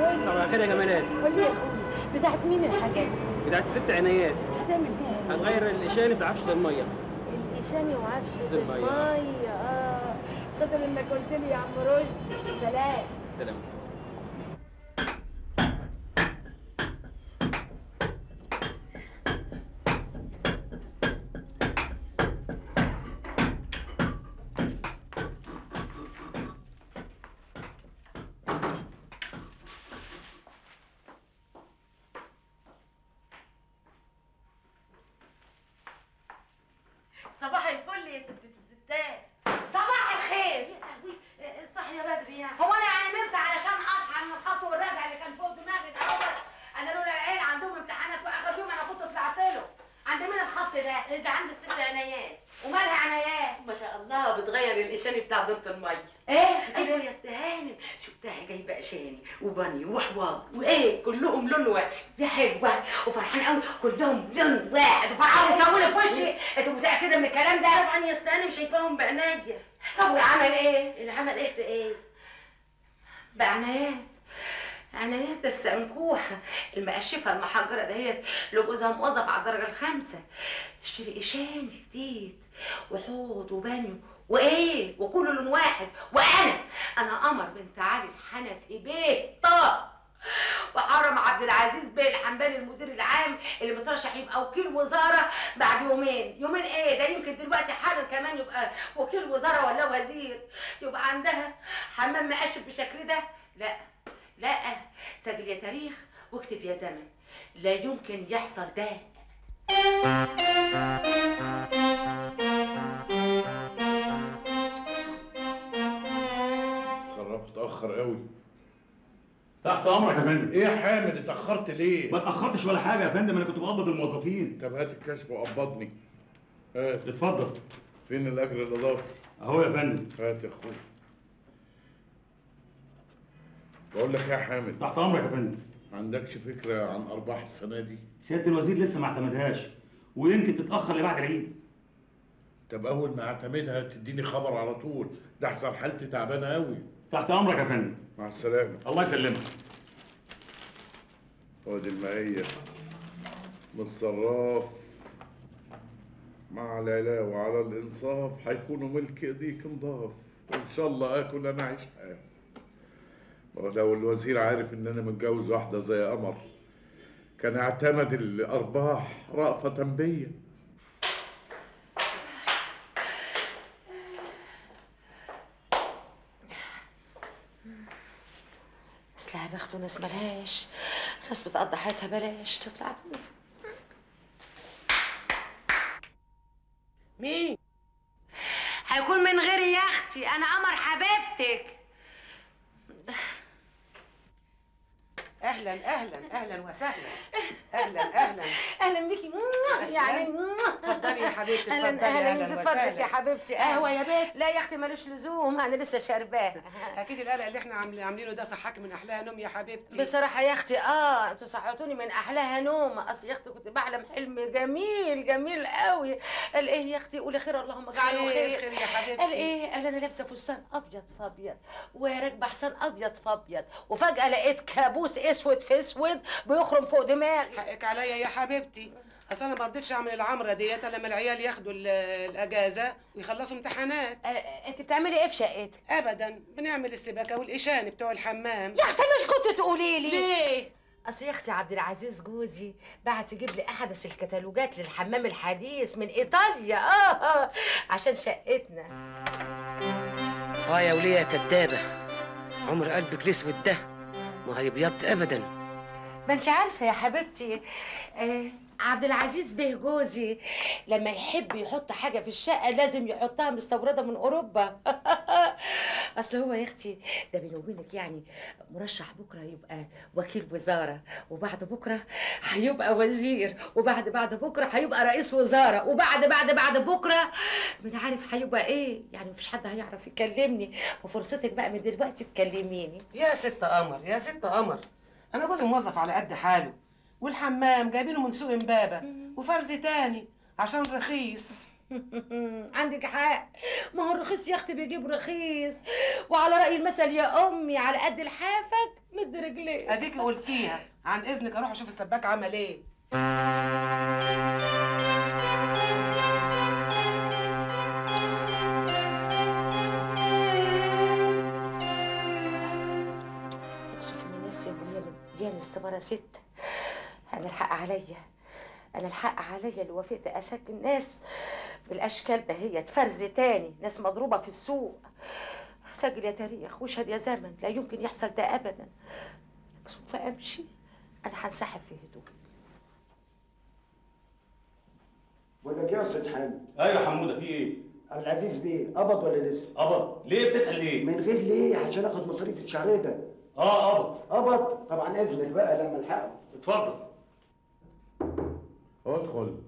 صباح الخير يا جمالات. قول لي يا اخويا، بتاعت مين الحاجات دي؟ بتاعت الست عنايات. هتعمل بيها ايه؟ هتغير الاشاني بتاع عفشه الميه. الاشاني وعفشه الميه. شاطر انك قلت لي يا عم رشدي. سلام. سلام. صباح الفل يا ست الستات. صباح الخير. يا لهوي، صاحيه بدري يعني. هو انا نمت علشان اصحى من الخط والرزع اللي كان فوق دماغي ده؟ هو انا لولا العيال عندهم امتحانات واخر يوم انا كنت طلعت له. عند مين الخط ده؟ ده عند الست عنايات. ومالها عنايات؟ ما شاء الله بتغير الاشاني بتاع دورة الميه. ايه؟ ايوه يا استاذ هانم، شفتها جايبه اشاني وبني وحواض وايه كلهم لون واحد. يا حلوه وفرحان قوي، كلهم لون واحد وفرحان وطولوا في وشي. انتوا متاكده من الكلام ده؟ طبعا يا استاذ هانم شايفاهم بعينيا. طب والعمل ايه؟ العمل ايه في ايه؟ بعنايات. عنايات السنكوحه المقشفه المحجره دهيت لجوزها موظف على الدرجه الخامسه، تشتري اشاني جديد وحوض وبانيو وايه وكله لون واحد. وانا قمر بنت علي الحنفي بيه طه، وحرم عبد العزيز بيه الحنبلي المدير العام اللي مترشح يبقى وكيل وزاره بعد يومين. يومين ايه ده؟ يمكن دلوقتي حالا كمان يبقى وكيل وزاره ولا وزير. يبقى عندها حمام مقشف بالشكل ده؟ لا لا، سجل يا تاريخ واكتب يا زمن، لا يمكن يحصل ده. الصراف اتأخر قوي. تحت امرك يا فندم. ايه يا حامد اتأخرت ليه؟ ما اتأخرتش ولا حاجة يا فندم، انا كنت بقبض الموظفين. طب هات الكشف وقبضني. هات. اتفضل. فين الأجر الإضافي؟ اهو يا فندم. هات يا اخويا. بقول لك يا حامد. تحت امرك يا فندم. ما عندكش فكرة عن أرباح السنة دي؟ سيادة الوزير لسه ما اعتمدهاش ويمكن تتأخر لبعد العيد. طب أول ما أعتمدها تديني خبر على طول، ده أحسن حالتي تعبانة قوي. تحت امرك يا فندم. مع السلامة. الله يسلمك. وادي المائية من الصراف مع العلاوة على الإنصاف هيكونوا ملك إيديك نضاف، وإن شاء الله آكل أنا عيش حاف. ولو الوزير عارف إن أنا متجوز واحدة زي قمر كان اعتمد الأرباح رأفة بيا. اصلها بياخدوا ناس ملهاش، ناس بتقضي حياتها بلاش تطلع تنزل. مين؟ هيكون من غيري يا اختي، انا قمر حبيبتك. اهلا اهلا اهلا وسهلا. اهلا اهلا اهلا بيكي يعني. اتفضلي يا حبيبتي اتفضلي. اهلا وسهلا يا حبيبتي. قهوه يا بنت؟ لا يا اختي ملوش لزوم، انا لسه شارباه. اكيد القلق اللي احنا عاملينه ده صحاك من احلاها نوم يا حبيبتي. بصراحه يا اختي انتوا صحتوني من احلاها نوم. اصل يا اختي كنت بحلم حلم جميل جميل قوي. قال ايه يا اختي؟ قولي خير اللهم اجعله خير. خير يا حبيبتي. قال ايه؟ قال انا لابسه فستان ابيض في ابيض وراكبه حصان ابيض في ابيض، وفجاه لقيت كابوس اسود في اسود بيخرم فوق دماغي. حقك عليا يا حبيبتي، اصل انا ما رضيتش اعمل العمره ديت لما العيال ياخدوا الاجازه ويخلصوا امتحانات. انت بتعملي ايه في شقتك؟ ابدا، بنعمل السباكه والاشان بتوع الحمام. يا اختي مش كنت تقولي لي؟ ليه؟ اصل يا اختي عبد العزيز جوزي بعت يجيب لي احدث الكتالوجات للحمام الحديث من ايطاليا عشان شقتنا. يا وليه يا كدابه، عمر قلبك الاسود ده ما هيبيض ابدا. ما انت عارفه يا حبيبتي، عبد العزيز بيه جوزي لما يحب يحط حاجه في الشقه لازم يحطها مستورده من اوروبا. اصل هو يا اختي ده بيني وبينك يعني مرشح بكره يبقى وكيل وزاره، وبعد بكره هيبقى وزير، وبعد بكره هيبقى رئيس وزاره، وبعد بكره من عارف هيبقى ايه. يعني مفيش حد هيعرف يكلمني، ففرصتك بقى من دلوقتي تكلميني. يا ست قمر يا ست قمر، انا جوزي موظف على قد حاله، والحمام جايبينه من سوق امبابه، وفرز تاني عشان رخيص. عندك حق، ما هو الرخيص يا اختي بيجيب رخيص، وعلى رأي المثل يا امي على قد لحافك مد رجليك. اديكي قلتيها. عن اذنك اروح اشوف السباك عمل ايه. اكسف من نفسي وهي مدياني استمارة 6. انا الحق عليا، انا الحق عليا اللي وافقت اسجل ناس بالاشكال ده، هي فرز تاني، ناس مضروبه في السوق. سجل يا تاريخ واشهد يا زمن، لا يمكن يحصل ده ابدا. سوف امشي، انا هنسحب في هدوء. بقول لك يا استاذ حامد. ايوه يا حموده، في ايه؟ عبد العزيز بيه قبض ولا لسه؟ قبض؟ ليه بتسال ليه؟ من غير ليه؟ عشان اخد مصاريف الشهر ده. قبض. قبض؟ طبعا اذنك بقى لما الحقه. اتفضل. ادخل.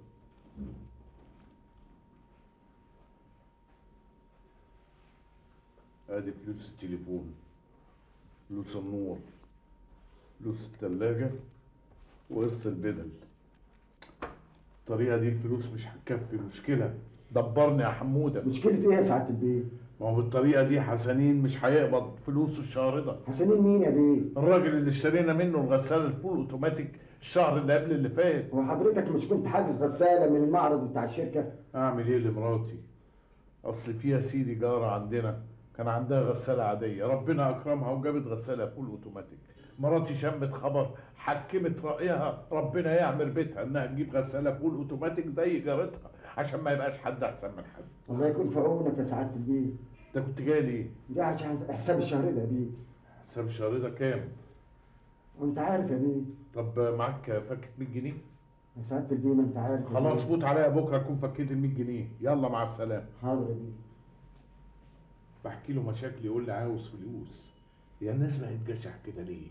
ادي فلوس التليفون، فلوس النور، فلوس التلاجة، وقسط البدل. الطريقة دي الفلوس مش هتكفي، مشكلة. دبرني يا حمودة. مشكلة ايه يا سعادة البيه؟ ما هو بالطريقة دي حسنين مش هيقبض فلوسه الشهر ده. حسنين مين يا بيه؟ الراجل اللي اشترينا منه الغسالة الفول اوتوماتيك الشهر اللي قبل اللي فات. هو حضرتك مش كنت حاجز غسالة من المعرض بتاع الشركة؟ اعمل ايه لمراتي؟ اصل فيها سيدي جارة عندنا كان عندها غسالة عادية، ربنا اكرمها وجابت غسالة فول اوتوماتيك. مراتي شمت خبر، حكمت رأيها، ربنا يعمر بيتها انها تجيب غسالة فول اوتوماتيك زي جارتها عشان ما يبقاش حد احسن من حد. الله يكون في عونك يا سعادة البيه. انت كنت جاي ليه؟ جاي عشان حساب الشهر ده يا بيه. حساب الشهر ده كام؟ وانت عارف يا بيه. طب معاك فكة 100 جنيه؟ يا سعادة البيه ما انت عارف. خلاص فوت عليا بكره اكون فكيت ال 100 جنيه، يلا مع السلامة. حاضر يا بيه. بحكي له مشاكلي يقول لي عاوز فلوس. يا الناس بقت جشع كده ليه؟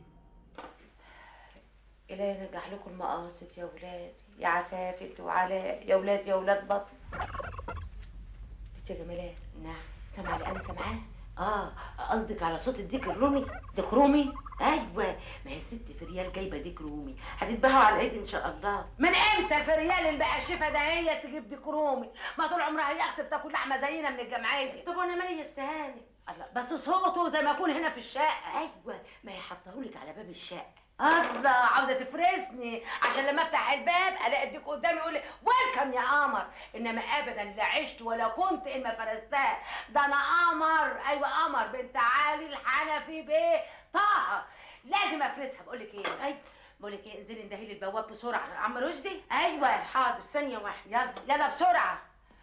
إلهي ينجح لكم المقاصد يا ولاد، يا عفاف انت وعلاء، يا ولاد يا ولاد بطن. بنت يا جمالات. نعم. سامعة اللي أنا سامعاه؟ قصدك على صوت الديك الرومي؟ ديك رومي؟ أيوه، ما هي الست في ريال جايبة ديك رومي، هتذبحوا على العيد إن شاء الله. من إمتى في ريال البقشفة ده هي تجيب ديك رومي؟ ما طول عمرها يا أختي بتاكل لحمة زينا من الجمعية. طب وأنا مالي يستهاني؟ الله، بس صوته زي ما يكون هنا في الشقة. أيوه، ما هي حطاهولك على باب الشقة. الله، عاوزه تفرسني عشان لما افتح الباب الاقي الديك قدامي يقول لي ويلكم يا قمر، انما ابدا لا عشت ولا كنت ان ما فرستها. ده انا قمر، ايوه قمر بنت علي الحنفي بيه طه، لازم افرسها. بقول لك ايه؟ ايوه بقول لك ايه، انزلي اندهي لي البواب بسرعه. عم رشدي؟ ايوه حاضر، ثانيه واحده. يلا يلا بسرعه.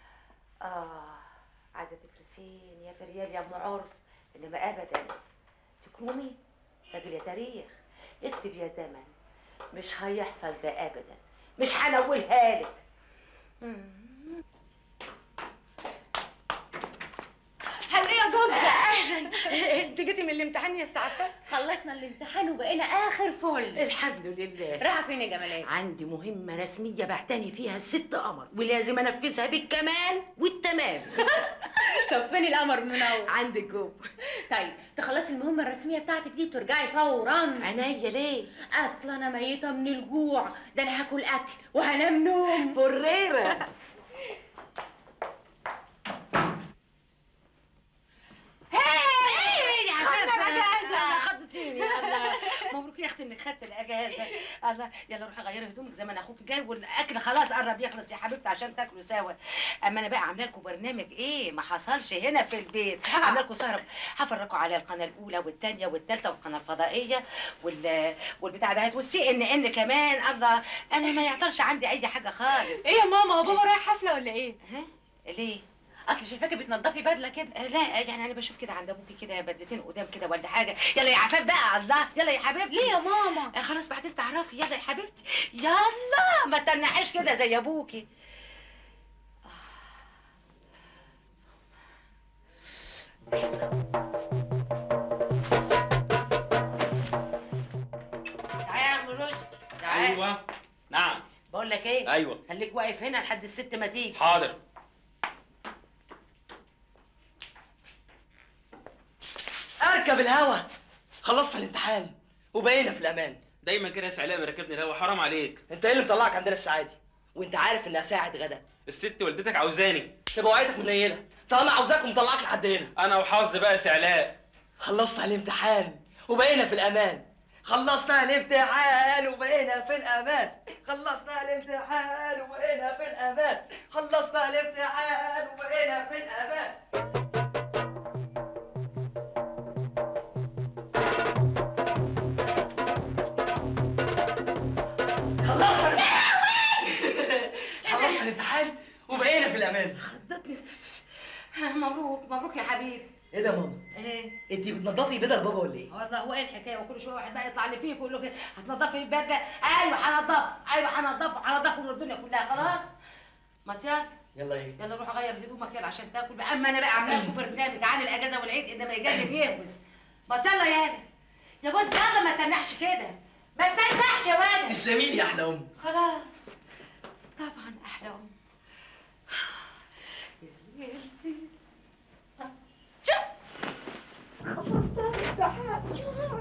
عايزه تفرسيني يا فريال يا ام عرف، انما ابدا. تكرمي سجل يا تاريخ، اكتب يا زمن، مش هيحصل ده ابدا، مش هنولها لك. هل ايه يا دودة؟ اهلا. انت جيتي من الامتحان يا استعفاف؟ خلصنا الامتحان وبقينا اخر فل. الحمد لله. رايحه فين يا جمالات؟ عندي مهمة رسمية بعتني فيها الست قمر، ولازم انفذها بالكمال والتمام. طب فين القمر منور؟ عندك جوه. طيب تخلصي المهمه الرسميه بتاعتك دي وترجعي فورا. عينيا ليه؟ اصل انا ميته من الجوع، ده انا هاكل اكل وهنام نوم فريرة. مبروك يا اختي انك خدت الاجازه. الله، يلا روحي غيري هدومك زي ما انا اخوك جاي، والاكل خلاص قرب يخلص يا حبيبتي عشان تاكلوا سوا. اما انا بقى عامله لكم برنامج ايه ما حصلش هنا في البيت. عامله لكم سهره، هفرجكم على القناه الاولى والثانيه والثالثه والقناه الفضائيه والبتاع ده والسي ان كمان. الله، انا ما يعطلش عندي اي حاجه خالص. ايه يا ماما، هو بابا رايح حفله ولا ايه؟ ها ليه؟ اصل شايفاكي بتنضفي بدله كده. لا يعني انا بشوف كده عند ابوكي كده بدلتين قدام كده ولا حاجه. يلا يا عفاف بقى. الله، يلا يا حبيبتي. ليه يا ماما؟ خلاص بعدين تعرفي. يلا يا حبيبتي يلا، ما تنحيش كده زي ابوكي. تعالى يا عم رشدي تعالى. ايوه نعم. بقول لك ايه؟ ايوه. خليك واقف هنا لحد الست ما تيجي. حاضر. اركب الهوا. خلصت الامتحان وبقينا في الامان. دايما كده يا سعلاء مركبني الهوا، حرام عليك. انت ايه اللي مطلعك عندنا الساعه دي؟ وانت عارف اني اساعد غدا. الست والدتك عاوزاني. تبقى وعيتك منيله، طالما عاوزاك ومطلعك لحد هنا. انا وحظي بقى سعلاء. خلصنا الامتحان وبقينا في الامان. خلصنا الامتحان وبقينا في الامان. خلصنا الامتحان وبقينا في الامان. خلصنا الامتحان وبقينا في الامان. خلصنا الامتحان وبقينا في الامان. خضتني. مبروك مبروك يا حبيبي. ايه ده يا ماما؟ ايه؟ انت بتنضفي بدل بابا ولا ايه؟ والله هو ايه الحكايه؟ وكل شويه واحد بقى يطلع لي فيك ويقول له هتنضفي البيت ده؟ ايوه هنضفه، ايوه هنضفه من الدنيا كلها. خلاص؟ ما يلا يلا ايه؟ يلا روح غير هدومك يلا عشان تاكل بقى. اما انا بقى عامله لكم برنامج عن الاجازه والعيد انما يجنب يهوس. ما يلا يا بنت يلا ما تنحش كده، ما تنحش يا ولد. تسلمي لي يا احلى ام. خلاص طبعا احلى ام. خلصنا الامتحان.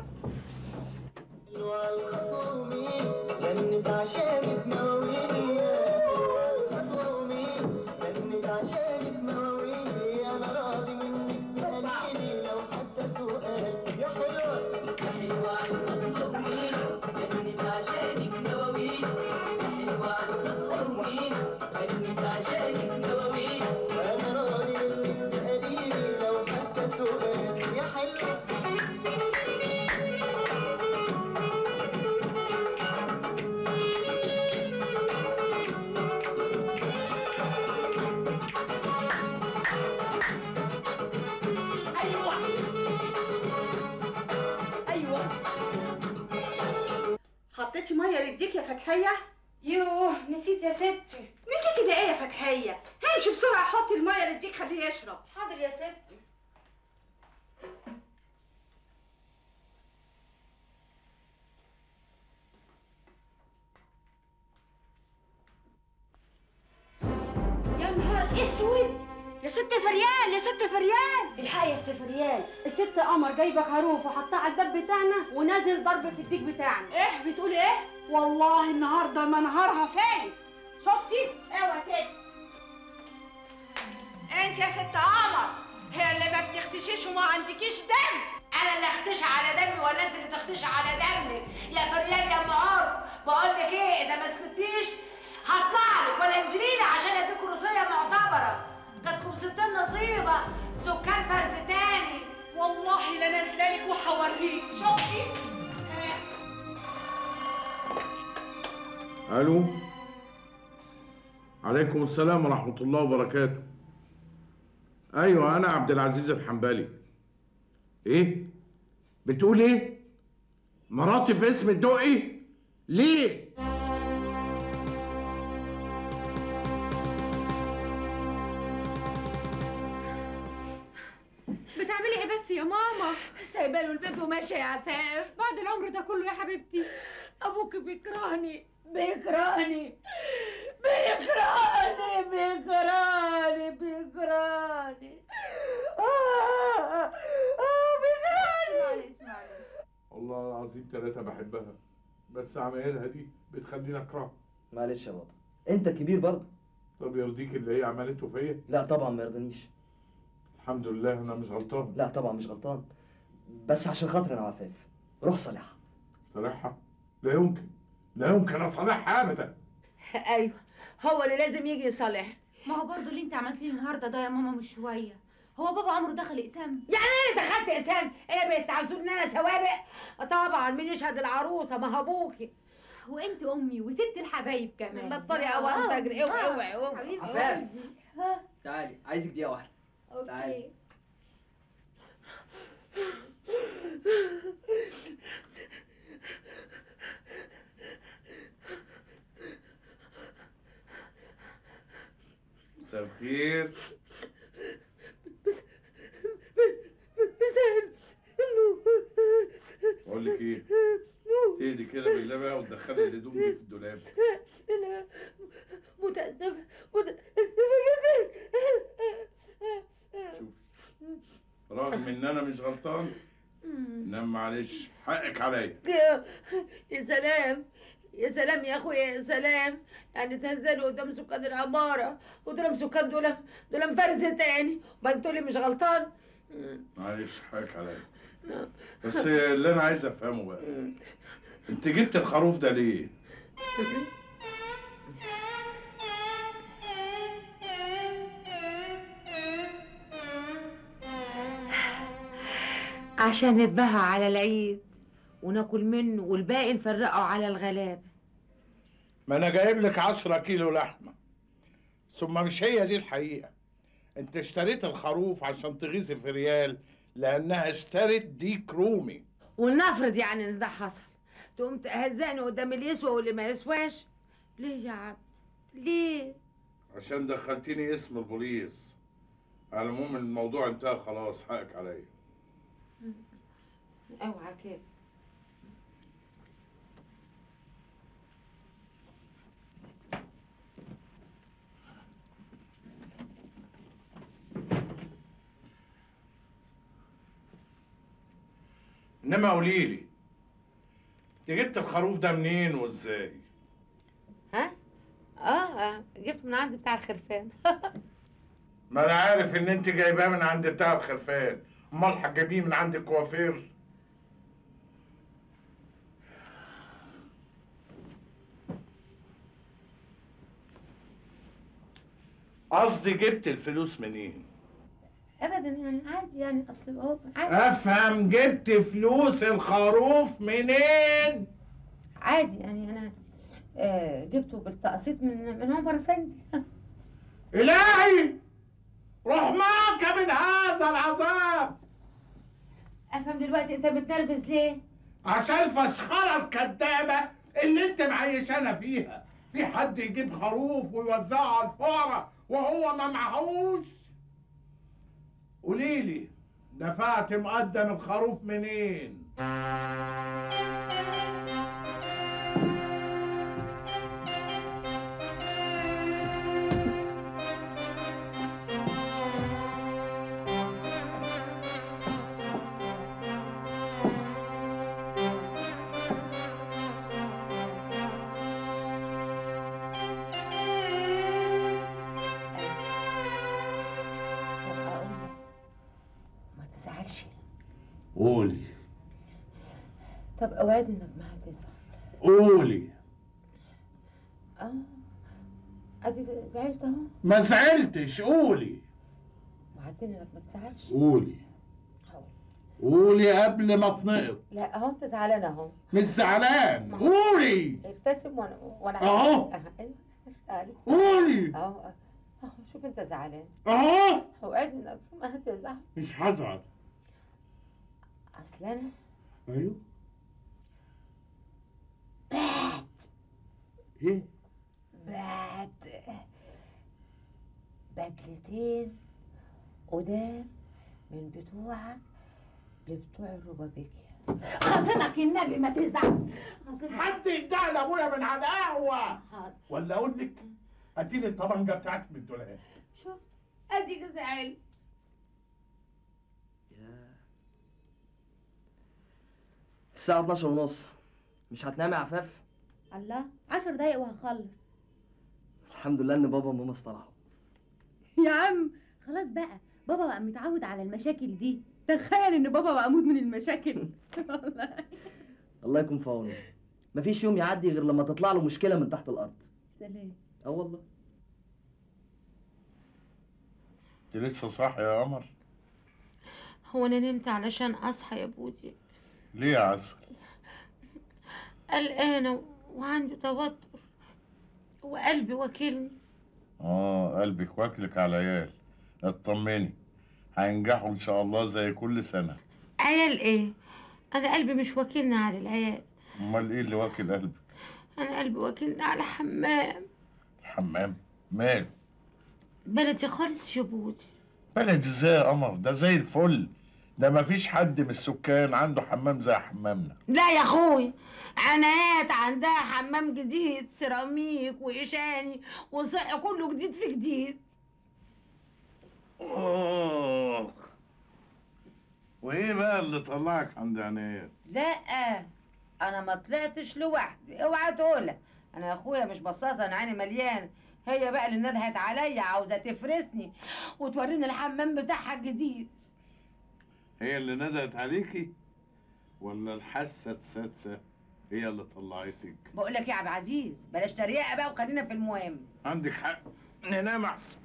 والخطومي جنت عشانك مواويلي. الخطومي جنت عشانك مواويلي. انا راضي منك بقليلي لو حتى سؤال. يا حلوه يا حلوه الخطومي جنت عشانك مواويلي. يا حلوه الخطومي جنت عشانك مواويلي. انا راضي منك بقليلي لو حتى سؤال. يا حلوه حطيتي ميه للديك يا فتحيه؟ يوه نسيت يا ستي. نسيتي ده ايه يا فتحيه؟ همشي بسرعه حطي الميه للديك خليه يشرب. حاضر يا ستي. يا نهار اسود يا ست فريال، يا ست فريال الحقي يا ست فريال، الست قمر جايبه خروف وحطاه على الباب بتاعنا ونازل ضرب في الديك بتاعنا. ايه بتقولي ايه؟ والله النهارده ما نهارها فايت. شفتي؟ اوعى كده. انت يا ست قمر هي اللي ما بتختشيش وما عندكيش دم. انا اللي اختشى على دمي ولا انت اللي تختشى على دمك؟ يا فريال يا ام عرف، بقول لك ايه، اذا ما سكتيش هطلع لك ولا انزلي لي عشان اديك روسيه معتبره. جاتكم 60 نصيبه سكان فرز تاني. والله لا نازله لك وهوريك. شفتي؟ الو، عليكم السلام ورحمه الله وبركاته. ايوه انا عبد العزيز الحنبلي. ايه بتقول ايه؟ مراتي في اسم الدقي؟ ليه؟ بتعملي ايه بس يا ماما؟ سايبه له البيت وماشيه يا عفاف. بعد العمر ده كله يا حبيبتي. ابوك بيكرهني بيكرهني بيكرهني بيكرهني بيكرهني بيكرهني. والله العظيم 3 بحبها، بس عمايلها دي بتخليني اكرهها. معلش يا بابا، انت كبير برضه. طب يرضيك اللي هي عملته فيا؟ لا طبعا ما يرضينيش. الحمد لله انا مش غلطان. لا طبعا مش غلطان، بس عشان خاطر انا وعفاف روح صالحها. صالحها؟ لا يمكن، لا يمكن اصالحها ابدا. ايوه هو اللي لازم يجي يصالح. ما هو برضه اللي انت عملتيه النهارده ده يا ماما مش شويه. هو بابا عمره دخل اقسام؟ يعني ايه دخلت اقسام؟ ايه بتعزوني ان انا سوابق؟ طبعا مين يشهد العروسه؟ ما ابوكي. وانت امي وست الحبايب كمان. بطلي اوام تجري. اوعي اوعي. عفاف تعالي، عايزك دقيقه واحده. تعالي. مساء الخير. بقول لك ايه، تهدي كده بالله بقى وتدخلي الهدوم دي في الدولاب. انا متأسفة جدا. شوفي، رغم ان انا مش غلطان انما معلش حقك عليا. يا سلام، يا سلام يا اخويا يا سلام، يعني تهزاني قدام سكان العماره ودول سكان دول مفرزه تاني، وبعدين تقولي مش غلطان. معلش حقك عليا، بس اللي انا عايز افهمه بقى، انت جبت الخروف ده ليه؟ عشان نذبحه على العيد وناكل منه والباقي نفرقه على الغلابه. ما انا جايب لك 10 كيلو لحمه، ثم مش هي دي الحقيقه. انت اشتريت الخروف عشان تغيظي في ريال لانها اشترت ديك رومي. ولنفرض يعني ان ده حصل، تقوم تهزقني قدام اللي يسوى واللي ما يسواش؟ ليه يا عبد ليه؟ عشان دخلتيني اسم البوليس. على العموم الموضوع انتهى خلاص، حقك عليا. اوعى كده. انما قولي لي، انت جبت الخروف ده منين وازاي؟ جبت من عند بتاع الخرفان. ما انا عارف ان انت جايباه من عند بتاع الخرفان، امال هتجيبيه من عند الكوافير؟ قصدي جبت الفلوس منين؟ ابدا يعني عادي، يعني اصل هو عادي. افهم، جبت فلوس الخروف منين؟ عادي يعني انا جبته بالتقسيط من عمر افندي. الهي رحماك من هذا العذاب. افهم دلوقتي انت متنرفز ليه؟ عشان الفشخره الكدابه اللي انت معيشانا فيها. في حد يجيب خروف ويوزعه على الفقراء وهو ما معهوش؟ قوليلي دفعت مقدم الخروف منين؟ قولي. طب اوعدني انك ما هتزعل. قولي. ادي زعلت اهو. ما زعلتش، قولي. وعدتني انك ما تزعلش. قولي. قولي قبل ما اتنقط. لا اهو انت زعلان اهو. مش زعلان، قولي. ابتسم وانا اهو. قولي. اهو شوف انت زعلان. اهو. اوعدني انك ما هتزعل. مش هزعل. اصل انا ايوه بعت ايه؟ بعت بدلتين قدام من بتوعك لبتوع الربابيكيا. خاصمك النبي ما تزعل. حد يدعي لابويا من على القهوه. ولا اقول لك هاتي لي الطبنجه بتاعتك من الدولاب. شفت اديك زعلت. الساعة 12:30. مش هتنامي يا عفاف؟ الله 10 دقايق وهخلص. الحمد لله ان بابا وماما استراحوا. يا عم خلاص بقى، بابا بقى متعود على المشاكل دي. تخيل ان بابا بقى مدمن المشاكل. والله الله يكون في عونه. مفيش يوم يعدي غير لما تطلع له مشكلة من تحت الأرض. سلام. والله. انت لسه صاحي يا قمر؟ هو انا نمت علشان اصحى يا بودي؟ ليه يا عسل؟ قلقانه وعندي توتر وقلبي واكلني. قلبك واكلك على العيال. اطمني هينجحوا ان شاء الله زي كل سنه. عيال ايه؟ انا قلبي مش واكلني على العيال. امال ايه اللي واكل قلبك؟ انا قلبي واكلني على حمام. الحمام ماله؟ بلدي خالص يا بودي. بلد ازاي يا قمر؟ ده زي الفل، ده مفيش حد من السكان عنده حمام زي حمامنا. لا يا اخوي، عنايات عندها حمام جديد سيراميك وإشاني وصحي كله جديد في جديد. وايه بقى اللي طلعك عند عنايات؟ لا انا ما طلعتش لوحدي، اوعى تقولها. انا يا اخويا مش بصاصه، انا عيني مليان. هي بقى اللي ندهت عليا عاوزه تفرسني وتوريني الحمام بتاعها الجديد. هي اللي ندهت عليكي ولا الحاسه السادسه هي اللي طلعتك؟ بقول لك ايه يا عبد العزيز، بلاش تريقه بقى وخلينا في المهم. عندك حق، ننام احسن.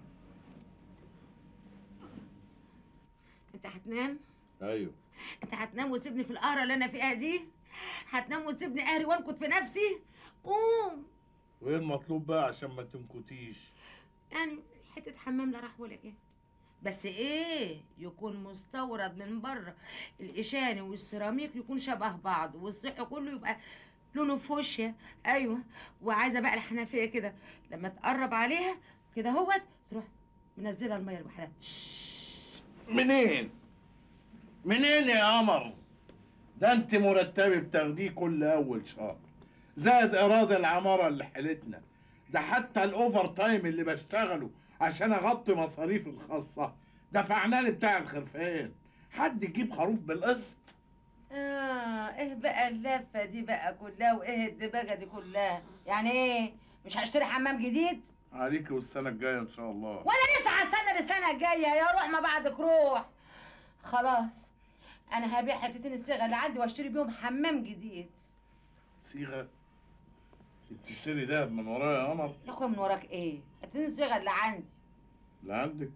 انت هتنام؟ ايوه. انت هتنام وتسيبني في القهره اللي انا فيها دي؟ هتنام وتسيبني قهري وانكت في نفسي؟ قوم. وايه المطلوب بقى عشان ما تنكتيش؟ يعني حته حمام لا راح ولا جه، بس ايه، يكون مستورد من بره، الاشاني والسيراميك يكون شبه بعض، والصحي كله يبقى لونه فوشيا. ايوه، وعايزه بقى الحنفيه كده لما تقرب عليها كده اهوت تروح منزله الميه لوحدها. منين؟ منين يا قمر؟ ده انت مرتبي بتاخديه كل اول شهر، زائد ايراد العماره اللي حيلتنا، ده حتى الاوفر تايم اللي بشتغله عشان اغطي مصاريفي الخاصه دفعنا لي بتاع الخرفان. حد يجيب خروف بالقسط؟ ايه بقى اللفه دي بقى كلها، وايه الدباجه دي كلها؟ يعني ايه، مش هشتري حمام جديد؟ عليكي والسنه الجايه ان شاء الله. وانا لسه هستنى للسنه الجايه؟ يا روح ما بعدك روح. خلاص انا هبيع حتتين الصيغه اللي عندي واشتري بيهم حمام جديد. صيغه؟ بتشتري دهب من ورايا يا قمر؟ يا اخويا من وراك ايه؟ حتتين الصيغه اللي عندي. اللي عندك؟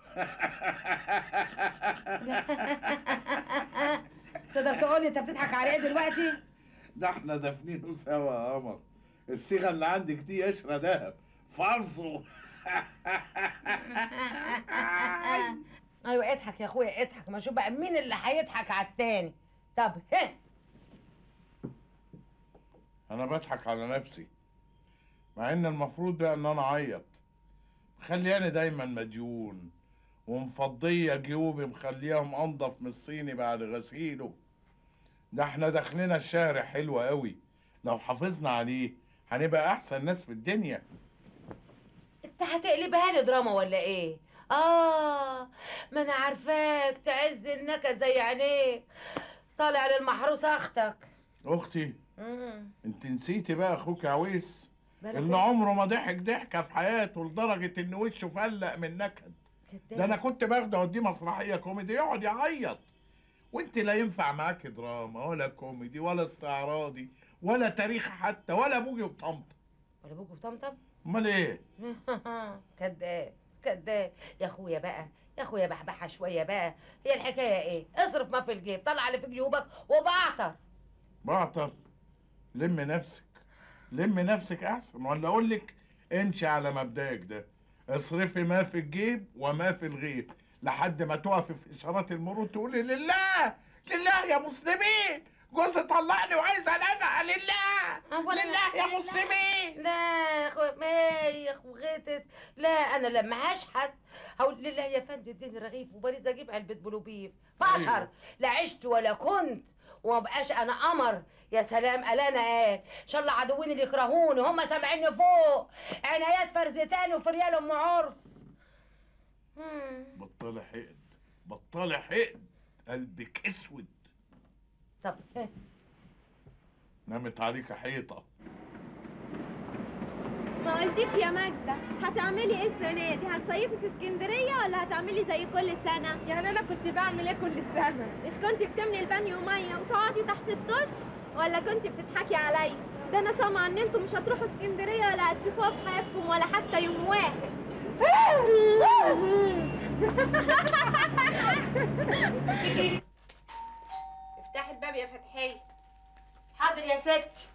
تقدر تقول لي انت بتضحك على ايه دلوقتي؟ ده احنا دافنينه سوا يا قمر. الصيغه اللي عندك دي قشره دهب فرصه. ايوه اضحك يا اخويا اضحك، ما اشوف بقى مين اللي هيضحك على التاني. طب انا بضحك على نفسي، مع ان المفروض بقى ان انا اعيط. مخلياني دايما مديون ومفضيه جيوبي، مخلياهم انضف من الصيني بعد غسيله. ده احنا دخلنا الشهر حلو قوي، لو حافظنا عليه هنبقى احسن ناس في الدنيا. انت هتقلبها لي دراما ولا ايه؟ ما انا عارفاك تعز النكد زي عينيك، طالع للمحروسه اختك. اختي؟ انت نسيتي بقى اخوك عويس اللي بالك عمره ما ضحك ضحكه في حياته لدرجه ان وشه فلق من نكد. ده انا كنت باخده اوديه مسرحيه كوميدي يقعد يعيط، وانت لا ينفع معاكي دراما ولا كوميدي ولا استعراضي ولا تاريخ حتى ولا بوجي وطمطم. ولا بوجي وطمطم؟ امال ايه؟ كداب كداب يا اخويا بقى، يا اخويا بحبحها شويه بقى. هي الحكايه ايه؟ اصرف ما في الجيب، طلع اللي في جيوبك وبعطر. بعطر؟ لم نفسك، لم نفسك احسن، ولا اقول لك امشي على مبدأك ده، اصرفي ما في الجيب وما في الغيب لحد ما تقفي في اشارات المرور تقولي لله لله يا مسلمين، جوزي طلقني وعايزه نفقه لله لله يا مسلمين. لا يا اخويا يا اخويا لا، انا لما هشحت هقول لله يا فندم اديني رغيف وبريز اجيب علبه بلوبيف فاشر. لا عشت ولا كنت وما بقاش انا قمر. يا سلام الانا قال ان شاء الله عدوين اللي يكرهوني هم سامعيني فوق، عنايات فرزتاني وفريال ام عرف. بطلي حقد، بطلي حقد، قلبك اسود. طب نامت عليك حيطه. ما قلتيش يا ماجدة هتعملي ايه السنة دي؟ هتصيفي في اسكندرية ولا هتعملي زي كل سنة؟ يعني انا كنت بعمل ايه كل سنة؟ مش كنت بتملي البانيو مية وتقعدي تحت الدش؟ ولا كنت بتضحكي عليا؟ ده انا سامعة ان انتوا مش هتروحوا اسكندرية ولا هتشوفوها في حياتكم ولا حتى يوم واحد. افتحي الباب يا فتحية. حاضر يا ست.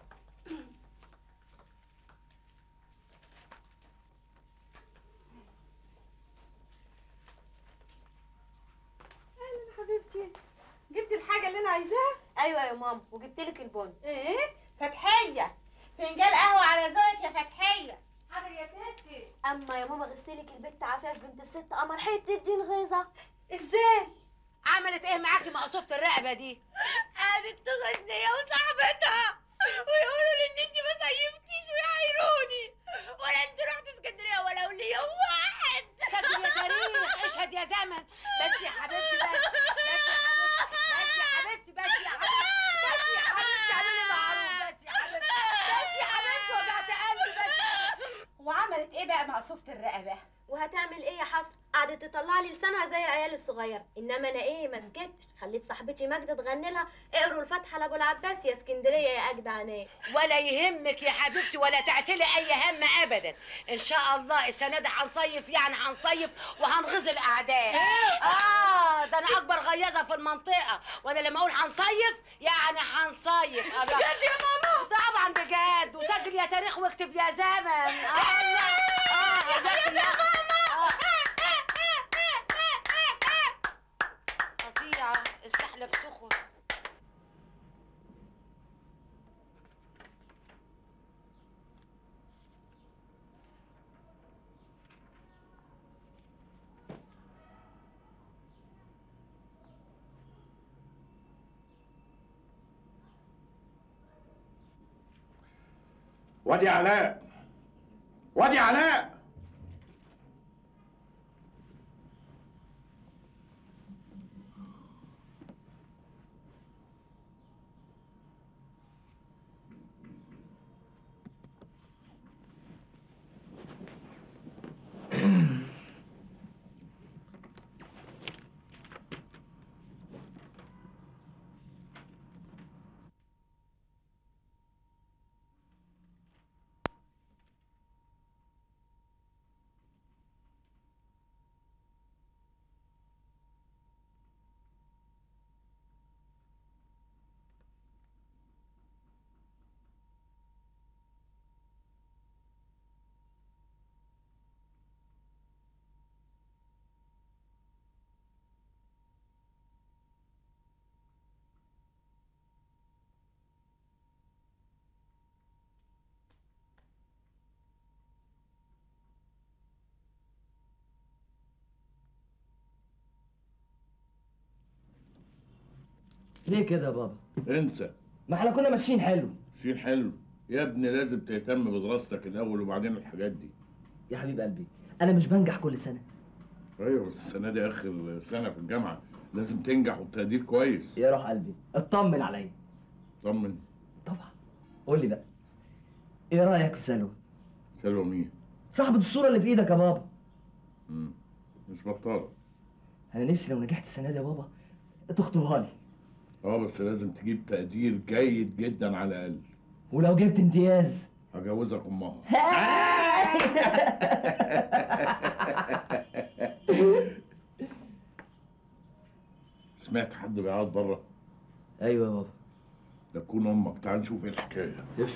حبيبتي جبتي الحاجة اللي أنا عايزاها؟ ايوه يا ماما، وجبت لك البن. إيه؟ فتحية فنجان قهوة على ذوقك يا فتحية. حاضر يا ستي. اما يا ماما غسلتلك البت عفاف بنت الست قمر حتة دين غيظة. ازاي؟ عملت ايه معاكي مقصوفة الرقبة دي؟ قعدت تغزني هي وصاحبتها ويقولوا لي ان انت ما صيفتيش ويعايروني، ولا انت رحت اسكندريه ولا قولي يوم واحد. سجل يا تاريخ، اشهد يا زمن. بس يا حبيبتي بس يا حبيبتي بس يا حبيبتي بس يا حبيبتي ايه بقى مقصوفة الرقبة؟ وهتعمل ايه يا حسن؟ قعدت تطلع لي لسانها زي العيال الصغيره، انما انا ايه ما سكتش، خليت صاحبتي ماجده تغني لها اقروا الفاتحه لابو العباس يا اسكندريه يا اجدع ناس. ولا يهمك يا حبيبتي ولا تعتلي اي هم ابدا، ان شاء الله السنه دي هنصيف، يعني هنصيف وهنغزي الاعداء. ده انا اكبر غيازه في المنطقه، وانا لما اقول هنصيف يعني هنصيف. بجد يا ماما؟ طبعا بجد، وسجل يا تاريخ واكتب يا زمن. يا قطيعه السحلب سخن. وادي علاء، وادي علاء. ليه كده يا بابا؟ انسى. ما احنا كنا ماشيين حلو. ماشيين حلو يا ابني، لازم تهتم بدراستك الاول وبعدين الحاجات دي. يا حبيب قلبي انا مش بنجح كل سنه. ايوه بس السنه دي اخر سنه في الجامعه، لازم تنجح وبتقدير كويس. يا روح قلبي اطمن عليا. اطمن؟ طبعا. قول لي بقى ايه رايك في سلوى؟ سلوى مين؟ صاحبة الصوره اللي في ايدك يا بابا. مش بطاله. انا نفسي لو نجحت السنه دي يا بابا تخطبها لي. بس لازم تجيب تقدير جيد جدا على الاقل. ولو جبت امتياز هجوزك امها. سمعت حد بيقعد بره؟ ايوه يا بابا. ده تكون امك، تعال نشوف ايه الحكايه.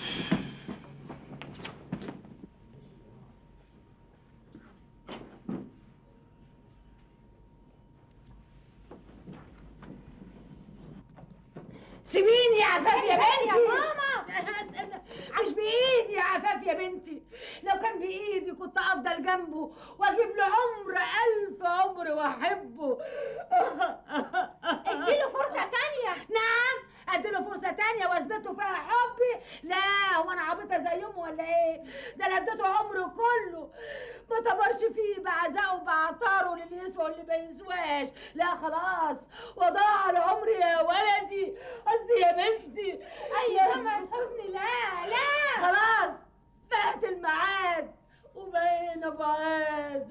سيبيني يا عفاف يا بنتي. يا ماما مش بايدي يا عفاف يا بنتي، لو كان بايدي كنت افضل جنبه واجيب له عمر 1000 عمر واحبه. اديله فرصة تانية. نعم اديله فرصة تانية واثبته فيها حبي؟ لا، هو انا عبيطة زي امه ولا ايه؟ ده انا اديته عمره كله، ما تبرش فيه بعزقه وبعطاره للي يسوى واللي ما يسواش. لا خلاص وضاع العمر يا ولدي، قصدي يا بنتي. ايوه دمعة حزني. لا خلاص فات الميعاد وبقينا بعاد.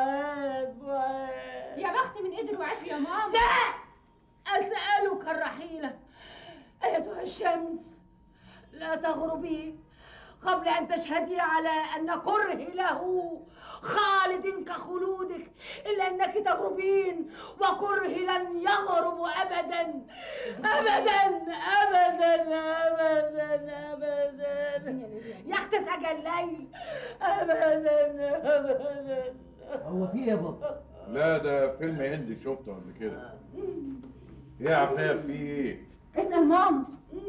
يا بختي من قدر وعافي يا ماما. لا، أسألك الرحيلة أيتها الشمس لا تغربي قبل أن تشهدي على أن كره له خالد كخلودك، إلا أنك تغربين وكره لن يغرب أبدا أبدا أبدا أبدا أبدا يغتسج الليل أبدا أبدا. هو في ايه يا بابا؟ لا ده فيلم هندي شفته قبل كده. ايه يا عفاف في ايه؟ اسأل ماما.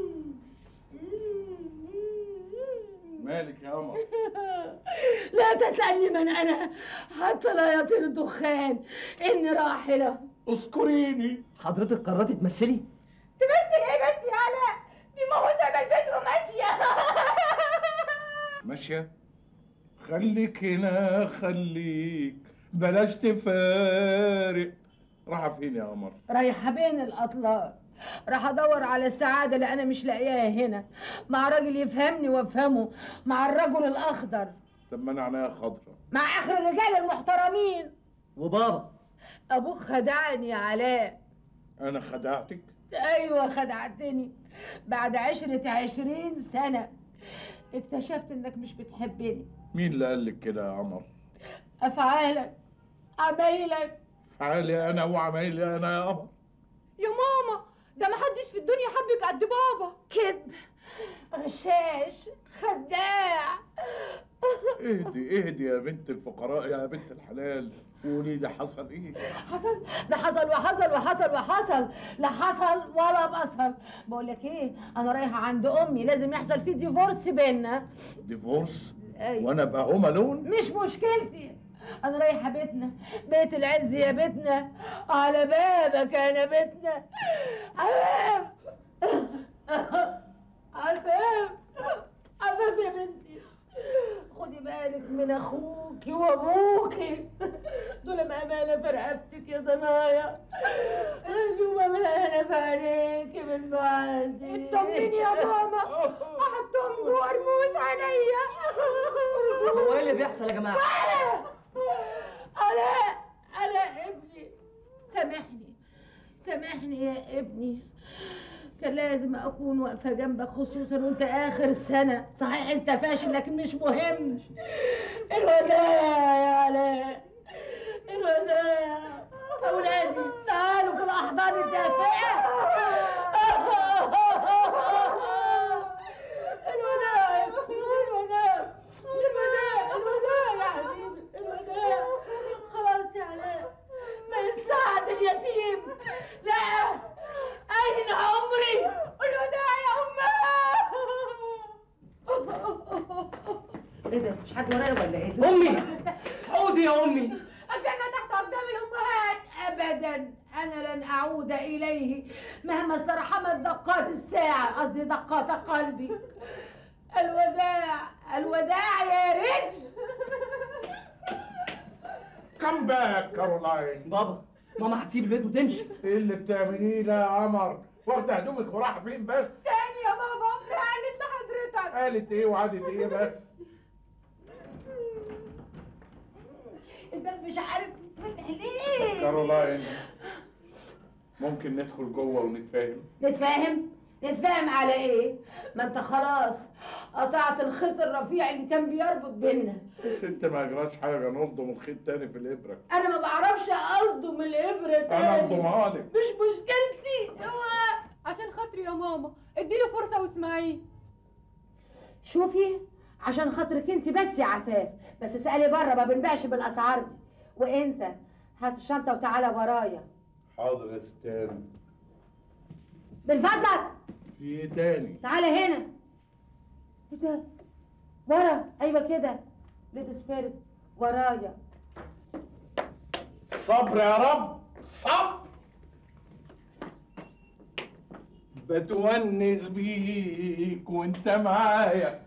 مالك يا قمر؟ لا تسألني من أنا حتى لا يطير الدخان، إني راحلة. اذكريني. حضرتك قررتي تمثلي؟ تمثل ايه بس يا علاء؟ دي ماما سايبة البيت وماشية. ماشية؟ خليك هنا خليك، بلاش تفارق. رايحة فين يا قمر؟ رايحة بين الأطلاق، راح أدور على السعادة اللي أنا مش لاقياها هنا، مع راجل يفهمني وأفهمه، مع الرجل الأخضر. طب ما انا عينيا خضرا. مع اخر الرجال المحترمين. وبابا ابوك خدعني يا علاء. انا خدعتك؟ ايوه خدعتني. بعد 20 سنة اكتشفت انك مش بتحبني. مين اللي قال لك كده يا قمر؟ افعالك، عمايلك. افعالي انا وعمايلي انا يا قمر؟ يا ماما ده محدش في الدنيا حبك قد بابا. كذب، غشاش، خداع. اهدي يا بنت الفقراء يا بنت الحلال، قولي لي حصل ايه؟ حصل؟ ده حصل وحصل وحصل وحصل، لا حصل ولا بصل. بقول لك ايه، انا رايحه عند امي، لازم يحصل فيه ديفورس بينا. ديفورس؟ أيوة. وانا ابقى هوم الون؟ مش مشكلتي، انا رايحه بيتنا، بيت العز يا بيتنا، على بابك انا بيتنا. عفاف عفاف عفاف يا بنتي، خدي بالك من اخوكي وابوكي، دول امانه في رقبتك يا ضنايا، دول امانه في عينيكي من بعدي. اطمني يا ماما، احطهم جوه رموش عينيا. هو ايه اللي بيحصل يا جماعه؟ علاء ابني، سامحني يا ابني، كان لازم اكون واقفه جنبك خصوصا وانت اخر سنه. صحيح انت فاشل لكن مش مهم. الوداع يا علاء، الوداع. اولادي تعالوا في الاحضان الدافئه. الوداع الوداع الوداع الوداع يا حبيبي، الوداع. خلاص يا علاء، من ساعة اليتيم. لا، أين عمري؟ الوداع يا أمه. إيه ده؟ مش حد ورايا ولا إيه؟ امي عودي يا امي. الجنة تحت أقدام الأمهات. أبداً، أنا لن أعود إليه مهما استرحمت دقات الساعة، قصدي دقات قلبي. الوداع يا رجل. كم باك كارولاين؟ بابا ماما هتسيب البيت وتمشي. ايه اللي بتعمليه ده يا قمر؟ واخده هدومك ورايحه فين بس؟ تاني يا بابا، قالت لحضرتك. قالت ايه وعدت ايه بس؟ الباب مش عارف يتفتح ليه. كارولاين، ممكن ندخل جوه ونتفاهم؟ نتفاهم على ايه؟ ما انت خلاص قطعت الخيط الرفيع اللي كان بيربط بينا. بس انت ما جراش حاجه، نلضم الخيط تاني في الابره. انا ما بعرفش الضم الابره تاني. انا الضمها لك. مش مشكلتي. هو عشان خاطري يا ماما اديله فرصه واسمعيه. شوفي، عشان خاطرك انت بس يا عفاف، بس اسالي بره، ما بنبيعش بالاسعار دي. وانت هات الشنطه وتعالى ورايا. حاضر يا ستان. من فضلك. في ايه تاني؟ تعالى هنا. ايه ده؟ ورا، ايوه كده. ليديز فيرست، ورايا. صبر يا رب، صبر. بتونس بيك وانت معايا.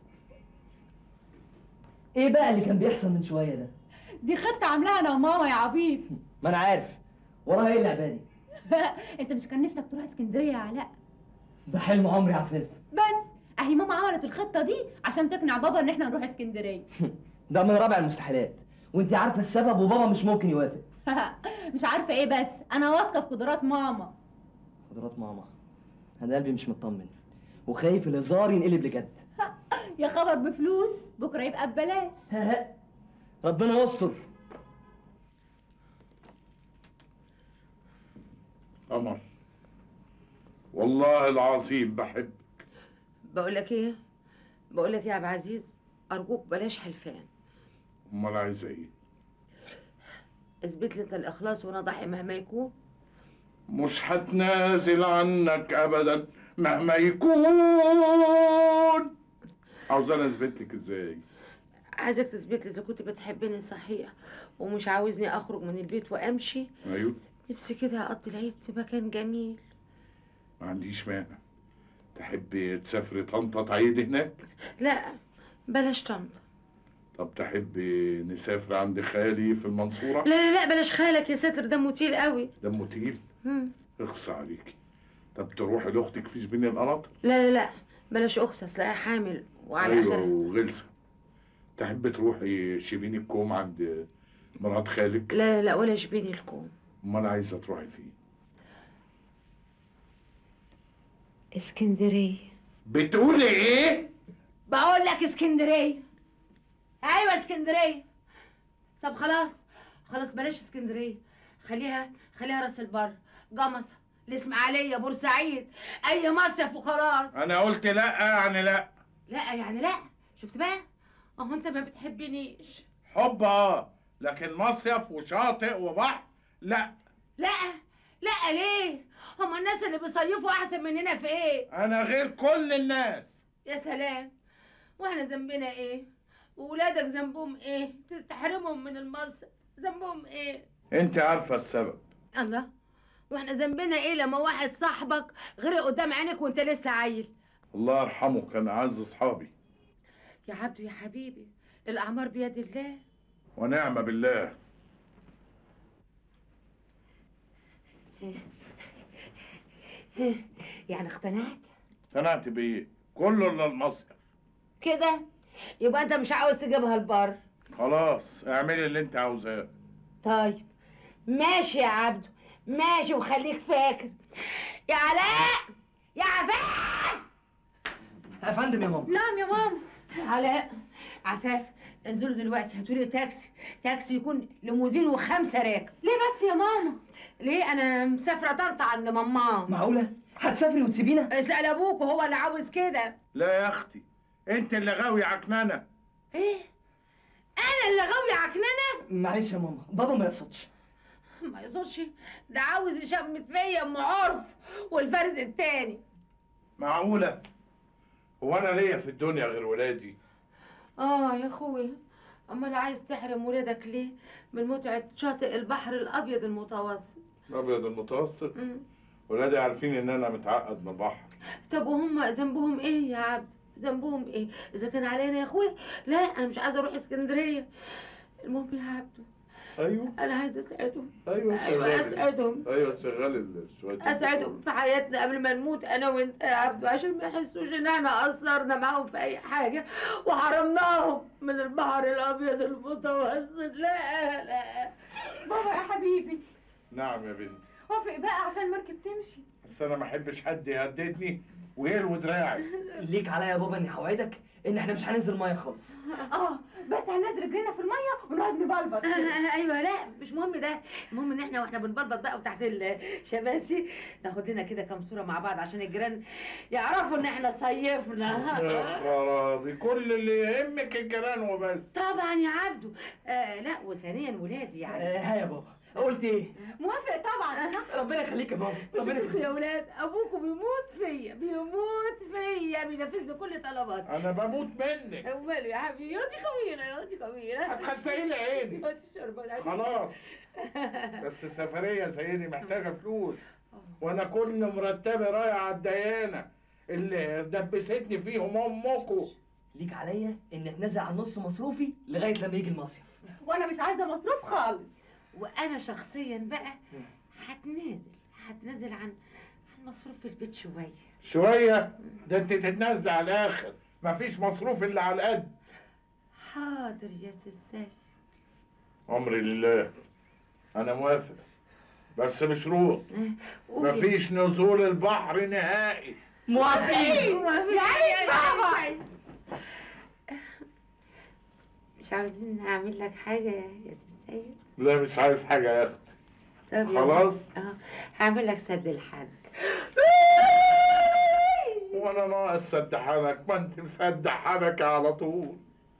ايه بقى اللي كان بيحصل من شويه ده؟ دي خطه عاملاها انا وماما يا عبيط. ما انا عارف وراها ايه اللعبه دي. انت مش كان نفسك تروح اسكندريه يا علاء؟ ده حلم عمري يا عفاف. بس اهي ماما عملت الخطه دي عشان تقنع بابا ان احنا نروح اسكندريه. ده من رابع المستحيلات، وانت عارفه السبب وبابا مش ممكن يوافق. مش عارفه ايه، بس انا واثقه في قدرات ماما. قدرات ماما؟ انا قلبي مش مطمن وخايف الهزار ينقلب لجد. يا خبر، بفلوس بكره يبقى ببلاش. ربنا يستر. قمر، والله العظيم بحبك. بقول لك ايه يا عبد العزيز، ارجوك بلاش حلفان. امال عايزه ايه؟ اثبت لي انت الاخلاص وانا ضحي مهما يكون. مش هتنازل عنك ابدا مهما يكون. عاوزاني اثبت لك ازاي؟ عايزك تثبت لي اذا كنت بتحبني صحيح ومش عاوزني اخرج من البيت وامشي. ايوه، نفسي كده اقضي العيد في مكان جميل. ما عنديش مانع. تحبي تسافري طنطا تعيدي هناك؟ لا بلاش طنطا. طب تحبي نسافر عند خالي في المنصورة؟ لا بلاش خالك يا ساتر، دمه تقيل قوي. دمه تقيل؟ اخصى عليكي. طب تروحي لاختك في جبين القناطر؟ لا بلاش اختي، اصلها حامل وعلى ايوه اخرها. وغلسة. تحب تروحي شبين الكوم عند مرات خالك؟ لا لا ولا شبين الكوم. امال عايزه تروحي فين؟ اسكندريه. بتقولي ايه؟ بقول لك اسكندريه. ايوه اسكندريه. طب خلاص بلاش اسكندريه، خليها راس البر، جمصه، الاسماعيليه، بورسعيد، اي مصيف وخلاص. انا قلت لا يعني لا. لا يعني لا. شفت بقى؟ اهو انت ما بتحبنيش. حب لكن مصيف وشاطئ وبحر لا. لا ليه؟ هما الناس اللي بيصيفوا احسن مننا في ايه؟ انا غير كل الناس. يا سلام، واحنا ذنبنا ايه؟ وولادك ذنبهم ايه؟ تحرمهم من المصيف ذنبهم ايه؟ انت عارفه السبب. الله، واحنا ذنبنا ايه لما واحد صاحبك غرق قدام عينك وانت لسه عيل؟ الله يرحمه كان اعز اصحابي. يا عبدو يا حبيبي، الاعمار بيد الله. ونعم بالله. يعني اقتنعت؟ اقتنعت بايه؟ كله الا المصيف. كده يبقى انت مش عاوز تجيبها البر. خلاص اعملي اللي انت عاوزاه. طيب ماشي يا عبدو، ماشي، وخليك فاكر. يا علاء، يا عفاف. يا فندم يا ماما. نعم يا ماما. علاء، عفاف، انزلوا دلوقتي هاتوا لي تاكسي يكون ليموزين و5 راكب. ليه بس يا ماما؟ ليه؟ انا مسافره طنطا عند ماما. معقوله هتسافري وتسيبينا؟ اسال ابوك وهو اللي عاوز كده. لا يا اختي، انت اللي غاوي عكننه. ايه؟ انا اللي غاوي عكننه؟ معلش يا ماما، بابا ما يقصدش. ما يقصدش؟ ده عاوز يشمت فيا ام عرف والفرز التاني. معقوله؟ هو انا ليا في الدنيا غير ولادي؟ يا اخويا، امال عايز تحرم ولادك ليه من متعه شاطئ البحر الابيض المتوسط؟ الابيض المتوسط؟ ولادي عارفين ان انا متعقد من البحر. طب وهم ذنبهم ايه يا عبد؟ ذنبهم ايه اذا كان علينا يا اخويا؟ لا انا مش عايزه اروح اسكندريه. المهم يا عبدو، ايوه انا عايزه اسعدهم. ايوه اسعدهم. ايوه شغال شويه. اسعدهم في حياتنا قبل ما نموت انا وانت يا عبدو، عشان ما يحسوش ان احنا قصرنا معاهم في اي حاجه وحرمناهم من البحر الابيض المتوسط. لا بابا يا حبيبي. نعم يا بنتي. وافق بقى عشان المركب تمشي. بس انا ما احبش حد يهددني ويلوي دراعي. ليك عليا يا بابا اني هوعدك ان احنا مش هننزل ميه خالص. بس هننزل رجلينا في الميه ونقعد نبلبط. ايوه، لا مش مهم ده، المهم ان احنا واحنا بنبلبط بقى وتحت الشماسي ناخد لنا كده كام صوره مع بعض عشان الجيران يعرفوا ان احنا صيفنا. يا خرابي، كل اللي يهمك الجيران وبس. طبعا يا عبدو. لا وثانيا ولادي يعني. ها يا بابا، قلت ايه؟ موافق طبعا. ربنا يخليك يا بابا، ربنا يخليك يا ولاد. ابوكوا بيموت فيا بينفذ لي كل طلباتي. انا بموت منك. امال يا حبيبي، يا كبيره هتخلفي لي عيني. خلاص. بس سفريه زي دي محتاجه فلوس، وانا كل مرتبي رايح على الديانه اللي دبستني فيهم امكم. ليك عليا ان اتنازل عن نص مصروفي لغايه لما يجي المصيف. وانا مش عايزه مصروف خالص. وانا شخصيا بقى هتنازل عن مصروف في البيت شويه. ده انت تتنازلي على الاخر، مفيش مصروف الا على القد. حاضر يا سيساي. امري لله، انا موافق بس بشروط. مفيش نزول البحر نهائي. موافقين. يا بابا. مش عاوزين نعمل لك حاجه يا سيساي؟ لا مش عايز حاجه يا اختي. طب خلاص. هعمل لك سد الحنك. وانا ناقص سد حنك؟ ما انت مسد حنك على طول.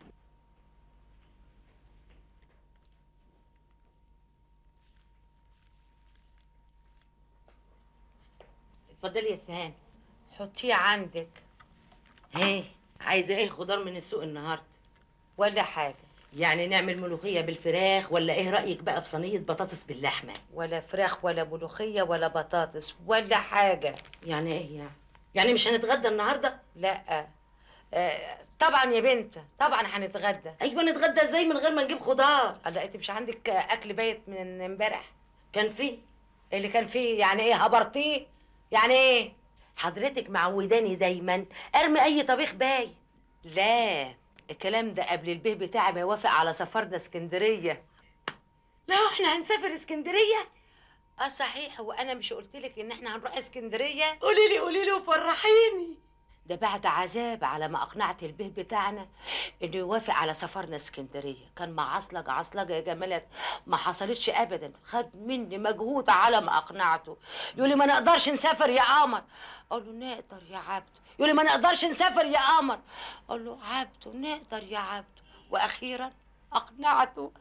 اتفضلي يا سهان، حطيه عندك. ايه عايزه ايه خضار من السوق النهارده؟ ولا حاجه. يعني نعمل ملوخيه بالفراخ ولا ايه رايك بقى في صينيه بطاطس باللحمه؟ ولا فراخ ولا ملوخيه ولا بطاطس ولا حاجه. يعني ايه يعني مش هنتغدى النهارده؟ لا. طبعا يا بنت، طبعا هنتغدى. ايوه نتغدى ازاي من غير ما نجيب خضار؟ الله، انت مش عندك اكل بايت من امبارح؟ كان فيه. اللي كان فيه يعني ايه؟ هبرتيه؟ يعني ايه؟ حضرتك معوداني دايما ارمي اي طبيخ بايت. لا الكلام ده قبل البيه بتاعي ما يوافق على سفرنا اسكندريه. لا احنا هنسافر اسكندريه؟ صحيح، هو انا مش قلت لك ان احنا هنروح اسكندريه؟ قولي لي وفرحيني. ده بعد عذاب على ما اقنعت البيه بتاعنا انه يوافق على سفرنا اسكندريه. كان عصلجه يا جمالات، ما حصلتش ابدا. خد مني مجهود على ما اقنعته. يقول لي ما نقدرش نسافر يا قمر. اقول له نقدر يا عبده. يقول لي ما نقدرش نسافر يا قمر. اقول له عبده نقدر يا عبده. واخيرا اقنعته.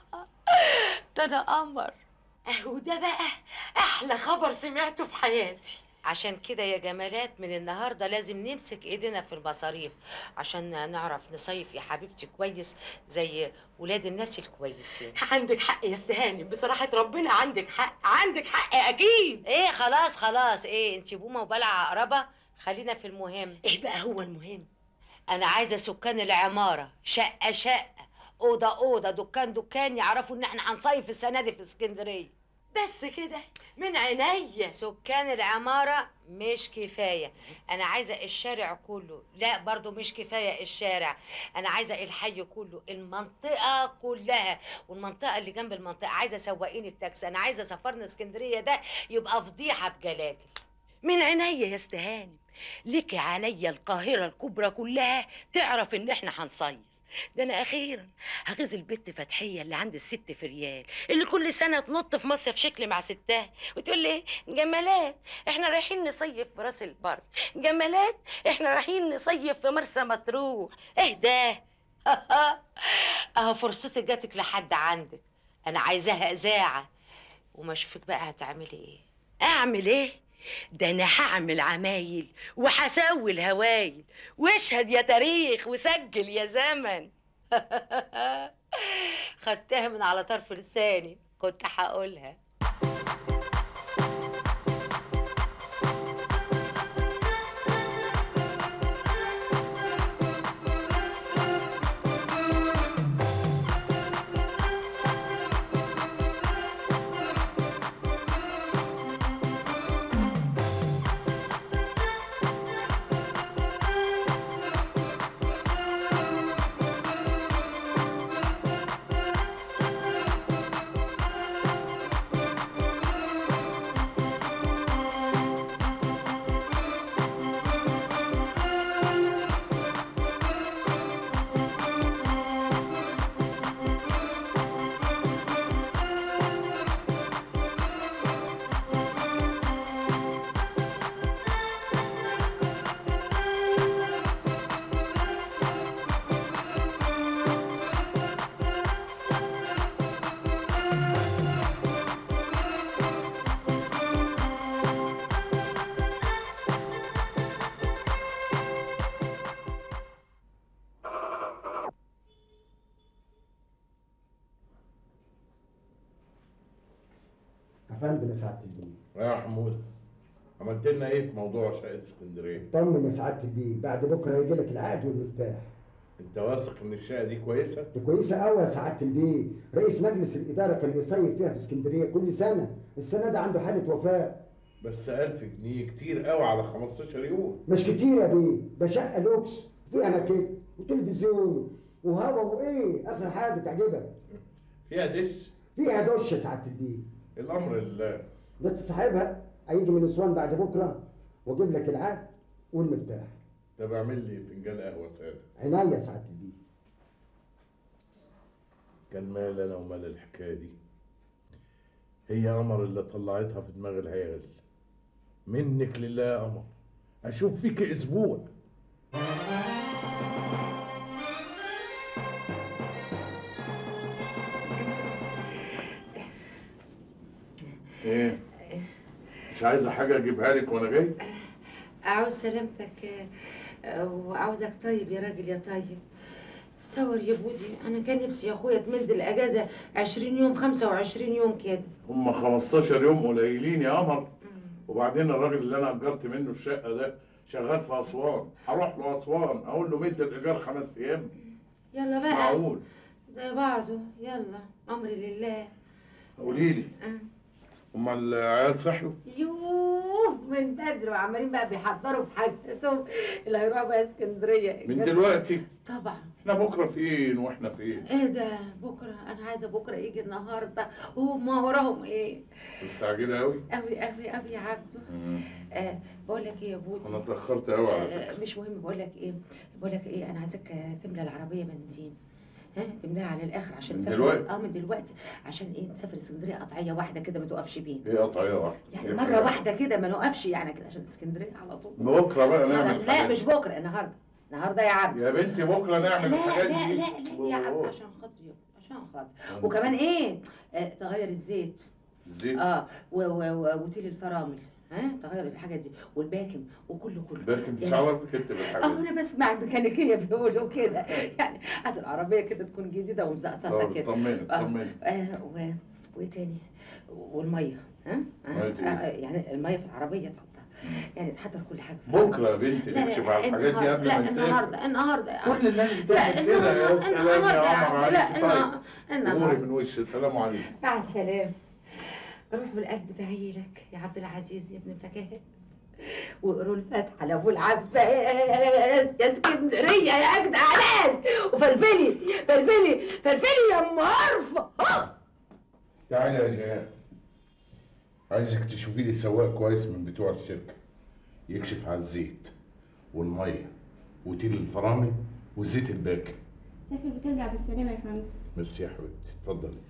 ده انا قمر. اهو ده بقى احلى خبر سمعته في حياتي. عشان كده يا جمالات من النهارده لازم نمسك ايدينا في المصاريف عشان نعرف نصيف يا حبيبتي كويس زي ولاد الناس الكويسين. عندك حق يا استهاني، بصراحه ربنا عندك حق اكيد. ايه خلاص ايه انت بومه وبلع عقربه. خلينا في المهم. ايه بقى هو المهم؟ انا عايزه سكان العماره شقه اوضه دكان يعرفوا ان احنا هنصيف السنه دي في اسكندريه. بس كده من عينيا. سكان العمارة مش كفاية، أنا عايزة الشارع كله. لا برضو مش كفاية الشارع، أنا عايزة الحي كله، المنطقة كلها، والمنطقة اللي جنب المنطقة. عايزة سواقين التاكسي. أنا عايزة سفرنا اسكندرية ده يبقى فضيحة بجلاجل. من عينيا يا استهاني، لك عليا القاهرة الكبرى كلها تعرف إن إحنا هنصيف. ده انا اخيرا هغيظ البت فتحيه اللي عند الست في ريال، اللي كل سنه تنط في مصيف شكل مع ستها وتقول لي جمالات احنا رايحين نصيف في راس البر، جمالات احنا رايحين نصيف في مرسى مطروح. ايه ده؟ اهو فرصتك جاتك لحد عندك. انا عايزاها اذاعه وما اشوفك بقى هتعملي ايه. اعمل ايه؟ ده انا هعمل عمايل وهسوي الهوايل، واشهد يا تاريخ وسجل يا زمن. خدتها من على طرف لساني، كنت هقولها. فندم يا سعاده البيه. يا حموده عملت لنا ايه في موضوع شقه اسكندريه؟ طمن يا سعاده البيه، بعد بكره هيجي لك العقد والمفتاح. انت واثق ان الشقه دي كويسه؟ دي كويسه قوي يا سعاده البيه، رئيس مجلس الاداره كان بيصيف فيها في اسكندريه كل سنه، السنه دي عنده حاله وفاه. بس 1000 جنيه كتير قوي على 15 يوم. مش كتير يا بيه، ده شقه لوكس فيها ماكيت وتلفزيون وهوا وايه اخر حاجه تعجبك. فيها دش؟ فيها دش يا سعاده البيه. الامر لله. بس صاحبها هيجي من اسوان بعد بكره واجيب لك العقد والمفتاح. طب اعمل لي فنجان قهوه ساده. عينيا يا سعاده البيه. كان مال انا ومال الحكايه دي. هي قمر اللي طلعتها في دماغ العيال. منك لله يا قمر، اشوف فيك اسبوع. ايه؟ مش عايزه حاجه اجيبها لك وانا جاي؟ عاوز سلامتك وعاوزك طيب يا راجل يا طيب. تصور يا بودي انا كان نفسي يا اخويا تمد الاجازه 20 يوم 25 يوم كده. هم 15 يوم قليلين يا قمر. وبعدين الراجل اللي انا اجرت منه الشقه ده شغال في اسوان، هروح له اسوان اقول له مد الايجار 5 ايام. يلا بقى معقول زي بعضه. يلا امري لله. قولي لي امال العيال صحوا؟ يوه من بدري وعمالين بقى بيحضروا في حاجتهم اللي هيروحوا بقى اسكندريه من دلوقتي؟ طبعا. احنا بكره فين واحنا فين؟ ايه ده بكره؟ انا عايزه بكره يجي النهارده وهم وراهم ايه؟ مستعجله قوي؟ قوي قوي قوي يا عبده. بقول لك ايه يا بودي؟ انا اتاخرت قوي على فكره. مش مهم. بقول لك ايه انا عايزاك تملى العربيه بنزين. تملاها على الاخر عشان من نسافر دلوقتي؟ من دلوقتي عشان ايه؟ نسافر اسكندريه قطعيه واحده كده ما توقفش بيه. ايه قطعيه واحده؟ يعني مره واحده كده ما نوقفش يعني كده عشان اسكندريه على طول. بكره بقى نعمل لا مش بكره، النهارده يا عبد. يا بنتي بكره نعمل الحاجات دي. لا يا عبد عشان خاطري وكمان ايه؟ تغير الزيت. وتيل الفرامل. تغير الحاجات دي والباكم وكله. باكم مش عارفك انت بالحاجات دي. انا بسمع الميكانيكيه بيقولوا كده يعني عايز العربيه كده تكون جديده ومزقططه كده. طمني وايه تاني؟ والميه يعني الميه في العربيه تحطها يعني تحضر كل حاجه بكره يا بنتي نكشف على الحاجات دي قبل ما نسافر. النهارده كل الناس بتعمل كده. يا سلام يا عمر عليك. النهارده نوري من وش. السلام عليكم. مع السلامه. روح بالقلب دعي لك يا عبد العزيز يا ابن الفكاهات وقروا الفاتحه لابو العباس يا اسكندريه يا اجدع ناس وفلفلي فلفلي فلفلي يا ام عرفه. تعالي يا جهاد، عايزك تشوفي لي سواق كويس من بتوع الشركه يكشف على الزيت والميه وتيل الفرامل والزيت الباكن. سافر وترجع بالسلامه يا فندم. ميرسي يا حبيبتي، اتفضلي.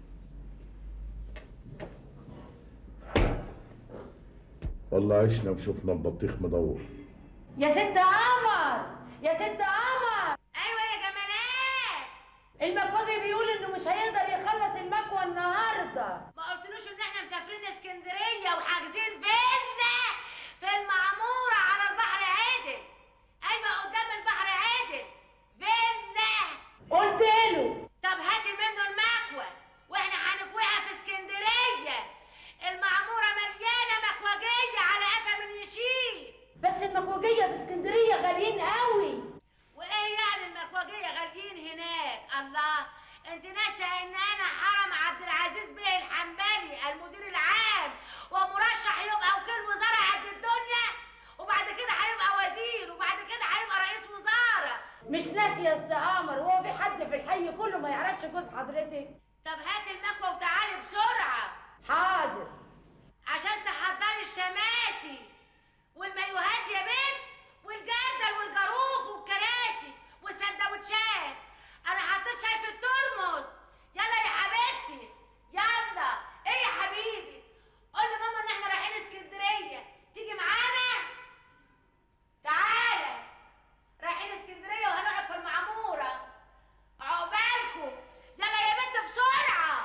والله عشنا وشفنا البطيخ مدور. يا ست قمر يا ست قمر. ايوه يا جمالات. المكواجي بيقول انه مش هيقدر يخلص المكوى النهارده. ما قلتلوش ان احنا مسافرين اسكندريه وحاجزين فيلا في المعموره على البحر عدل. ايوه قدام البحر عدل فيلا. قلت له. طب هاتي منه المكوى واحنا هنكويها في اسكندريه. المعموره مليانه مكواجيه على قفا من يشيل. بس المكواجيه في اسكندريه غاليين قوي. وايه يعني المكواجيه غاليين هناك؟ الله، انت ناسيه ان انا حرم عبد العزيز بيه الحنبلي المدير العام ومرشح يبقى وكيل وزاره قد الدنيا، وبعد كده هيبقى وزير، وبعد كده هيبقى رئيس وزاره. مش ناسيه يا ست قمر، هو في حد في الحي كله ما يعرفش جوز حضرتك؟ طب هاتي المكوى وتعالي بسرعه. حاضر. عشان تحضري الشماسي والمايوهات يا بنت والجردل والجاروف والكراسي والسندوتشات. انا حطيت شاي في الترمس. يلا يا حبيبتي يلا. ايه يا حبيبي؟ قول لماما ان احنا رايحين اسكندريه، تيجي معانا؟ تعالى، رايحين اسكندريه وهنقعد في المعموره. عقبالكم. يلا يا بنت بسرعه.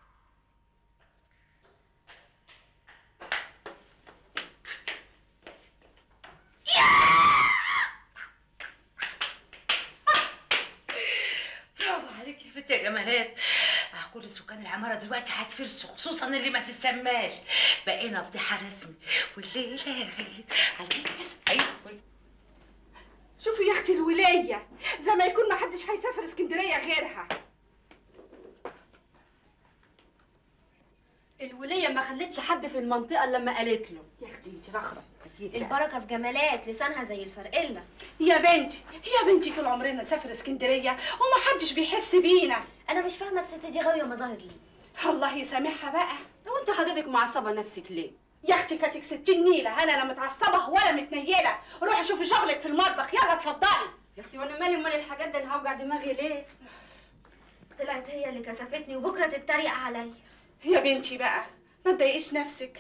برافو عليك يا بنت يا جمالات. كل سكان العماره دلوقتي هتفرسوا، خصوصا اللي ما تتسماش. بقينا فضيحه رسمي والليله يا عيد عليك سعيد. شوفي يا اختي الولايه زي ما يكون ما حدش هيسافر اسكندريه غيرها. الولية ما خلتش حد في المنطقة إلا لما قالت له. يا اختي انت رخرة اكيد. البركه في جمالات، لسانها زي الفرقله. يا بنتي طول عمرنا نسافر اسكندريه وما حدش بيحس بينا. انا مش فاهمه الست دي غاويه مظاهر ليه. الله يسامحها بقى. لو انت حضرتك معصبه نفسك ليه؟ يا اختي كاتك 60 نيله، انا لا متعصبه ولا متنيله. روحي شوفي شغلك في المطبخ، يلا اتفضلي. يا اختي وانا مالي ومال الحاجات دي، انا هوجع دماغي ليه؟ طلعت هي اللي كسفتني وبكره تتريق عليا. يا بنتي بقى ما تضايقيش نفسك.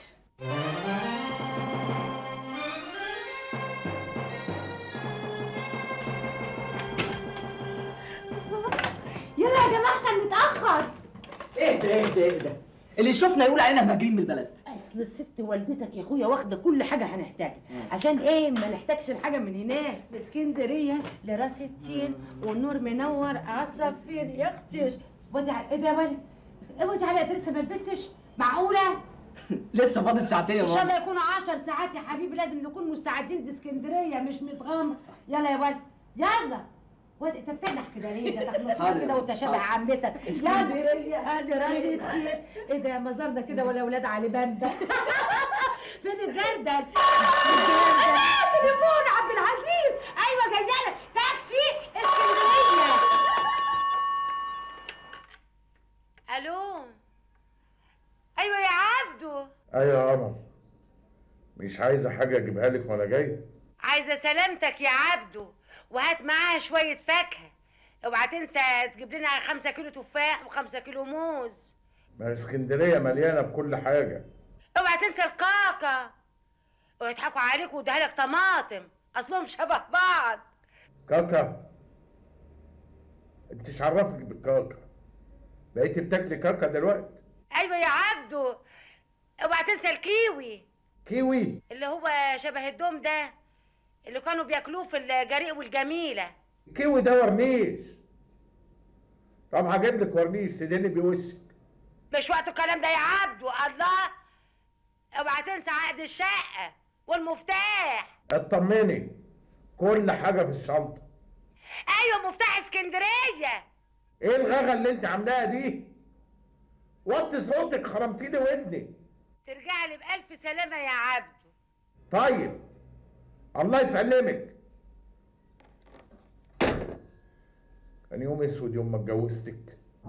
يلا يا جماعه احسن نتاخر. اهدى اللي يشوفنا يقول علينا مهاجرين من البلد. اصل الست والدتك يا اخويا واخده كل حاجه هنحتاجها، عشان ايه ما نحتاجش الحاجه من هناك. اسكندريه لراس التين والنور منور عالصفير يا اختي. ايه ده يا ولد؟ ابعدي على لسه ما لبستش؟ معقوله؟ لسه فاضل ساعتين يا ان ماما. شاء الله يكونوا 10 ساعات يا حبيبي، لازم نكون مستعدين. دي اسكندريه مش متغمر. يلا يا ولد يلا واد انت بتنح كده ليه؟ ده تخلص حاضر. كده وانت شبه حاضر. عمتك. اسكندرية. انا راسي كتير. ايه ده مزارنا كده ولا ولاد علي باندا؟ فين الجردل؟ تليفون عبد العزيز. ايوه جايه لك تاكسي اسكندريه. الو. ايوه يا عبدو. ايوه يا قمر، مش عايزه حاجه اجيبها لك وانا جاي؟ عايزه سلامتك يا عبدو، وهات معاها شويه فاكهه. اوعى تنسى تجيب لنا 5 كيلو تفاح و5 كيلو موز. ما اسكندريه مليانه بكل حاجه. اوعى تنسى الكاكا. ويضحكوا عليك ويديها لك طماطم، اصلهم شبه بعض. كاكا؟ انتش عرفك بالكاكا؟ بقيتي بتاكلي كاكا دلوقتي؟ ايوه يا عبدو. اوعى تنسى الكيوي. كيوي؟ اللي هو شبه الدوم ده اللي كانوا بياكلوه في الجريء والجميله. الكيوي ده ورنيش. طب هجيب لك ورنيش تدهني بوشك. مش وقت الكلام ده يا عبدو. الله. اوعى تنسى عقد الشقه والمفتاح. اطمني، كل حاجه في الشنطه. ايوه مفتاح اسكندريه. ايه الغغه اللي انت عاملاها دي؟ وطي صوتك، خرمتيلي ودني. ترجع لي بألف سلامة يا عبدو. طيب الله يسلمك. كان يوم اسود يوم ما اتجوزتك.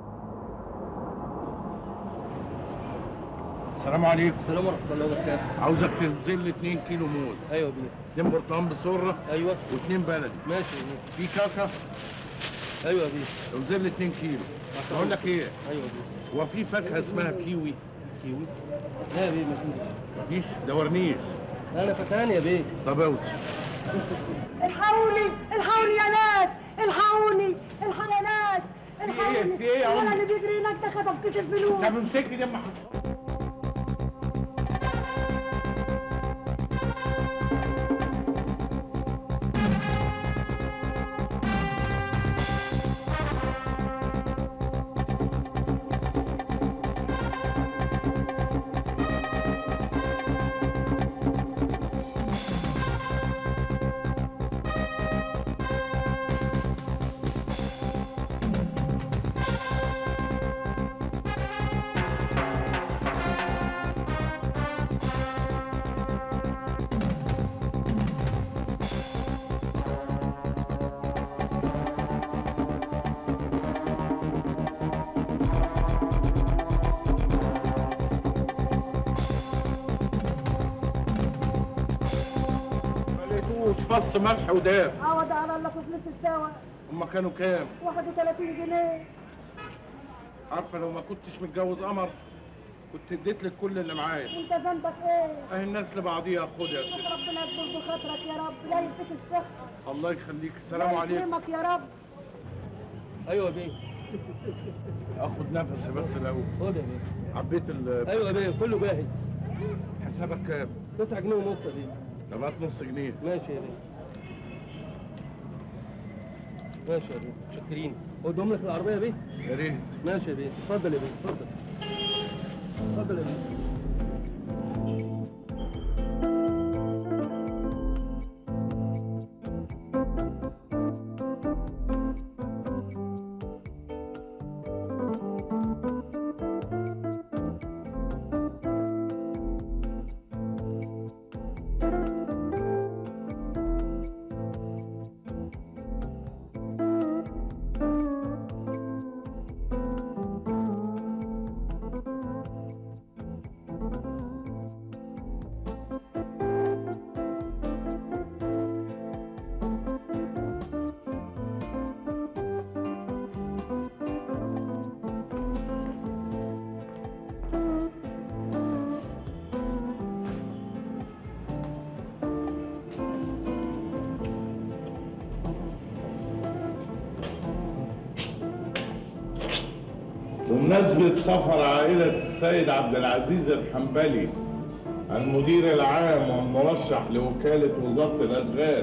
السلام عليكم. السلام ورحمه الله وبركاته. عاوزك تنزل لي 2 كيلو موز. ايوه بيه. 2 برتقال بسره. ايوه. و2 بلدي. ماشي. في كاكا. ايوه بيه. انزل لي 2 كيلو. بقول لك ايه؟ ايوه بيه. هو في فاكهه اسمها كيوي؟ كيوي؟ لا يا بيه مفيش. مفيش؟ ده ورنيش. انا فتان يا بيه. طب اوصي. الحقوني الحقوني يا ناس، الحقوني الحقوني يا ناس، الحقوني. في ايه يا الولد عمي؟ اللي بيجري هناك ده خطف كيس الفلوس. طب امسكني دي اما فص ملح وداب. عوض على الله في فلوس الدواء. هما كانوا كام؟ 31 جنيه. عارفه لو ما كنتش متجوز قمر كنت اديت لك كل اللي معايا. انت ذنبك ايه؟ اهي الناس لبعضيها. خد يا ستي. ربنا يكبر بخاطرك يا رب، لا يديك الصحة. الله يخليك. السلام الله عليكم. يكرمك يا رب. ايوه بيه. اخد نفسي بس الاول. خد يا بيه. عبيت ايوه يا بيه كله جاهز. حسابك كام؟ 9 جنيه ونص يا بيه. طب هات نص جنيه. ماشي يا بيه. ماشي يا بيه. متشكرين. قدهم لك العربيه يا بيه. يا ريت. ماشي يا بيه. اتفضل يا بيه. اتفضل. اتفضل يا بيه. بمناسبة سفر عائلة السيد عبد العزيز الحنبلي المدير العام والمرشح لوكالة وزارة الأشغال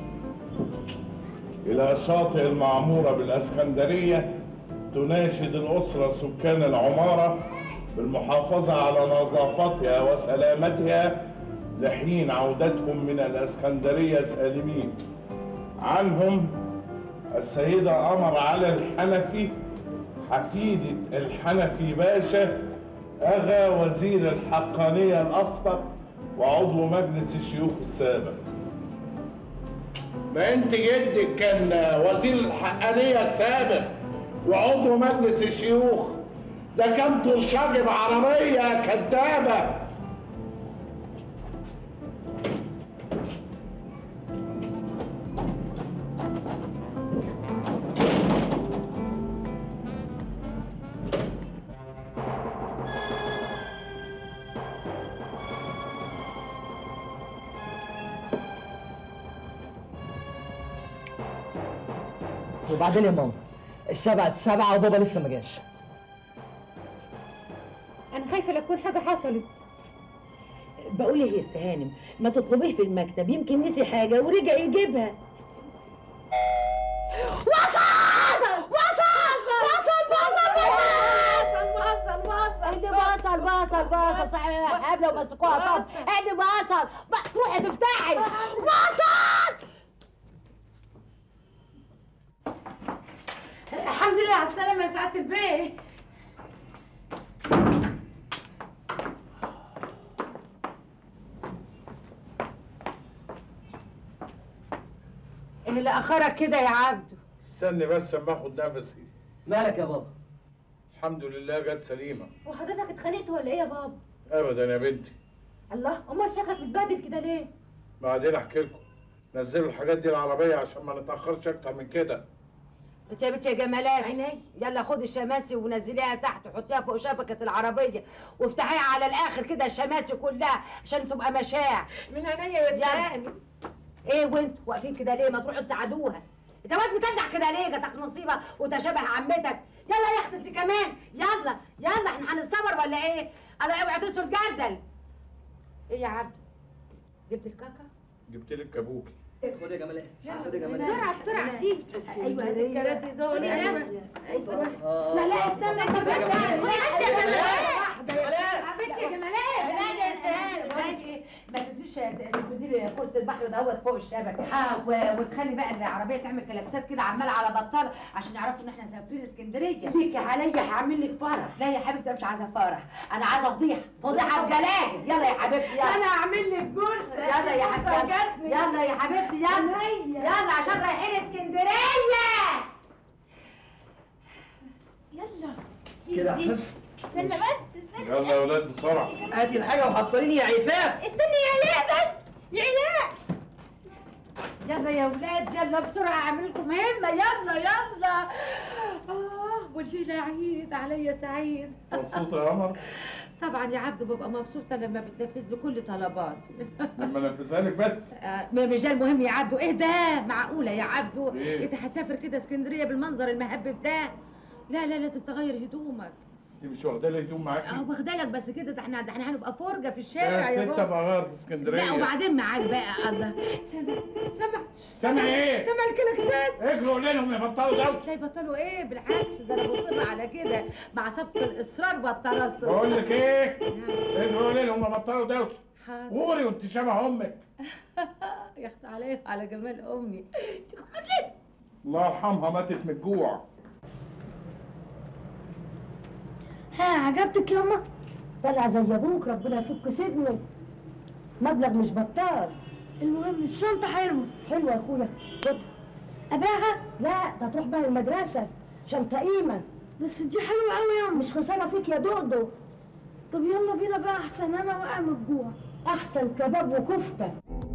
إلى شاطئ المعمورة بالإسكندرية، تناشد الأسرة سكان العمارة بالمحافظة على نظافتها وسلامتها لحين عودتهم من الإسكندرية سالمين. عنهم السيدة قمر على الحنفي حفيدة الحنفي باشا أغا وزير الحقانية الأسبق وعضو مجلس الشيوخ السابق. ما انت جدك كان وزير الحقانية السابق وعضو مجلس الشيوخ، ده كان طرشاجي بعربية كدابة. وبعدين يا ماما السبعة 7 وبابا لسه ما جاش. انا خايفه لا تكون حاجه حصلت. بقول ايه يا استهانم، ما تطلبيه في المكتب يمكن نسي حاجه ورجع يجيبها. وصل صحيح قبل ما مسكوها طب اللي وصل تروحي تفتحي وصل. الحمد لله على السلامة يا سعادة البيه. ايه اللي اخرك كده يا عبدو؟ استني بس اما اخد نفسي. مالك يا بابا؟ الحمد لله جت سليمة. وحضرتك اتخانقت ولا ايه يا بابا؟ ابدا يا بنتي. الله، امال شكلك متبهدل كده ليه؟ بعدين احكي لكم. نزلوا الحاجات دي العربية عشان ما نتأخرش أكتر من كده. يا بنتي يا جمالات عيني، يلا خدي الشماسي ونزليها تحت وحطيها فوق شبكة العربية وافتحيها على الآخر كده الشماسي كلها عشان تبقى مشاع. من عينيا يا استهاني. ايه وانتوا واقفين كده ليه؟ ما تروحوا تساعدوها. انت واد متدح كده ليه؟ جاتك نصيبة وتشابه عمتك. يلا يا اختي انت كمان، يلا احنا هنتصور ولا ايه؟ انا اوعي تنسوا الجردل. ايه يا عبد؟ جبت الكاكا؟ جبت لك ابوكي. خد يا جمالات، خد يا جمالات. بسرعة شيل. ايوه هات الكراسي دول. ايوه. لا استنى كمان يا جمالات. حبيبتي يا جمالات. لا يا استاذ بقول لك ايه، ما تنسيش تفردي كرسي البحر دوت فوق الشبكه وتخلي بقى العربيه تعمل كلاكسات كده عماله على بطال عشان يعرفوا ان احنا مسافرين اسكندريه. ليكي عليا هعمل لك فرح. لا يا حبيبتي مش عايزه فرح، انا عايزه فضيحه بجلاجل. يلا يا حبيبتي يلا. انا هعمل لك بورصه. يلا يا حبيبتي يلا يا حبيبتي يلا عشان رايحين اسكندريه. يلا كده عفاف. استنى بس يلا يا ولاد بسرعة. هاتي الحاجة وحصليني يا عفاف. استني يا علاء بس يا علاء. يلا يا ولاد يلا بسرعه اعمل لكم مهمه. يلا والليله عيد عليا سعيد. مبسوطة يا قمر؟ طبعا يا عبدو ببقى مبسوطه لما بتنفذ لي كل طلباتي. لما انفذها لك بس. مش ده المهم يا عبدو. ايه ده؟ معقوله يا عبدو إيه؟ انت هتسافر كده اسكندريه بالمنظر المهبب ده؟ لا لازم تغير هدومك. انت مش واخده لي هدوم معاكي؟ واخده لك بس كده ده احنا هنبقى فرجه في الشارع يا يا ست بابا. ابقى غير في اسكندريه. لا وبعدين معاك بقى. الله سامع ايه؟ سامع الكلاكسات. اجروا قولي لهم يبطلوا دوشه. لا يبطلوا ايه؟ بالعكس ده انا مصر على كده مع سبق الاصرار والترصد. بقول لك ايه؟ اجروا قولي لهم يبطلوا دوشه. حاضر. قولي وانت شبه امك. يا اختي عليا على جمال امي. الله يرحمها ماتت من الجوع. ها عجبتك ياما؟ طلع زي ابوك، ربنا يفك سجنه. مبلغ مش بطال. المهم الشنطة حلوة. حلوة يا اخويا، خدها. ابيعها؟ لا ده تروح بها المدرسة، شنطة قيمة. بس دي حلوة قوي ياما. مش خسارة فيك يا دودو. طب يلا بينا بقى احسن انا واقع من الجوع. احسن كباب وكفتة.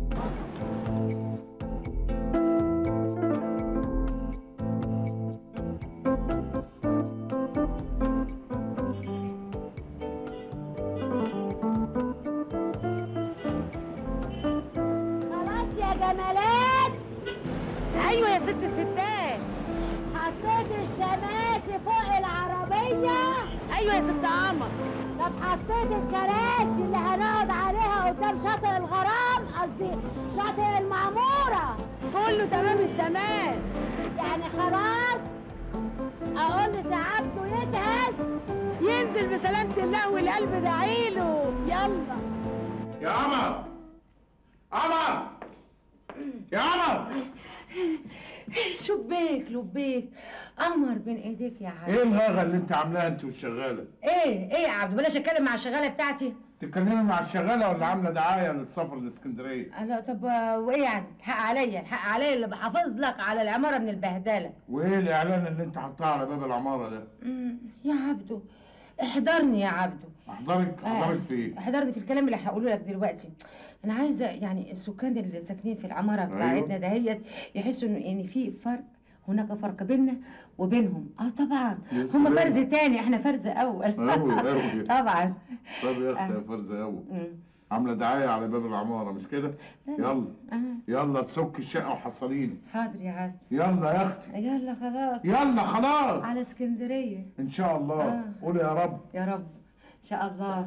جمالات. ايوه يا ست الستات. حطيت الشماسي فوق العربية. ايوه يا ست قمر. طب حطيت الكراسي اللي هنقعد عليها قدام شاطئ الغرام، قصدي شاطئ المعمورة. كله تمام التمام. يعني خلاص اقول لسعادته يجهز ينزل بسلامة الله والقلب دعيله. يلا يا قمر. قمر يا قمر. شبيك لبيك قمر بين ايديك يا عبد. ايه الغاغه اللي انت عاملاها انت والشغاله؟ ايه يا عبد، بلاش اتكلم مع الشغاله بتاعتي. تتكلمي مع الشغاله ولا عامله دعايه للسفر لاسكندريه؟ لا طب وايه يعني؟ الحق عليا اللي بحافظ لك على العماره من البهدله. وايه الاعلان اللي انت حاطاه على باب العماره ده؟ يا عبدو احضرني يا عبدو. احضرك في ايه؟ احضرني في الكلام اللي هقوله لك دلوقتي. انا عايزه يعني السكان اللي ساكنين في العماره بتاعتنا دهيت يحسوا ان في فرق، هناك فرق بيننا وبينهم. طبعا هم فرز تاني، احنا فرز اول. طبعا. طب يا اختي يا فرز اول عامله دعايه على باب العماره مش كده؟ يلا يلا تسك الشقه وحصليني. حاضر يا عبد. يلا يا اختي. يلا خلاص. يلا خلاص. على اسكندريه ان شاء الله. قولي يا رب. يا رب ان شاء الله.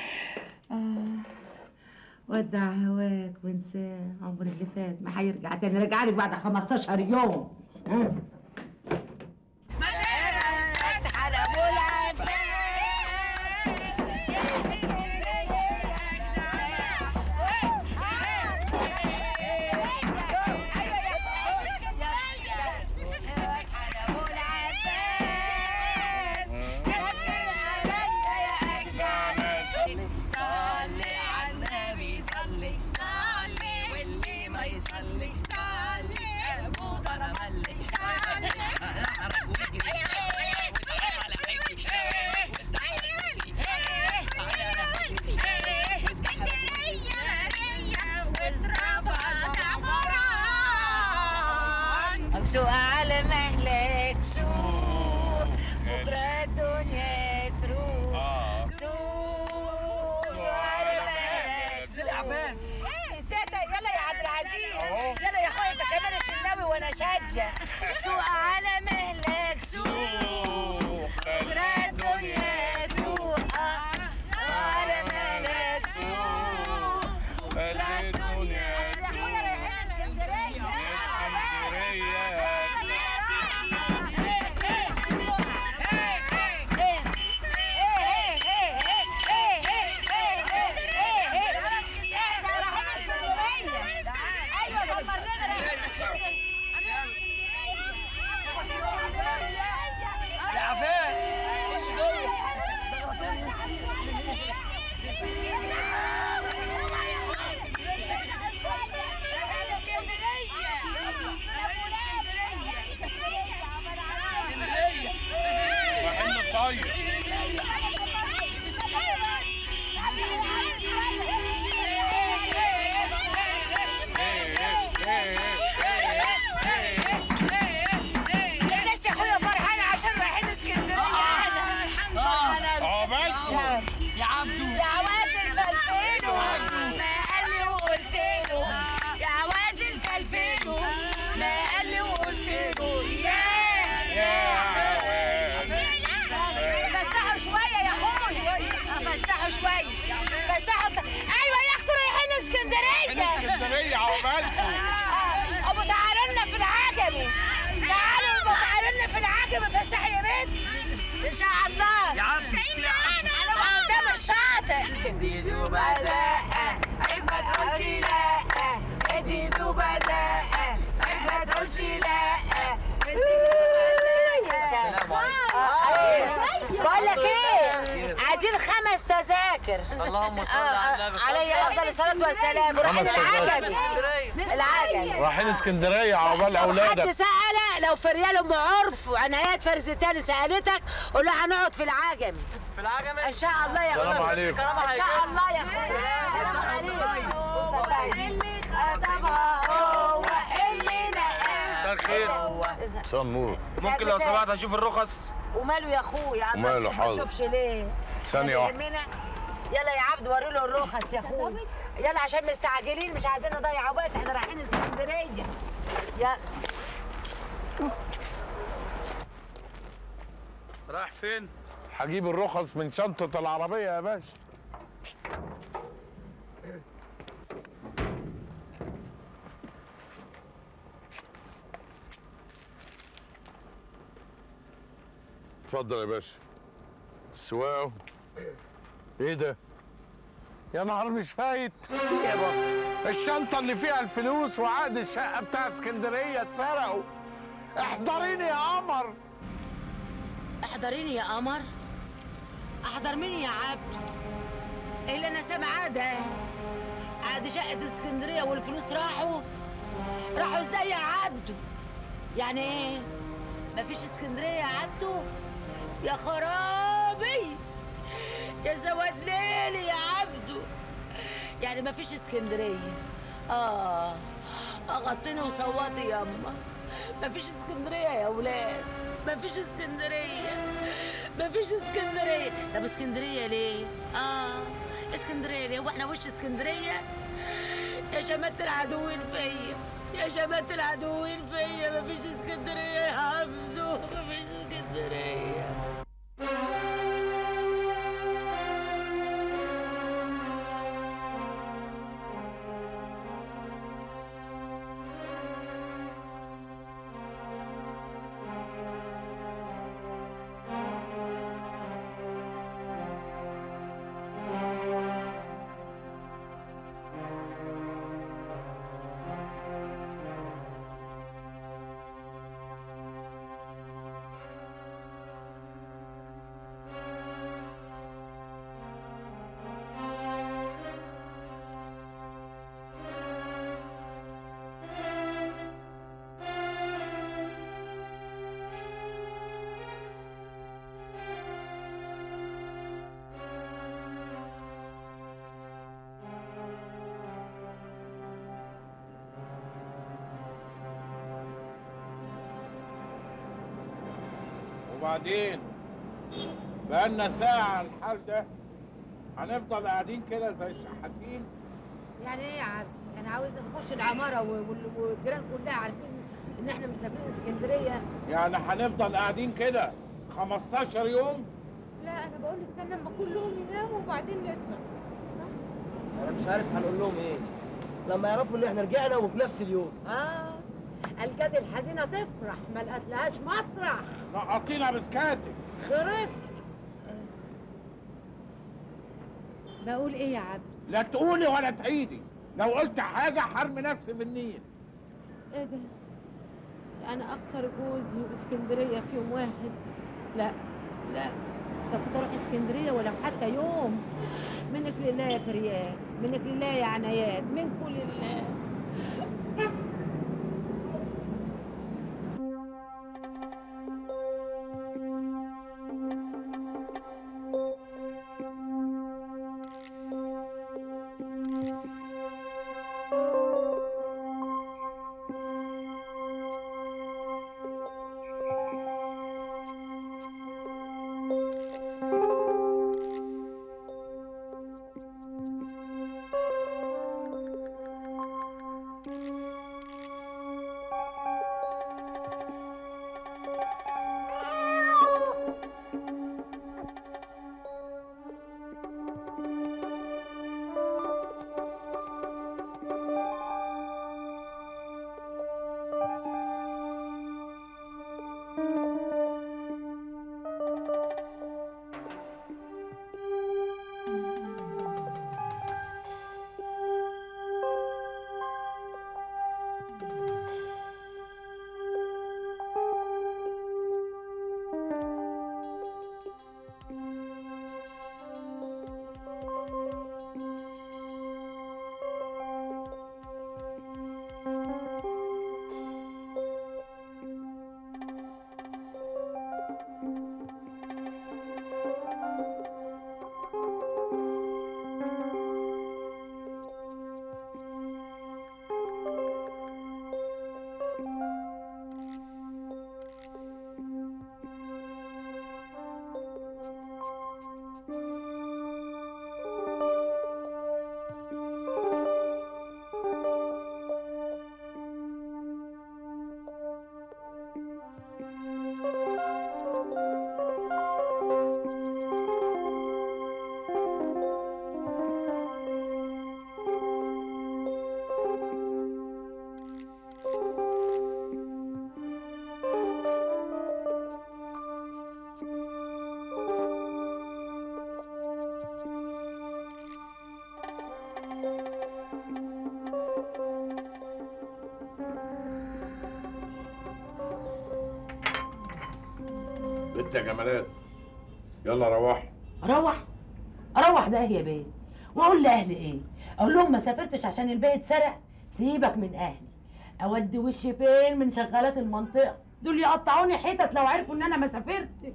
ودع هواك وانساه، عمر اللي فات ما هيرجع تاني، رجعلك بعد 15 يوم. سؤال مهلك سوق بكرة الدنيا تروح سؤال مهلك سوق. تيتا يلا يا عبد العزيز، يلا يا اخويا انت كمان الشناوي وانا شاديه. سؤال مهلك سوق بكرة الدنيا تروح سؤال مهلك سوق بكرة الدنيا ابو تعالوا لنا في العجمي، تعالوا لنا في العجمي فسحي يا بنت ان شاء الله يا عم. انا قدام الشاطئ. ادي زوبه زقه عيب ما تقولش لا، ادي زوبه زقه عيب ما تقولش لا. بقول لك ايه، عايزين 5 تذاكر. اللهم صل على النبي. عليه افضل الصلاه والسلام. رايحين العجمي رايحين اسكندريه عقبال اولادك. حد سأل لو في ريال ام عرف وعنايات فرزتاني سالتك قول لها هنقعد في العجمي. في العجمي ان شاء الله يا اخويا. السلام عليكم. ان شاء الله يا اخويا. اللي خطبها هو اللي نقاها. مساء الخير. مساء النور. ممكن لو سمحت اشوف الرخص؟ وماله يا اخويا؟ وماله حاضر. ما تشوفش ليه؟ ثانية واحدة. يلا يا عبد وري له الرخص يا اخويا. يلا عشان مستعجلين مش عايزين نضيع وقت، احنا رايحين اسكندريه. يلا. رايح فين؟ هجيب الرخص من شنطة العربية يا باشا. اتفضل يا باشا. السواق. ايه ده؟ يا نهار مش فايت. الشنطة اللي فيها الفلوس وعقد الشقة بتاع اسكندرية اتسرقوا. احضريني يا قمر. احضريني يا قمر؟ احضر مين يا عبد؟ ايه اللي انا سامعاه ده؟ عاد شقة اسكندرية والفلوس راحوا ازاي يا عبدو؟ يعني ايه؟ مفيش اسكندرية يا عبدو؟ يا خرابي، يا سواد ليلي يا عبدو، يعني مفيش اسكندرية؟ غطيني وصوتي ياما، مفيش اسكندرية يا ولاد، مفيش اسكندرية، مفيش اسكندرية. طب اسكندرية ليه؟ اسكندرية ليه؟ واحنا وش اسكندرية؟ يا شماتة العدوين فيا، يا شماتة العدوين فيا، مفيش اسكندرية يا عبدو، مفيش اسكندرية. وبعدين بقالنا ساعة على الحال ده، هنفضل قاعدين كده زي الشحاتين؟ يعني ايه يا عبد؟ يعني عاوز نخش العمارة والجيران كلها عارفين ان احنا مسافرين اسكندرية؟ يعني هنفضل قاعدين كده 15 يوم؟ لا انا بقول استنى اما كلهم يناموا وبعدين نطلع. انا مش عارف هنقول لهم ايه لما يعرفوا ان احنا رجعنا وفي نفس اليوم. الجد الحزينة تفرح ما لقتلهاش مطرح. نقطينا بسكاتك. خرست. بقول ايه يا عبد؟ لا تقولي ولا تعيدي، لو قلت حاجة حرمي نفسي في النيل. ايه ده؟ انا اخسر جوزي واسكندرية في يوم واحد؟ لا لا، طب كنت اروح اسكندرية ولو حتى يوم. منك لله يا فريال، منك لله يا عنايات، منكم لله. بنت يا جمالات، يلا روحي. اروح ده يا بيه، واقول لاهلي ايه؟ اقول لهم ما سافرتش عشان البيت اتسرق؟ سيبك من اهلي، اودي وشي فين من شغالات المنطقه؟ دول يقطعوني حتت لو عرفوا ان انا ما سافرتش.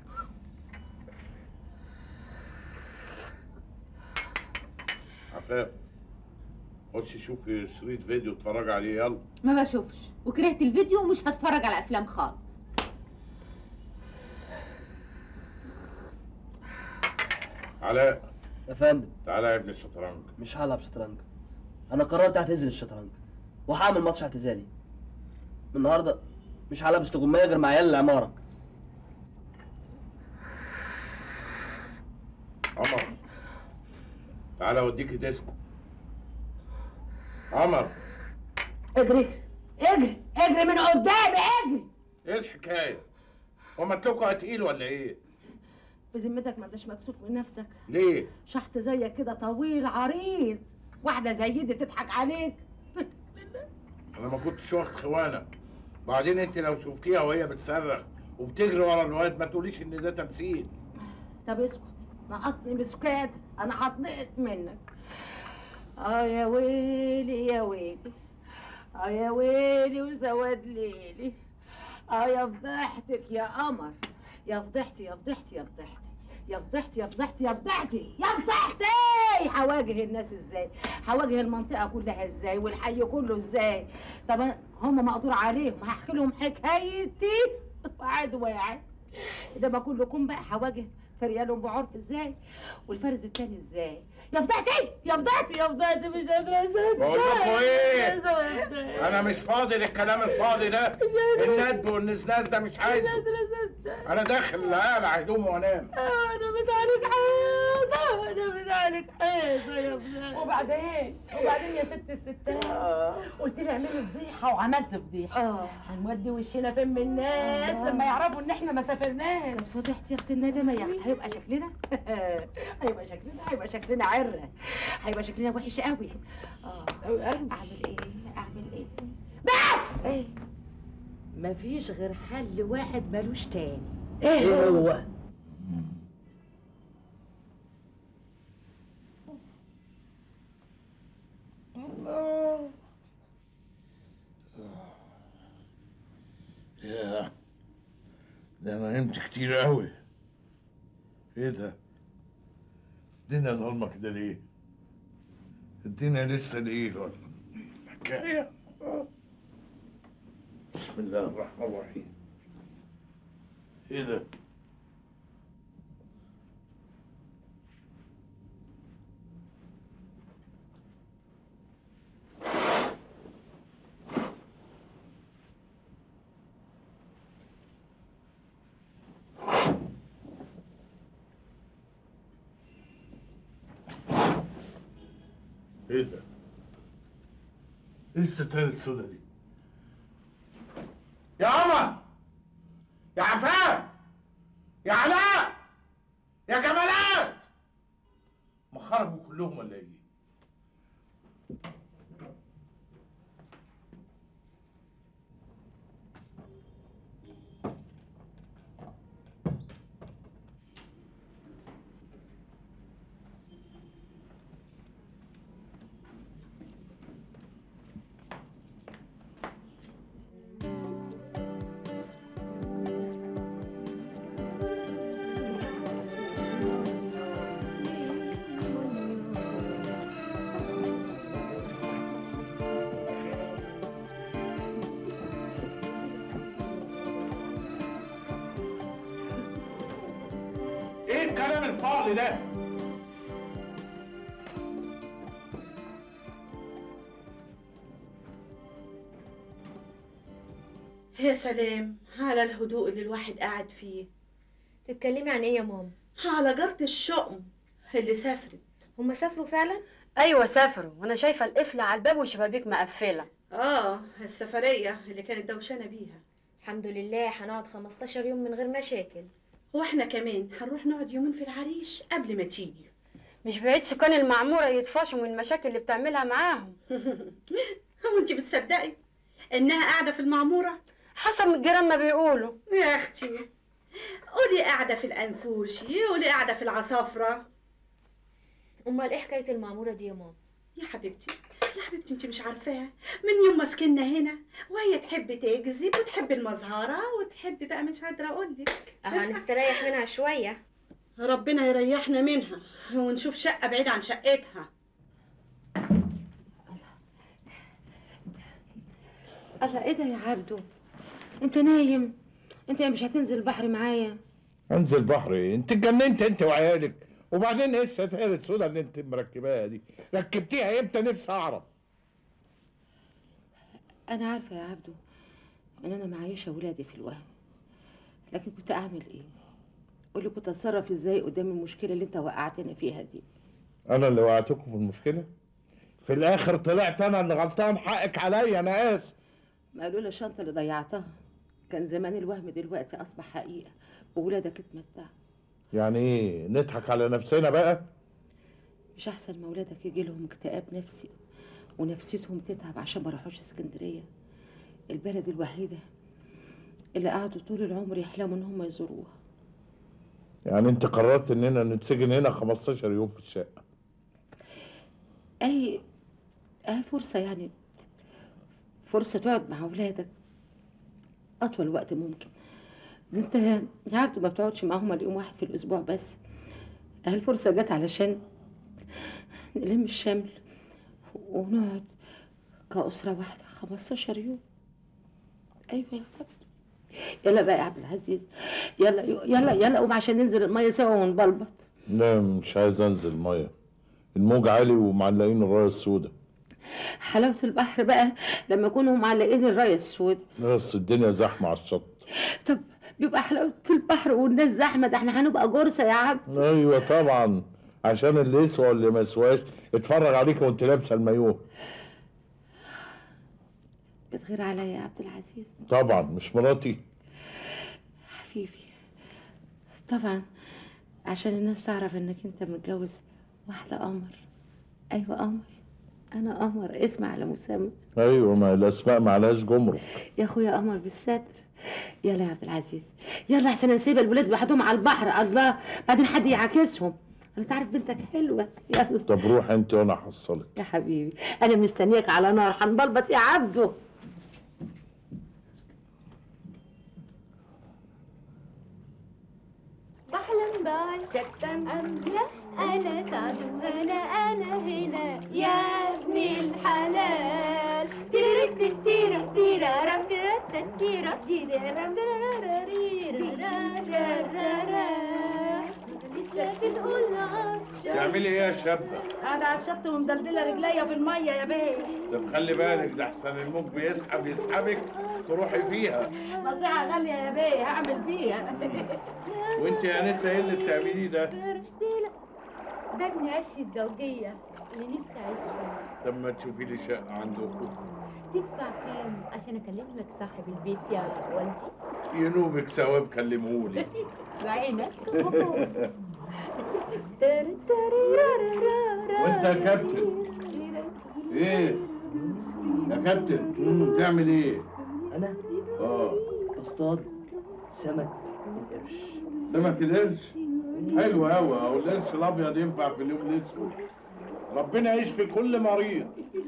عفاف، خشي شوفي شريط فيديو اتفرج عليه. يلا. ما بشوفش وكرهت الفيديو ومش هتفرج على افلام خالص. علاء يا فندم. تعالى يا ابن الشطرنج. مش هلعب شطرنج، انا قررت اعتزل الشطرنج وهعمل ماتش اعتزالي من النهارده. مش هلعب استغمايه غير مع عيال العماره. عمر تعالى اوديك ديسكو. عمر اجري من قدامي، اجري. ايه الحكايه؟ هما انتوا تقيل ولا ايه؟ بذمتك ما انتش مكسوف من نفسك؟ ليه؟ شحت زيك كده طويل عريض، واحده زي دي تضحك عليك؟ انا ما كنتش واخد خوانه. بعدين انت لو شفتيها وهي بتصرخ وبتجري ورا الواد ما تقوليش ان ده تمثيل. طب اسكت، نقطني بسكات، انا هتنقط منك. يا ويلي يا ويلي، يا ويلي وسواد ليلي، يا فضحتك يا قمر، يا فضحتي يا فضحتي يا فضحتي يا فضحتي يا فضحتي يا فضحتي يا فضحتي. هواجه الناس ازاي؟ هواجه المنطقه كلها ازاي؟ والحي كله ازاي؟ طب هم مقدور عليهم، هحكي لهم حكايتي واحد واحد. ده ما كلكم بقى هواجه فريالهم بعرف ازاي؟ والفارس التاني ازاي؟ يا فضحتي يا فضحتي يا فضحتي، مش قادره اصدق. بقول لكم ايه؟ انا مش فاضي للكلام الفاضي ده. الندب والنسناس ده مش عايزه. مش قادره اصدق. انا داخل اقلع هدومي وانام. انا متعلق حيطه، انا متعلق حيطه يا فلان. وبعدين يا ست الستات، قلت لي اعملي فضيحه وعملت فضيحه. هنودي وشنا فين من الناس لما يعرفوا ان احنا ما سافرناش؟ فضحت يا اختي الندمه يا اختي. هيبقى شكلنا هيبقى شكلنا عره، هيبقى شكلنا وحش قوي. اعمل ايه بس؟ ايه؟ مفيش غير حل واحد ملوش تاني. ايه هو؟ يا ده انا نمت كتير قوي. ايه ده؟ الدنيا ضلمه كده ليه؟ الدنيا لسه ليل ولا الحكايه؟ بسم الله الرحمن الرحيم. ايه ده؟ ايه ده؟ ايه الستاير السودا دي؟ يا عمر، يا عفاف، يا علاء، يا جمالات، ما خرجوا كلهم ولا ايه؟ ايه الكلام الفاضي ده؟ يا سلام على الهدوء اللي الواحد قاعد فيه. تتكلمي عن ايه يا ماما؟ على جارة الشؤم اللي سافرت. هما سافروا فعلا؟ ايوه سافروا، وانا شايفه القفله على الباب والشبابيك مقفله. السفرية اللي كانت دوشانة بيها. الحمد لله هنقعد 15 يوم من غير مشاكل. واحنا كمان هنروح نقعد يومين في العريش قبل ما تيجي. مش بعيد سكان المعموره يتفاشوا من المشاكل اللي بتعملها معاهم. هو انت بتصدقي انها قاعده في المعموره؟ حسب الجيران ما بيقولوا. يا اختي وليه قاعده في الانفوشي وليه قاعده في العصافره. امال ايه حكايه المعموره دي يا ماما؟ يا حبيبتي انت مش عارفاها، من يوم ما سكننا هنا وهي تحب تكذب وتحب المظهره وتحب بقى مش قادره اقول لك. هنستريح منها شويه. ربنا يريحنا منها ونشوف شقه بعيد عن شقتها. الله ايه ده يا عبدو؟ انت نايم؟ انت مش هتنزل البحر معايا؟ انزل بحر ايه؟ انت اتجننت انت وعيالك. وبعدين ايه الستاير السودا اللي انت مركباها دي؟ ركبتيها امتى؟ نفسي اعرف. انا عارفه يا عبدو ان انا معيشه ولادي في الوهم، لكن كنت اعمل ايه؟ قولي كنت اتصرف ازاي قدام المشكله اللي انت وقعتنا فيها دي؟ انا اللي وقعتكم في المشكله؟ في الاخر طلعت انا اللي غلطان، حقك عليا، انا اسف. ما لولا الشنطه اللي ضيعتها كان زمان الوهم دلوقتي اصبح حقيقه وولادك اتمتعوا. يعني ايه نضحك على نفسنا بقى؟ مش احسن ما ولادك يجي لهم اكتئاب نفسي ونفسيتهم تتعب عشان ما راحوش اسكندريه، البلد الوحيده اللي قعدوا طول العمر يحلموا ان هم يزوروها. يعني انت قررت اننا نتسجن هنا 15 يوم في الشقه؟ اي فرصه، يعني فرصه تقعد مع اولادك اطول وقت ممكن. ده انت يا عبد ما بتقعدش معاهم اليوم واحد في الاسبوع بس. الفرصه جت علشان نلم الشمل ونقعد كأسرة واحدة 15 يوم. ايوه يا عبد. يلا بقى يا عبد العزيز، يلا قوم عشان ننزل الميه سوا ونبلبط. لا مش عايز انزل ميه، الموج عالي ومعلقين الرايه السوداء. حلاوه البحر بقى لما يكونوا معلقين الرايه السوداء. بس الدنيا زحمه على الشط. طب بيبقى حلاوه البحر والناس زحمه، ده احنا هنبقى جرسه يا عبد. ايوه طبعا، عشان اللي يسوى واللي ما يسواش اتفرج عليك وانت لابسه المايوه. بتغير عليا يا عبد العزيز؟ طبعا، مش مراتي حبيبي. طبعا عشان الناس تعرف انك انت متجوز واحده قمر. ايوه قمر، انا قمر، اسم على مسمى. ايوه، ما الاسماء معلهاش جمرك يا اخويا قمر بالستر. يلا يا عبد العزيز يلا احسن نسيب الولاد لوحدهم على البحر، الله بعدين حد يعاكسهم. انت عارف بنتك حلوه. يلا طب روح انت وانا احصلك يا حبيبي، انا مستنياك على نار هنبلبط يا عبدو. بحلم بعيشك أملا، أنا سعد وهنا أنا هنا يا ابن الحلال. تيرت تيرا تيرا رم تيرا تيرا تيرا رم تعملي ايه يا شابه؟ انا على الشط ومدلدله رجليا في الميه يا بيه. طب خلي بالك، ده احسن الموج يسحبك تروحي فيها. نصيحه غاليه يا بيه هعمل بيها. وانت يا نسا ايه اللي بتعمليه ده؟ ده ابن عشي الزوجيه اللي نفسي اعيش فيها. طب ما تشوفي لي شقه عندكم. تدفع كام عشان اكلم لك صاحب البيت يا والدي؟ ينوبك ثواب كلمهولي. بعينك. وانت يا كابتن ايه؟ يا كابتن بتعمل ايه؟ انا؟ اصطاد سمك القرش. سمك القرش؟ حلو قوي، اهو القرش الابيض ينفع في اليوم الاسود. ربنا يشفي كل مريض.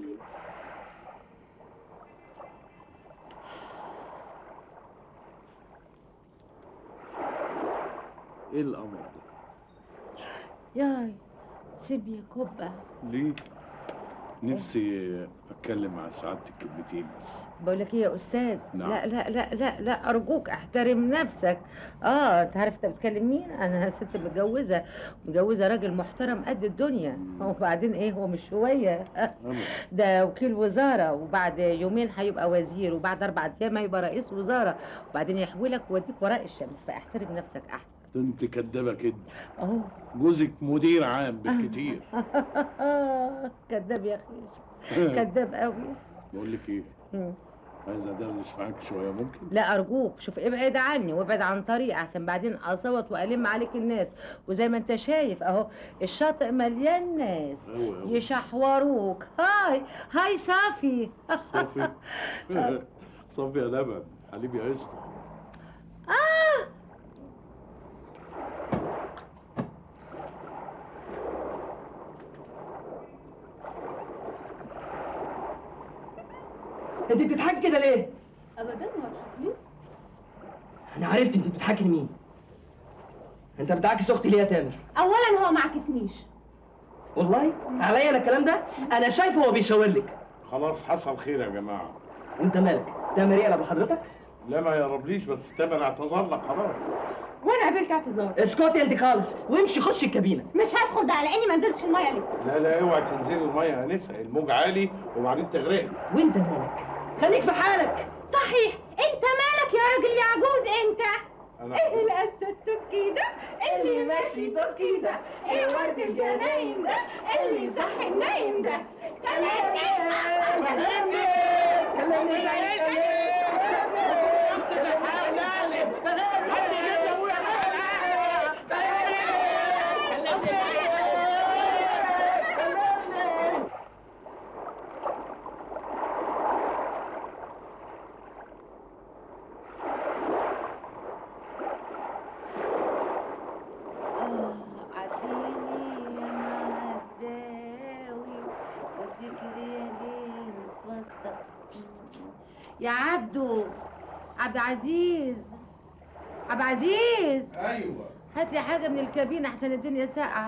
ايه الامر ده؟ ياي سيب يا كوبا. ليه؟ نفسي اتكلم مع سعادتك كلمتين بس. بقول لك ايه يا استاذ؟ نعم. لا لا لا لا لا ارجوك احترم نفسك. انت عارف انت بتكلم مين؟ انا ست متجوزه راجل محترم قد الدنيا. وبعدين ايه، هو مش شويه. ده وكيل وزاره، وبعد يومين هيبقى وزير، وبعد 4 ايام هيبقى رئيس وزاره، وبعدين يحولك ويوديك وراء الشمس. فاحترم نفسك احسن. ده انت كدابه كده. اهو جوزك مدير عام بالكتير. كداب يا اخي، كداب قوي. بقول لك ايه؟ عايز ادردش معاك شويه ممكن؟ لا ارجوك، شوف ابعد عني وابعد عن طريقي احسن بعدين اصوت والم عليك الناس. وزي ما انت شايف اهو الشاطئ مليان ناس يشحوروك. هاي صافي. صافي. صافي يا لبن حليب يا قشطه. انت بتضحكي كده ليه؟ ابدا ما بضحكلوش. انا عرفت انت بتضحكي لمين. انت بتعاكس اختي ليه يا تامر؟ اولا هو ما عكسنيش. والله عليا انا الكلام ده؟ انا شايفه هو بيشاور لك. خلاص حصل خير يا جماعه. وانت مالك؟ تامر يقلب لحضرتك؟ لا ما يقربليش، بس تامر اعتذر لك خلاص. وانا قابلت اعتذار. اسكتي انت خالص وامشي خشي الكابينه. مش هدخل ده لاني ما نزلتش الميه لسه. لا لا اوعي تنزلي الميه يا انسه، الموج عالي وبعدين تغرقي. وانت مالك؟ خليك في حالك. صحيح، انت مالك يا راجل يا عجوز انت؟ أنا ايه القسه التوكي ده اللي ماشي توكي ده؟ ايه ورد الجناين ده اللي صح النايم ده؟ يا عبدو، عبد العزيز، عبد العزيز. ايوه هات لي حاجه من الكابينه احسن الدنيا ساقعه.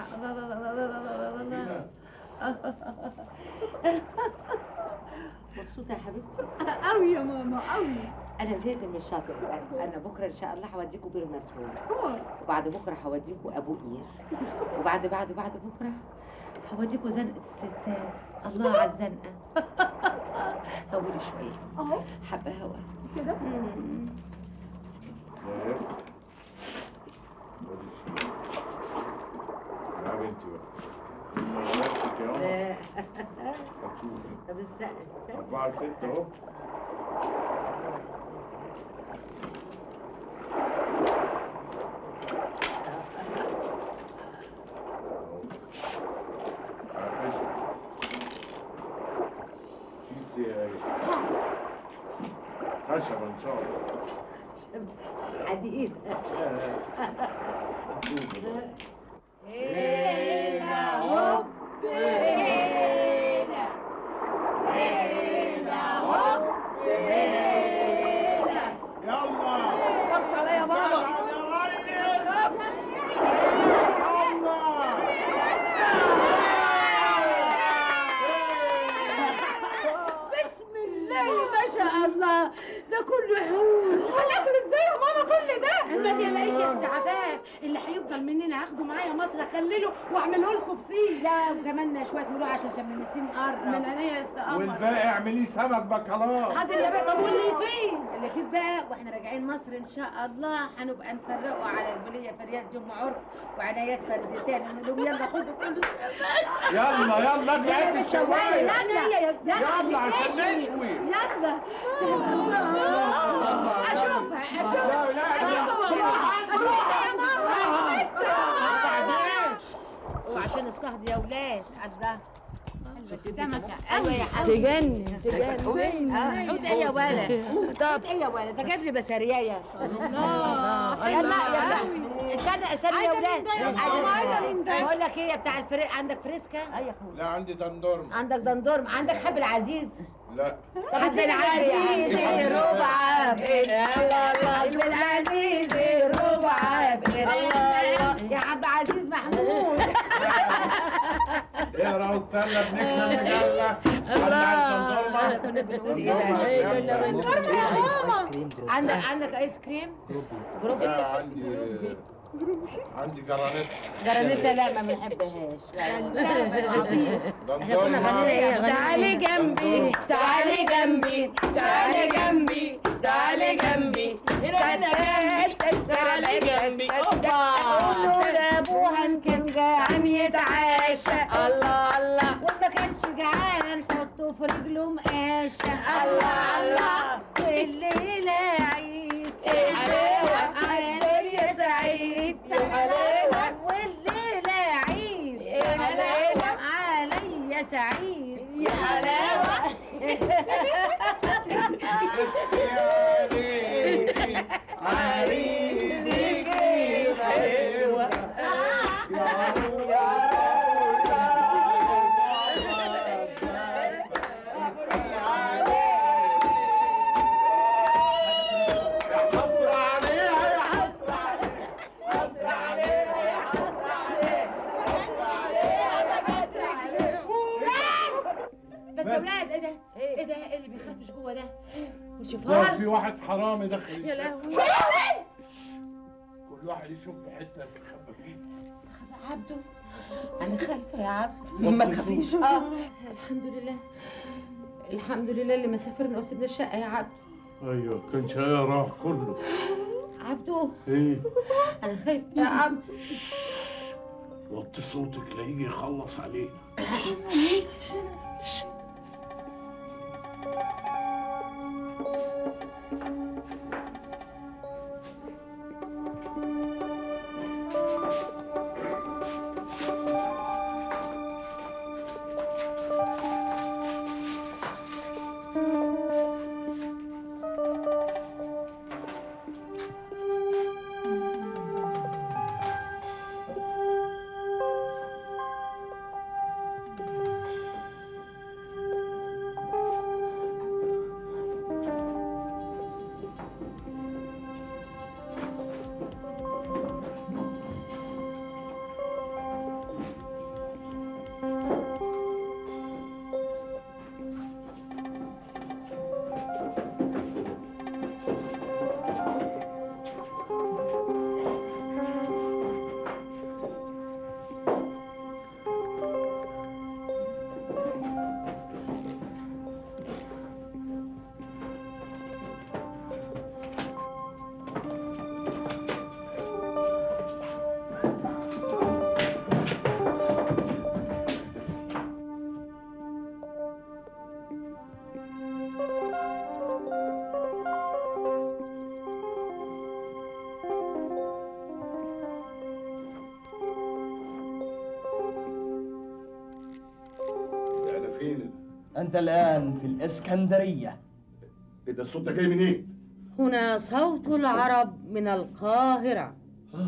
مبسوطه يا حبيبتي؟ قوي يا ماما قوي. انا زهقت من الشاطئ ده. انا بكره ان شاء الله هوديكوا بير مسروق، وبعد بكره هوديكوا ابو قير، وبعد بكره هوديكوا زنقه الستات. الله على الزنقه. هولي شويه اهو، حبه هوا كده. يا بنتي بقى هتشوفي. طب استنى 4 6 اهو. خشبة ان شاء الله. حديد. هيلا هوب هيلا هيلا هوب هيلا. يلا خافش عليا يا بابا. بسم الله ما شاء الله، ده كله حوت. هناكل ازاي يا ماما كل ده؟ ما تقلقيش يا ست عفاف، اللي هيفضل مننا هاخده معايا مصر اخلله واعمله لكم فسيخ. لا وكمان شويه ملوحه عشان شم النسيم قرب. من عينيا يا ست قمر. والباقي اعمليه سمك بكالات. حاضر يا بقى. طب واللي فين؟ اللي فيه بقى واحنا راجعين مصر ان شاء الله هنبقى نفرقوا على البليه فريات يوم عرف وعنايات فرزتان، نقول لهم يلا خدوا كل يلا بقيت الشوايه. يلا عشان نشوي. يلا اشوفها يا ماما. وعشان الصهد يا ولاد. الله سمكة. ايوه يا حبيبي. تجنن حوت ايه يا ولد؟ حوت ايه يا ولد؟ ده جايب لي بساريايه. يلا استنى يا ولاد. بقول لك ايه بتاع الفريق، عندك فريسكا؟ لا عندي دندورم. عندك دندورم. عندك حب العزيز؟ لا. حب العزيز ربع حب العزيز ربع يا حب عزيز محمود. ايه راهو السله بنكهه مجله. الله كنا بنقول ايه يا ماما. عندك ايس كريم؟ جروبي. لا عندي جرانيتا. لا ما بنحبهاش. احنا كنا غنينا ايه؟ تعالي جنبي تعالي جنبي تعالي جنبي تعالي جنبي تعالي جنبي. قولوا لابوها ان كان جعان يتعاشى. الله الله. وما كانش جعان حطه في رجله مقاشة. الله الله. والليلة عيد الحلاوة عليا سعيد يا حلاوة. والليلة عيد الحلاوة عليا سعيد يا حلاوة. عريسي جه واحد حرامي دخل يا الشقة. لهوي يا لهوي. كل واحد يشوف له حته يستخبى فيها. استخبى عبده، انا خايفه يا عبد. ما تخافيش. الحمد لله، الحمد لله اللي ما سافرنا وسيبنا الشقه يا عبد. ايوه كان شقى راح كله. عبده ايه؟ انا خايفه يا عبد. وطي صوتك لا يجي يخلص علينا. أنت الآن في الإسكندرية. إيه ده الصوت ده جاي منين؟ هنا صوت العرب من القاهرة.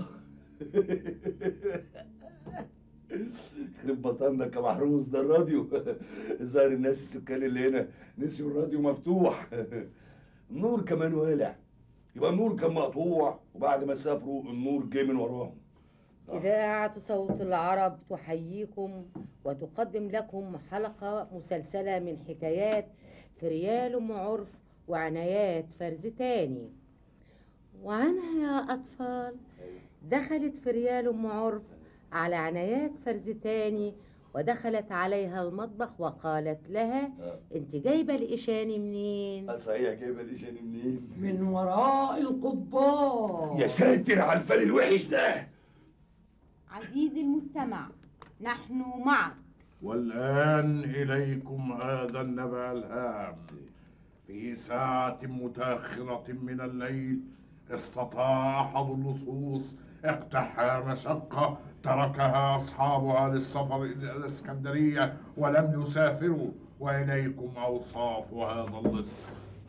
يخرب بطنك يا محروس، ده الراديو. الظاهر الناس السكان اللي هنا نسيوا الراديو مفتوح. النور كمان والع، يبقى النور كان مقطوع وبعد ما سافروا النور جه من وراهم. إذاعة صوت العرب تحييكم وتقدم لكم حلقة مسلسلة من حكايات فريال أم عرف وعنايات فرزتاني. وعنها يا أطفال، دخلت فريال أم عرف على عنايات فرزتاني ودخلت عليها المطبخ وقالت لها: انت جايبه الإشاني منين؟ صحيح جايبه الإشاني منين؟ من وراء القضبان. يا ساتر على الفال الوحش ده. عزيزي المستمع، نحن معك. والآن إليكم هذا النبأ الهام. في ساعة متأخرة من الليل استطاع أحد اللصوص اقتحام شقة تركها أصحابها للسفر إلى الإسكندرية ولم يسافروا، وإليكم أوصاف هذا اللص.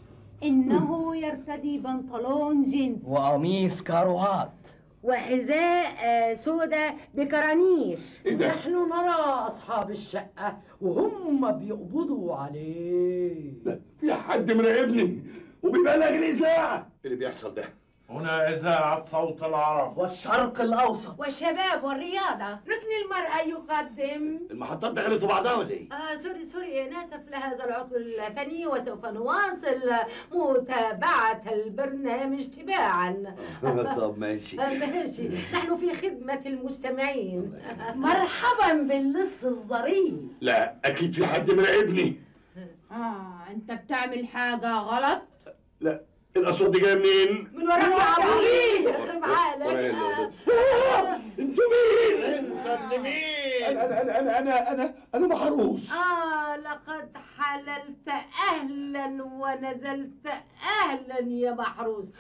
إنه يرتدي بنطلون جينز وقميص كاروهات وحذاء سوداء بكرانيش. نحن نرى أصحاب الشقة وهم بيقبضوا عليه. لا في حد مراقبني وبيبلغ الإذاعة. اللي بيحصل ده؟ هنا إذاعة صوت العرب والشرق الأوسط والشباب والرياضة. ركن المرأة يقدم. المحطات دخلت في بعضها ولا إيه؟ سوري ناسف لهذا العطل الفني، وسوف نواصل متابعة البرنامج تباعا. طب ماشي ماشي، نحن في خدمة المستمعين. مرحبا باللص الظريف. لا أكيد في حد مراقبني. أنت بتعمل حاجة غلط؟ لا الأصوات دي جاية منين؟ من وراك يا عبيط، يخرب عقلك. انتوا مين؟ انت اللي مين؟ انا محروس. لقد حللت اهلا ونزلت اهلا يا محروس.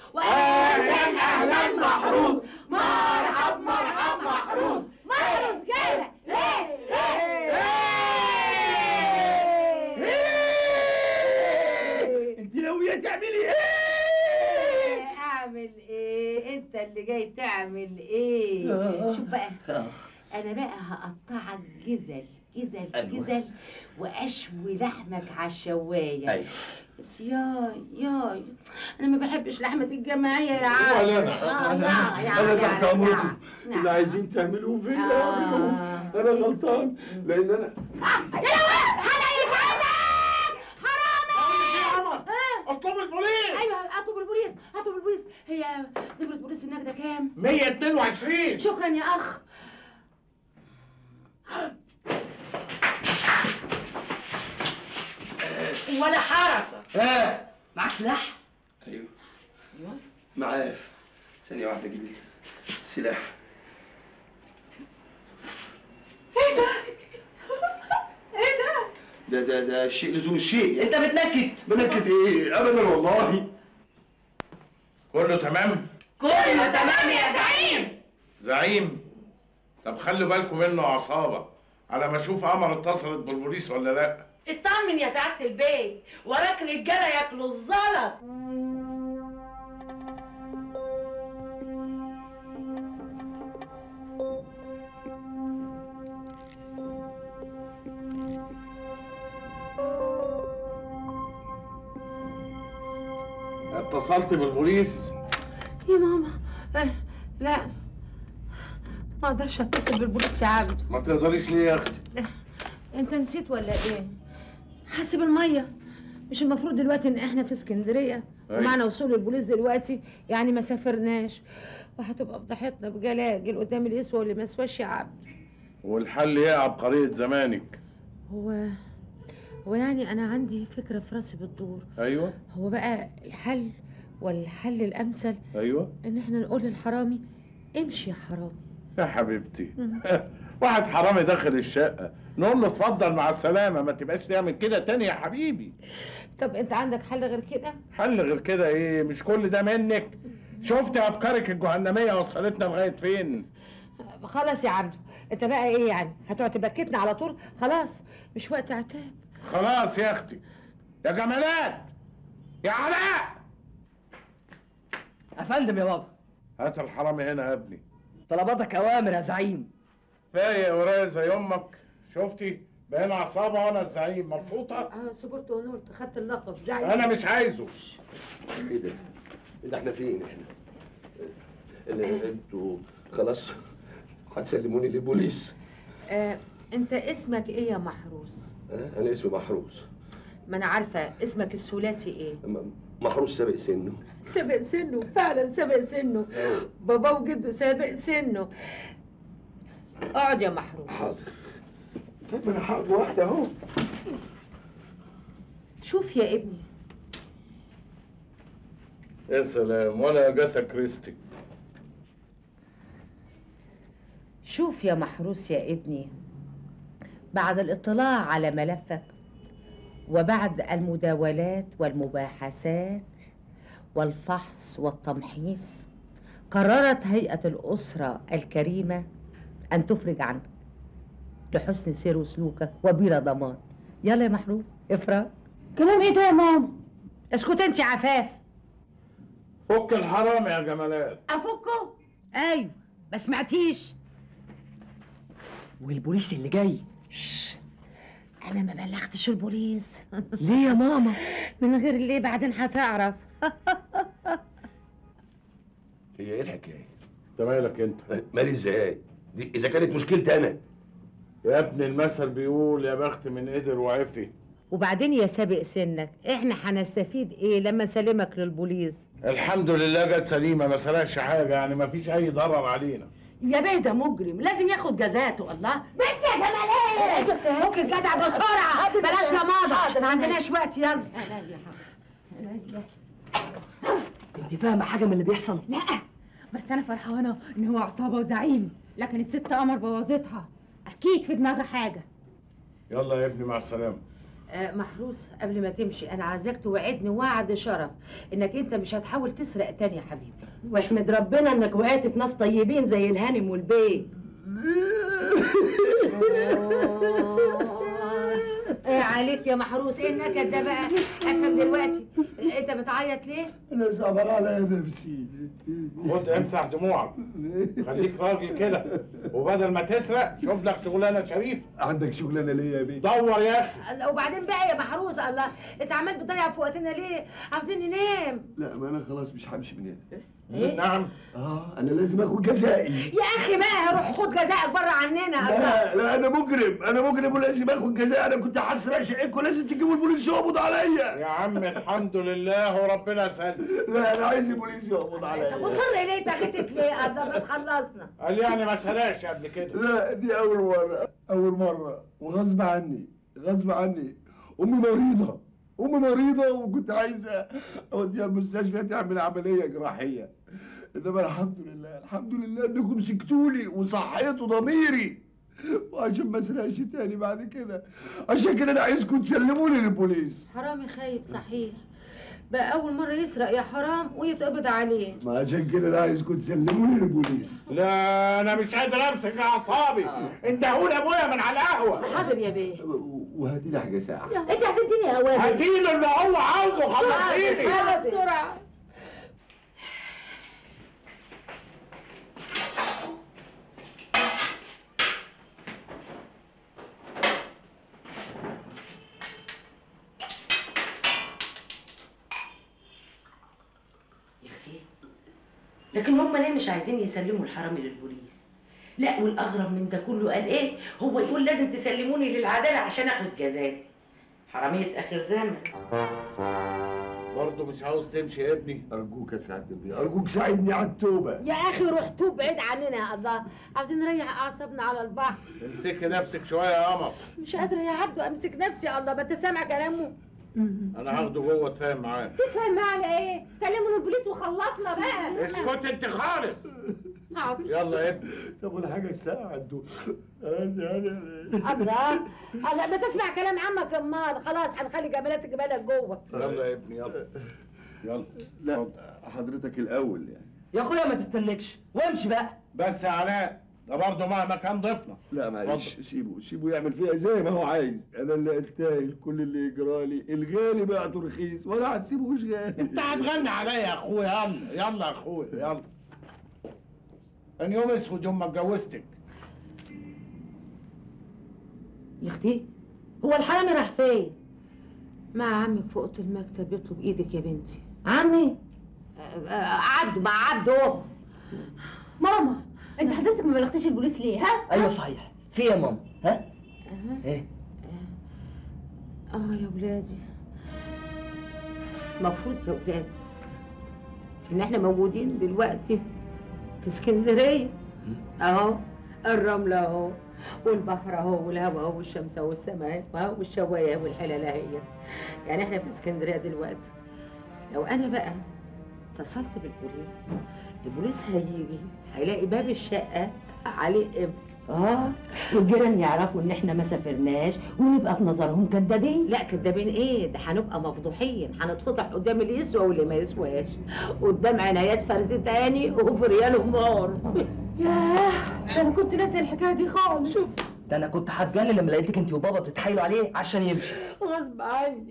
اهلا محروس. مرحب محروس. محروس جاي. انت ناوية تعملي ايه؟ اعمل ايه؟ انت اللي جاي تعمل ايه؟ شوف بقى، انا بقى هقطعك جزل جزل واشوي لحمك على الشوايه. ايوه بس ياي انا ما بحبش لحمه الجمعيه يا عم. ولا انا تحت امركم. اللي عايزين تعملوه فيا اعملوه. انا غلطان لان انا هلا يسعدك حرامي. اطلب البوليس. ايوه اطلب البوليس، اطلب البوليس. هي نمرة بوليس النجدة كام؟ 122. شكرا يا اخ. ولا حركه. معاك سلاح؟ ايوه معايا. ثانية واحدة اجيب لك سلاح. ايه ده؟ ايه ده؟ ده شيء لزوم الشيء. انت بتنكد. بنكد ايه؟ ابدا والله. كله تمام؟ كله تمام يا زعيم. زعيم؟ طب خلوا بالكم منه عصابة على ما اشوف قمر اتصلت بالبوليس ولا لا. اطمن يا سعادة البيه، وراك رجالة ياكلوا الزلط. اتصلت بالبوليس؟ يا ماما لا ما اقدرش اتصل بالبوليس يا عبد. ما تقدريش ليه يا اختي؟ انت نسيت ولا ايه؟ حاسب الميه. مش المفروض دلوقتي ان احنا في اسكندريه ومعنا وصول البوليس دلوقتي، يعني ما سافرناش وهتبقى فضحتنا بجلاجل قدام الاسوه اللي ما سواش يا عبد. والحل ايه يا عبقرية زمانك؟ هو يعني انا عندي فكره في راسي بتدور. ايوه. هو بقى الحل والحل الامثل ايوه ان احنا نقول للحرامي امشي يا حرامي. يا حبيبتي. واحد حرامي داخل الشقة نقول له اتفضل مع السلامة، ما تبقاش تعمل كده تاني يا حبيبي. طب انت عندك حل غير كده؟ حل غير كده ايه؟ مش كل ده منك؟ شفت افكارك الجهنمية وصلتنا لغاية فين؟ خلاص يا عبدو، انت بقى ايه يعني؟ هتقعد تبكتنا على طول؟ خلاص مش وقت عتاب. خلاص يا اختي. يا جمالات يا علاء. افندم يا بابا. هات الحرامي هنا يا ابني. طلباتك اوامر يا زعيم. فايق ورايا زي امك. شفتي؟ بقينا عصابه وانا الزعيم. مبسوطه؟ صبرت ونورت، خدت اللقب زعيم. انا مش عايزه. ايه ده؟ ايه ده؟ احنا فين احنا؟ انتوا خلاص هتسلموني للبوليس؟ انت اسمك ايه يا محروس؟ انا اسمي محروس. ما انا عارفه اسمك الثلاثي ايه؟ محروس سابق سنه. سابق سنه، فعلا سابق سنه. بابا وجده سابق سنه. اقعد يا محروس. حاضر. طيب ما انا هقعد واحده اهو. شوف يا ابني. يا سلام، ولا اجاثا كريستي. شوف يا محروس يا ابني، بعد الاطلاع على ملفك وبعد المداولات والمباحثات والفحص والتمحيص، قررت هيئة الأسرة الكريمة أن تفرج عنك لحسن سير وسلوكك وبلا ضمان. يلا يا محروس افرج. كلام ايه ده يا ماما؟ اسكت انت يا عفاف. فك الحرام يا جمالات. افكه؟ ايوه ما سمعتيش. والبوليس اللي جاي؟ انا ما بلغتش البوليس. ليه يا ماما؟ من غير ليه بعدين هتعرف. هي ايه الحكايه؟ انت مالك انت؟ مالي ازاي؟ دي اذا كانت مشكلتي انا. يا ابني المثل بيقول يا بخت من قدر وعفي. وبعدين يا سابق سنك، احنا هنستفيد ايه لما نسلمك للبوليس؟ الحمد لله جت سليمه، ما سرقش حاجه، يعني ما فيش اي ضرر علينا. يا بيه ده مجرم، لازم ياخد جزاته. الله بس يا جمالات بس فك الجدع بسرعه، بلاش لماضه، ما عندناش وقت. يلا. انت فاهمه حاجه من اللي بيحصل؟ لا بس انا فرحانه ان هو عصابه وزعيم، لكن الست قمر بوظتها، اكيد في دماغها حاجه. يلا يا ابني مع السلامه. محروس قبل ما تمشي انا عايزاك توعدني وعد شرف انك انت مش هتحاول تسرق تاني يا حبيبي. واحمد ربنا انك وقعت في ناس طيبين زي الهانم والبيه. ايه عليك يا محروس؟ ايه النكد ده بقى؟ افهم دلوقتي انت بتعيط ليه؟ انا صعبان عليا نفسي. خد امسح دموعك، خليك راجل كده، وبدل ما تسرق شوف لك شغلانه شريفه. عندك شغلانه ليه يا بيه؟ دور يا اخي. وبعدين بقى يا محروس، الله انت عمال بتضيع في وقتنا ليه؟ عاوزين ننام. لا ما انا خلاص مش همشي من هنا. إيه؟ نعم. انا لازم اخد جزائي. يا اخي بقى روح خد جزائك بره عننا. لا انا مجرم ولازم اخد جزائي. انا كنت هسرق شقتكم، لازم تجيبوا البوليس يقبض عليا. يا عم الحمد لله وربنا سلم. لا انا عايز البوليس يقبض عليا. طب مصر ليه تاخدت ليه؟ الله ما تخلصنا. قال يعني ما سرقش قبل كده. لا دي اول مره وغصب عني. امي مريضه وكنت عايزه اوديها المستشفى تعمل عمليه جراحيه، انما الحمد لله انكم مسكتولي وصحيتوا ضميري، وعشان ما اسرقش تاني بعد كده. عشان كده انا عايزكم تسلموني للبوليس. حرامي خايب صحيح، بقى اول مره يسرق يا حرام ويتقبض عليه. ما عشان كده انا عايزكم تسلموني للبوليس. لا انا مش قادر امسك اعصابي. اندهولي ابويا من على القهوه. حاضر يا بيه. وهاتي لي حاجه ساعه. انت هتديني اوامر. هاتيله اللي هو عاوزه، خلصيني. حاضر بسرعه. لكن هم ليه مش عايزين يسلموا الحرامي للبوليس؟ لا والاغرب من ده كله قال ايه؟ هو يقول لازم تسلموني للعداله عشان اخد جزاتي. حراميه اخر زمن. برضه مش عاوز تمشي يا ابني؟ ارجوك يا سعاده البيه، ارجوك ساعدني على التوبه. يا اخي روح توب بعيد عننا يا الله، عاوزين نريح اعصابنا على البحر. امسكي نفسك شويه يا قمر. مش قادره يا عبدو امسك نفسي يا الله، ما انت سامع كلامه. انا هاخده جوه اتفاهم معاه. تفهم معاه على ايه؟ سلموا للبوليس وخلصنا بقى. اسكت انت خالص. يلا يا ابني. طب والحاجه الساعه دول. الله ما تسمع كلام عمك امال. خلاص هنخلي جمالات جبالك جوه. يلا يا ابني يلا. لا حضرتك الاول يعني. يا اخويا ما تستنكش وامشي بقى. بس يا علاء ده برضه مهما كان ضيفنا. لا معلش سيبه يعمل فيها زي ما هو عايز. انا اللي استاهل كل اللي يجرالي. الغالي بعته رخيص ولا هتسيبهوش غالي. انت هتغني عليا يا اخويا. يلا يا اخويا يلا. كان يوم اسود يوم ما اتجوزتك. يا اختي هو الحرامي راح فين؟ مع عمك في اوضه المكتب يطلب ايدك يا بنتي. عمي؟ عبده مع عبده. ماما انت حضرتك ما بلغتيش البوليس ليه؟ ها؟ ايوه صحيح. في ايه يا ماما؟ ها؟ ايه؟ يا ولادي المفروض يا ولادي ان احنا موجودين دلوقتي في اسكندريه اهو. الرمله اهو والبحر اهو والهواء اهو والشمس اهو والسماء اهو والشوايه والحلاله هي. يعني احنا في اسكندريه دلوقتي. لو انا بقى اتصلت بالبوليس، البوليس هيجي هيلاقي باب الشقه عليه قفل. والجيران يعرفوا ان احنا ما سافرناش ونبقى في نظرهم كدابين. لا كدابين ايه؟ ده هنبقى مفضوحين، هنتفضح قدام اللي يسوى واللي ما يسواش، قدام عنايات فرز تاني وفي ريال همار. ياه انا كنت ناسي الحكايه دي خالص. شوف ده انا كنت هتجنن لما لقيتك انت وبابا بتتحايلوا عليه عشان يمشي. غصب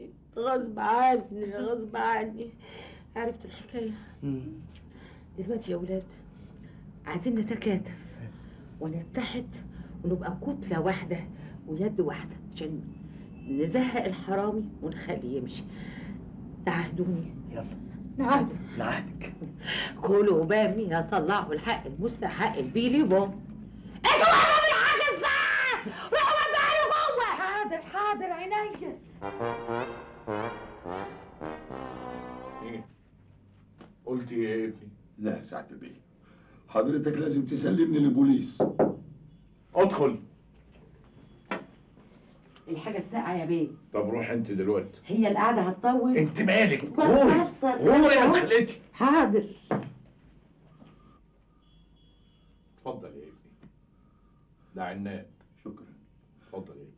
عني. عرفت الحكايه. دلوقتي يا ولاد عايزين نتكاتف ونتحد ونبقى كتله واحده ويد واحده عشان نزهق الحرامي ونخليه يمشي. تعهدوني. يلا نعهدك. كلوا بامي طلعوا الحق المستحق البيلي بوم. انتوا واقفه بالحاجه الساعه. روحوا ودعوا جوه. حاضر عينيا. قلت ايه يا ابني؟ لا سعاده البيه حضرتك لازم تسلمني للبوليس. ادخل. الحاجه الساقعه يا بيه. طب روح انت دلوقتي. هي القعده هتطول. انت مالك؟ غوري يا مخلتي. حاضر. اتفضل يا ابني. ده عناب. شكرا. اتفضل يا ابني.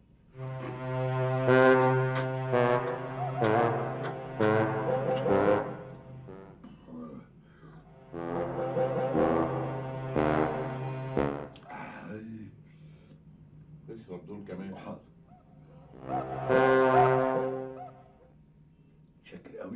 اشرب دول كمان. شكر قوي.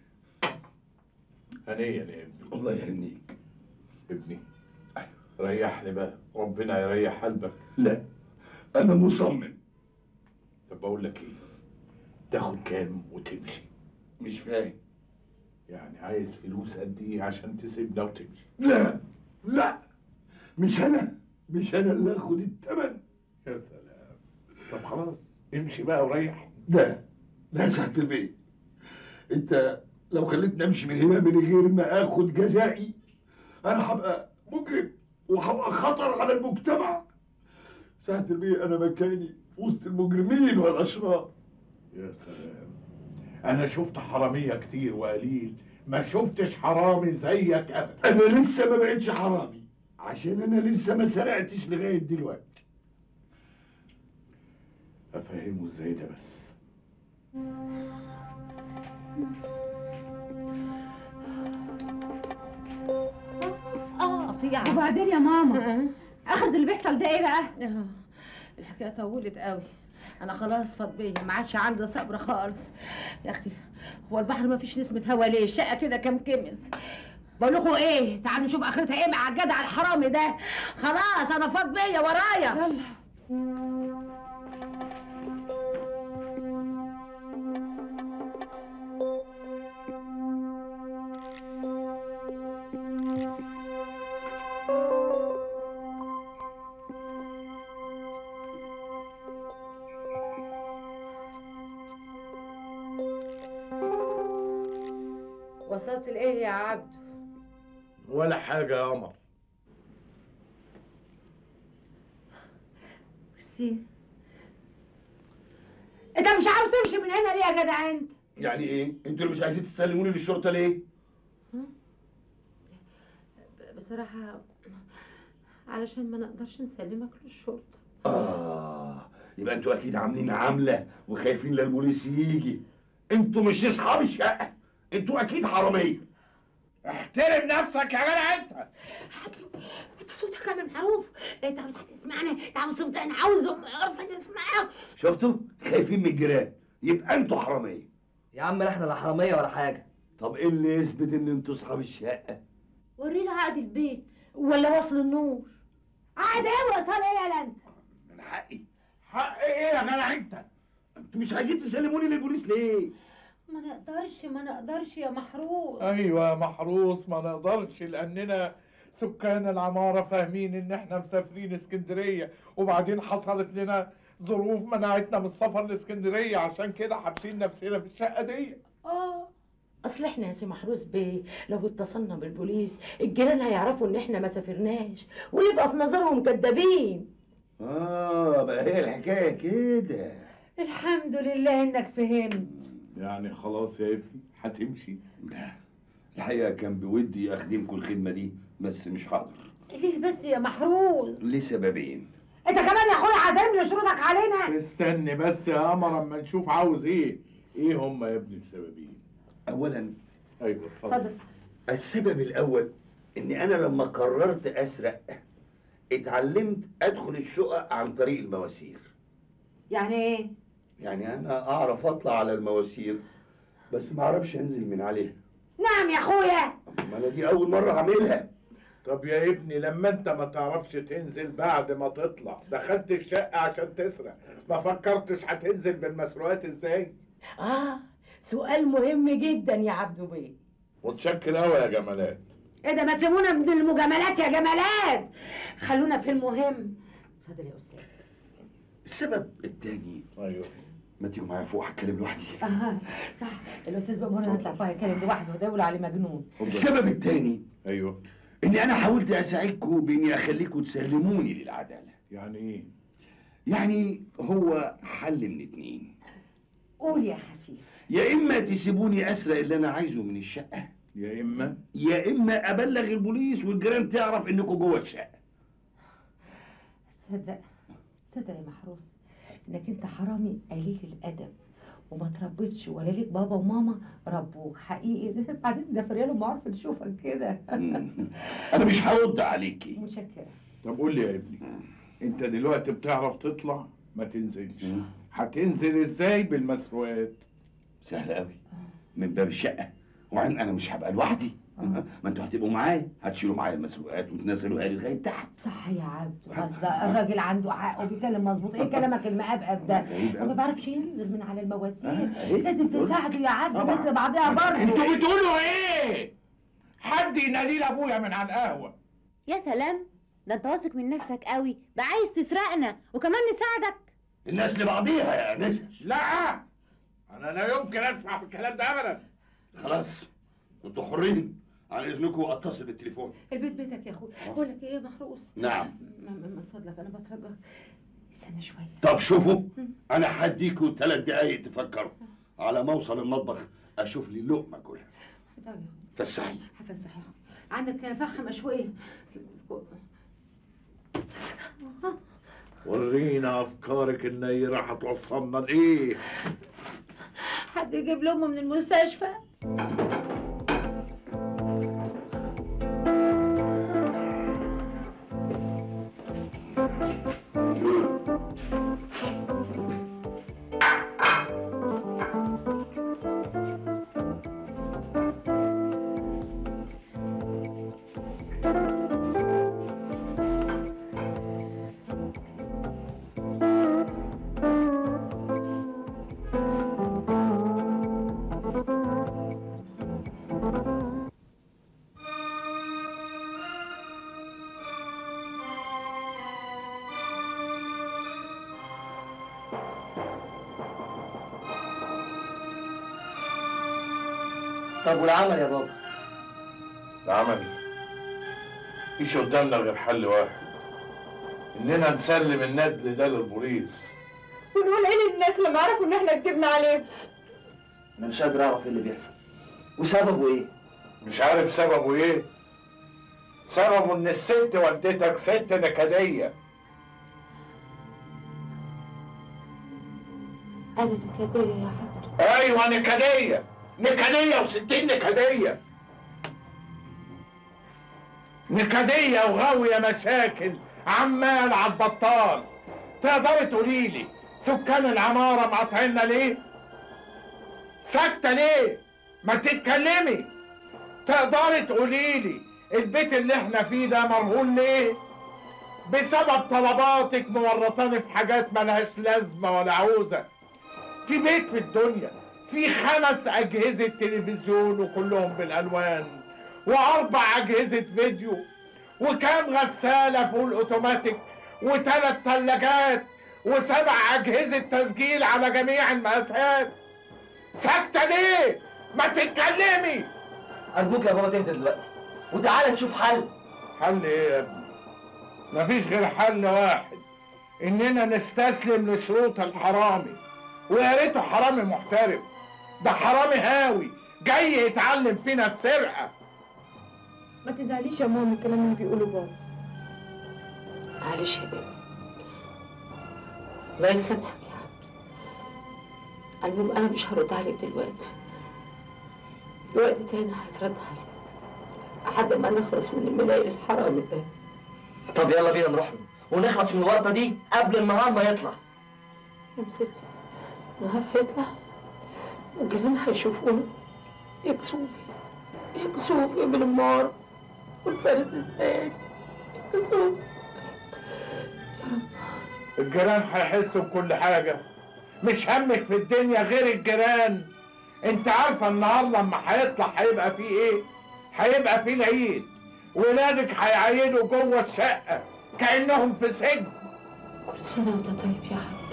هنيا يا ابني. الله يهنيك. ابني ريحني بقى، ربنا يريح قلبك. لا انا مصمم. طب بقول لك ايه، تاخد كام وتمشي؟ مش فاهم. يعني عايز فلوس قد ايه عشان تسيبنا وتمشي؟ لا لا، مش انا اللي اخد الثمن. يا سلام. طب خلاص امشي بقى وريح. لا يا سعادة البيه، انت لو خليتني امشي من هنا من غير ما اخد جزائي انا هبقى مجرم وهبقى خطر على المجتمع. سعادة البيه انا مكاني في وسط المجرمين والاشرار. يا سلام، انا شفت حراميه كتير وقليل، ما شفتش حرامي زيك ابدا. انا لسه ما بقتش حرامي عشان انا لسه ما سرقتش لغايه دلوقتي. افهمه ازاي ده بس؟ قطيعة. وبعدين يا ماما اخر اللي بيحصل ده ايه بقى؟ الحكايه طولت قوي، انا خلاص فاض بيا، ما عادش عندي صبر خالص. يا اختي هو البحر ما فيش نسمه هوا ليه؟ الشقه كده كام كمل. بقول لكم ايه، تعالوا نشوف اخرتها ايه مع الجدع الحرامي ده. خلاص انا فاض بيا ورايا. يلا. وصلت لايه يا عبدو؟ ولا حاجه يا قمر. ميرسي. انت مش عاوز تمشي من هنا ليه يا جدع انت؟ يعني ايه؟ انتوا اللي مش عايزين تسلموني للشرطه ليه؟ بصراحه علشان ما نقدرش نسلمك للشرطه. يبقى انتوا اكيد عاملين عامله وخايفين للبوليس يجي. انتوا مش اصحاب الشقه، انتوا اكيد حراميه. احترم نفسك يا جدع انت. انت صوتك انا معروف، انت عاوز تسمعنا، انت عاوز صوت انا عاوزهم عارف انت تسمعهم. شفتوا؟ خايفين من الجيران، يبقى انتوا حراميه. يا عم احنا لا حراميه ولا حاجه. طب ايه اللي يثبت ان انتوا اصحاب الشقه؟ ورينا عقد البيت ولا وصل النور. عقد ايه وصل ايه يا لنت؟ من حقي. حق ايه يا جدع انت؟ انتوا مش عايزين تسلموني للبوليس ليه؟ ما نقدرش يا محروس. ايوه يا محروس، ما نقدرش لاننا سكان العماره فاهمين ان احنا مسافرين اسكندريه، وبعدين حصلت لنا ظروف منعتنا من السفر لاسكندريه، عشان كده حابسين نفسنا في الشقه دي. اصل احنا يا سي محروس بيه لو اتصلنا بالبوليس الجيران هيعرفوا ان احنا ما سافرناش ونبقى في نظرهم كدابين. بقى هي الحكايه كده. الحمد لله انك فهمت. يعني خلاص يا ابني هتمشي؟ لا الحقيقه كان بودي اخدمكم الخدمه دي بس مش هقدر. ليه بس يا محروس؟ لسببين. انت كمان يا اخويا عازمني شروطك علينا. استني بس يا قمر اما نشوف عاوز ايه. ايه هم يا ابني السببين؟ اولا ايوه اتفضل. السبب الاول اني انا لما قررت اسرق اتعلمت ادخل الشقق عن طريق المواسير. يعني ايه؟ يعني انا اعرف اطلع على المواسير بس ما اعرفش انزل من عليها. نعم يا اخويا. ما انا دي اول مره اعملها. طب يا ابني لما انت ما تعرفش تنزل بعد ما تطلع دخلت الشقه عشان تسرق، ما فكرتش هتنزل بالمسروقات ازاي؟ سؤال مهم جدا يا عبدو بيه. متشكر قوي يا جمالات. ايه ده، ما تسيبونا من المجاملات يا جمالات، خلونا في المهم. اتفضل يا استاذ. السبب الثاني. ايوه. ما تيجوا معايا فوق هتكلم لوحدي. صح، الاستاذ بقى مره نطلع فوق يتكلم لوحده وده يقولوا عليه مجنون. السبب الثاني. ايوه. اني انا حاولت اساعدكم باني اخليكم تسلموني للعداله. يعني ايه؟ يعني هو حل من اتنين. قول يا خفيف. يا اما تسيبوني اسرق اللي انا عايزه من الشقه، يا اما ابلغ البوليس والجيران تعرف انكم جوه الشقه. تصدق يا محروس انك انت حرامي قليل الادب وما تربيتش ولا ليك بابا وماما ربوك حقيقي. بعدين ده فريال معروف نشوفك كده. انا مش هرد عليكي. متشكره. طب قول لي يا ابني، انت دلوقتي بتعرف تطلع ما تنزلش، هتنزل ازاي بالمسروقات؟ سهل قوي، من باب الشقه، وبعدين انا مش هبقى لوحدي، ما انتوا هتبقوا معايا، هتشيلوا معايا المسروقات وتنزلوها لي لغايه تحت. صح يا عبد، الراجل عنده حق وبيتكلم مظبوط. ايه كلامك المقبقب ده؟ هو ما بيعرفش ينزل من على المواسير. لازم تساعده يا عبد، مثل بعضيها برضه. انتوا بتقولوا ايه؟ حد ينادي لي ابويا من على القهوه. يا سلام، ده انت واثق من نفسك قوي، بقى عايز تسرقنا وكمان نساعدك. الناس لبعضيها يا انسه. لا انا لا يمكن اسمع في الكلام ده ابدا. خلاص انتوا حرين، على اذنكم اتصل بالتليفون. البيت بيتك يا اخويا. بقول لك ايه يا محروس؟ نعم. من فضلك انا بترجاك استنى شويه. طب شوفوا، انا هديكوا 3 دقايق تفكروا، على ما اوصل المطبخ اشوف لي لقمه كلها. طيب فسحي. هفسحك. عندك فرخه مشويه؟ ورينا افكارك النيره هتوصلنا لايه؟ حد يجيب لامه من المستشفى. طب والعمل يا بابا؟ العمل مفيش قدامنا غير حل واحد، اننا نسلم الندل ده للبوليس. ونقول ايه للناس لما عرفوا ان احنا كدبنا عليهم؟ انا مش قادر اعرف ايه اللي بيحصل وسببه ايه. مش عارف سببه ايه؟ سببه ان الست والدتك ست نكديه. انا نكديه يا حبيبي؟ ايوه نكديه، نكديه وستين نكديه. نكديه وغاويه مشاكل عمال على البطال. تقدري تقولي لي سكان العماره مقاطعيننا ليه؟ ساكته ليه؟ ما تتكلمي. تقدري تقولي لي البيت اللي احنا فيه ده مرهون ليه؟ بسبب طلباتك مورطاني في حاجات ملهاش لازمه ولا عوزه. في بيت في الدنيا في 5 أجهزة تلفزيون وكلهم بالألوان، و4 أجهزة فيديو، وكام غسالة فول أوتوماتيك، و3 ثلاجات، و7 أجهزة تسجيل على جميع المقاسات. ساكتة ليه؟ ما تتكلمي. أرجوك يا بابا تهدى دلوقتي وتعالى نشوف حل. حل إيه يا ابني؟ مفيش غير حل واحد، إننا نستسلم لشروط الحرامي. ويا ريته حرامي محترف، ده حرامي هاوي جاي يتعلم فينا السرقه. ما تزعليش يا ماما من الكلام اللي بيقوله بابا. معلش يا بنتي، الله يسامحك يا عبد. المهم انا مش هرد عليك دلوقتي، وقت تاني هيترد عليك لحد ما نخلص من المنايل الحرامي ده. طب يلا بينا نروح له ونخلص من الورطه دي قبل النهار ما يطلع. يمسك النهار هيطلع والجيران هيشوفونا يكسوفي ابن النار والفارس الثاني يكسوفي. الجيران هيحسوا بكل حاجه، مش همك في الدنيا غير الجيران. انت عارفه النهار لما هيطلع هيبقى فيه ايه؟ هيبقى فيه العيد، ولادك هيعيدوا جوه الشقه كانهم في سجن. كل سنه وانت طيب يا عبد.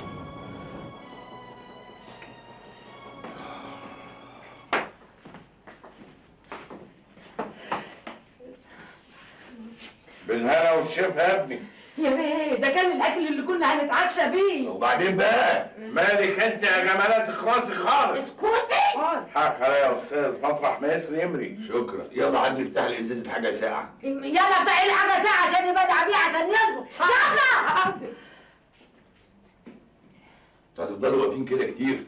بالهنا والشفا يا ابني. يا بيه ده كان الاكل اللي كنا هنتعشى بيه. وبعدين بقى مالك انت يا جمالات اخرسي خالص. اسكتي. حق عليا يا استاذ، مطرح ما يسري يمري. شكرا. يلا عاد نفتح لي ازازه حاجه ساعه. يلا افتحي لي حاجه ساعه عشان يبلع بيها عشان ينزل. يلا. انتوا هتفضلوا واقفين كده كتير؟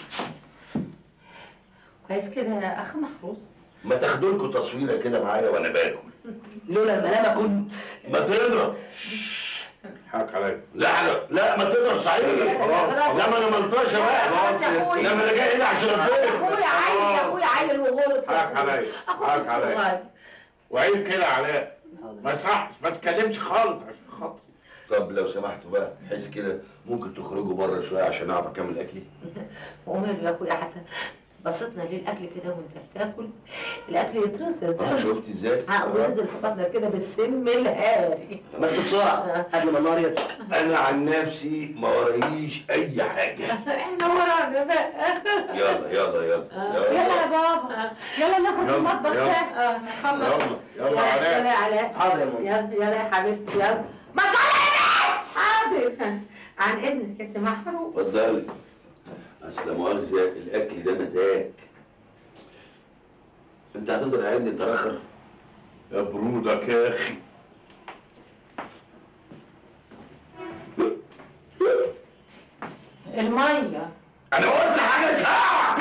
كويس كده يا اخ محروس. ما تاخدوا لكم تصويره كده معايا وانا باكل. لولا الملامه كنت ما تضرب. حقك عليا. لا ما تضرب صحيح. خلاص لا ما انا ملطشه بقى. خلاص يا اخويا. لا ما انا جاي هنا عشان اتضرب. اخويا عيل يا اخويا عيل وغلط. حقك عليا. حقك عليا. وعيب كده علاء. ما يصحش ما تتكلمش خالص عشان خاطري. طب لو سمحتوا بقى بحيث كده ممكن تخرجوا بره شويه عشان اعرف اكمل اكلي. وماله يا اخويا حتى بسطنا ليه الاكل كده وانت بتاكل الاكل يترصد. شفتي ازاي؟ وينزل في بطنك كده بالسم الهاري. بس بسرعه قبل ما النار يطلع. انا عن نفسي ما ورايش اي حاجه. احنا ورانا بقى. يلا يلا يلا يلا يا بابا يلا نخرج المطبخ ده. خلص. يلا علاء. يلا يا علاء. حاضر يا ماما. يلا يا حبيبتي يلا. ما طلعت. حاضر. عن اذنك يا سي محروس. اتفضلي. اصل مؤاخذة الاكل ده مزاج. انت هتفضل قاعد لي تراخر؟ يا برودك يا اخي. الميه. انا قلت حاجه ساعه.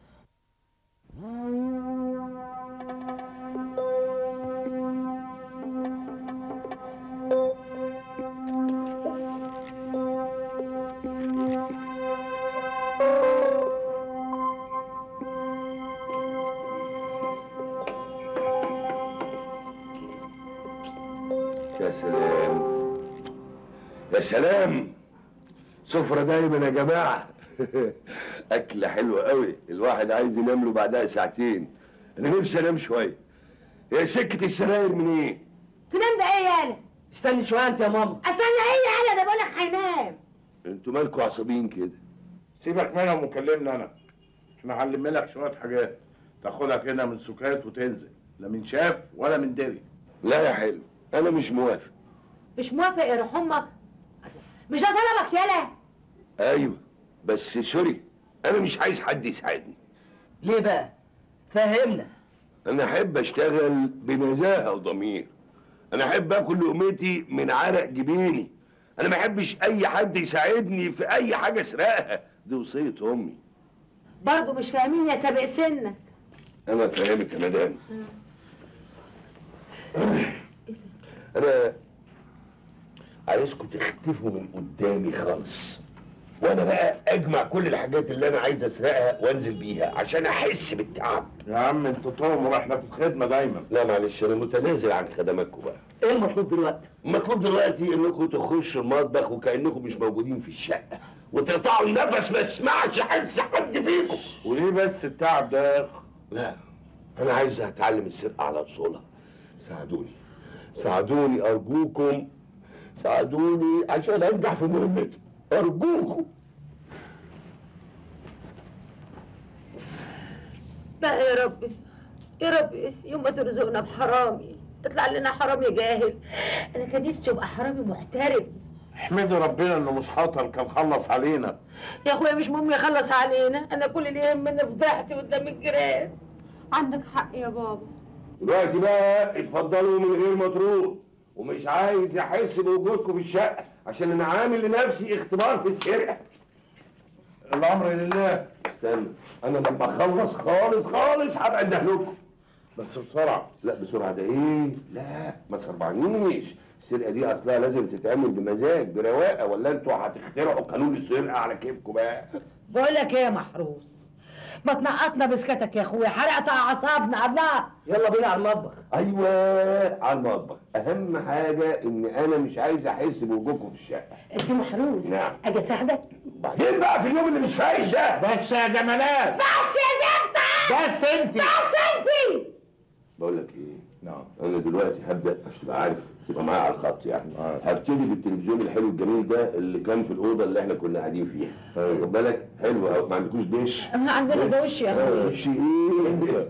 يا سلام يا سلام، سفرة دايما يا جماعة. أكلة حلوة قوي، الواحد عايز ينام له بعدها ساعتين. أنا نفسي أنام شوية. هي سكة السراير منين؟ تنام ده ايه يالا؟ استني شويه انت يا ماما. استنى ايه يالا؟ ده بقول لك هينام. أنتوا مالكوا عصبيين كده؟ سيبك منهم وكلمنا انا. احنا علمنا لك شويه حاجات تاخدها كده من سكات وتنزل، لا من شاف ولا من دري. لا يا حلو، أنا مش موافق. مش موافق يا روح امك؟ مش ده طلبك يالا؟ أيوه بس سوري، أنا مش عايز حد يساعدني. ليه بقى؟ فهمنا. أنا أحب أشتغل بنزاهة وضمير. أنا أحب آكل لقمتي من عرق جبيني. أنا ما أحبش أي حد يساعدني في أي حاجة أسرقها، دي وصية أمي. برضه مش فاهمين يا سابق سنك. أنا فاهمك يا مدام. أنا عايزكم تختفوا من قدامي خالص، وأنا بقى أجمع كل الحاجات اللي أنا عايز أسرقها وأنزل بيها عشان أحس بالتعب. يا عم أنت تؤمر، إحنا في الخدمة دايما. لا معلش أنا متنازل عن خدماتكم بقى. ايه المطلوب دلوقتي؟ المطلوب دلوقتي إنكم تخشوا المطبخ وكأنكم مش موجودين في الشقة، وتقطعوا النفس ما اسمعش حس حد فيكم. وليه بس التعب ده يا أخ؟ لا أنا عايز أتعلم السرقة على أصولها. ساعدوني ساعدوني أرجوكم، ساعدوني عشان أنجح في مهمتي، أرجوكم. بقى يا ربي يا ربي يوم ما ترزقنا بحرامي يطلع لنا حرامي جاهل. انا كان نفسي ابقى حرامي محترف. احمدي ربنا انه مش خطر، كان خلص علينا. يا اخويا مش مهم يخلص علينا، انا كل اللي يهمني فضحتي قدام الجيران. عندك حق يا بابا. دلوقتي بقى اتفضلوا من غير مطرود، ومش عايز احس بوجودكم في الشقه عشان انا عامل لنفسي اختبار في السرقه. الامر لله. استنى انا لما اخلص خالص هبقى انده لكم، بس بسرعه. لا بسرعه ده ايه؟ لا ما تسربعنيش، السرقه دي اصلها لازم تتعمل بمزاج برواقه، ولا انتوا هتخترعوا قانون السرقه على كيفكم بقى؟ بقول لك ايه يا محروس، ما تنقطنا بسكتك يا اخويا، حرقت اعصابنا قبلها. يلا بينا على المطبخ. ايوه على المطبخ. اهم حاجه ان انا مش عايز احس بوجودكم في الشقه. سي محروس نعم. اجي اساعدك؟ بعدين بقى في اليوم اللي مش فايت ده. بس يا جمالات. بس يا زفته. بس انت. بقول لك ايه؟ نعم انا دلوقتي هبدا عشان تبقى عارف تبقى معايا على الخط يعني. هبتدي بالتلفزيون الحلو الجميل ده اللي كان في الاوضه اللي احنا كنا قاعدين فيها. واخد بالك؟ حلو قوي. ما عندكوش دش؟ عندنا دوش يا اخويا. وش ايه؟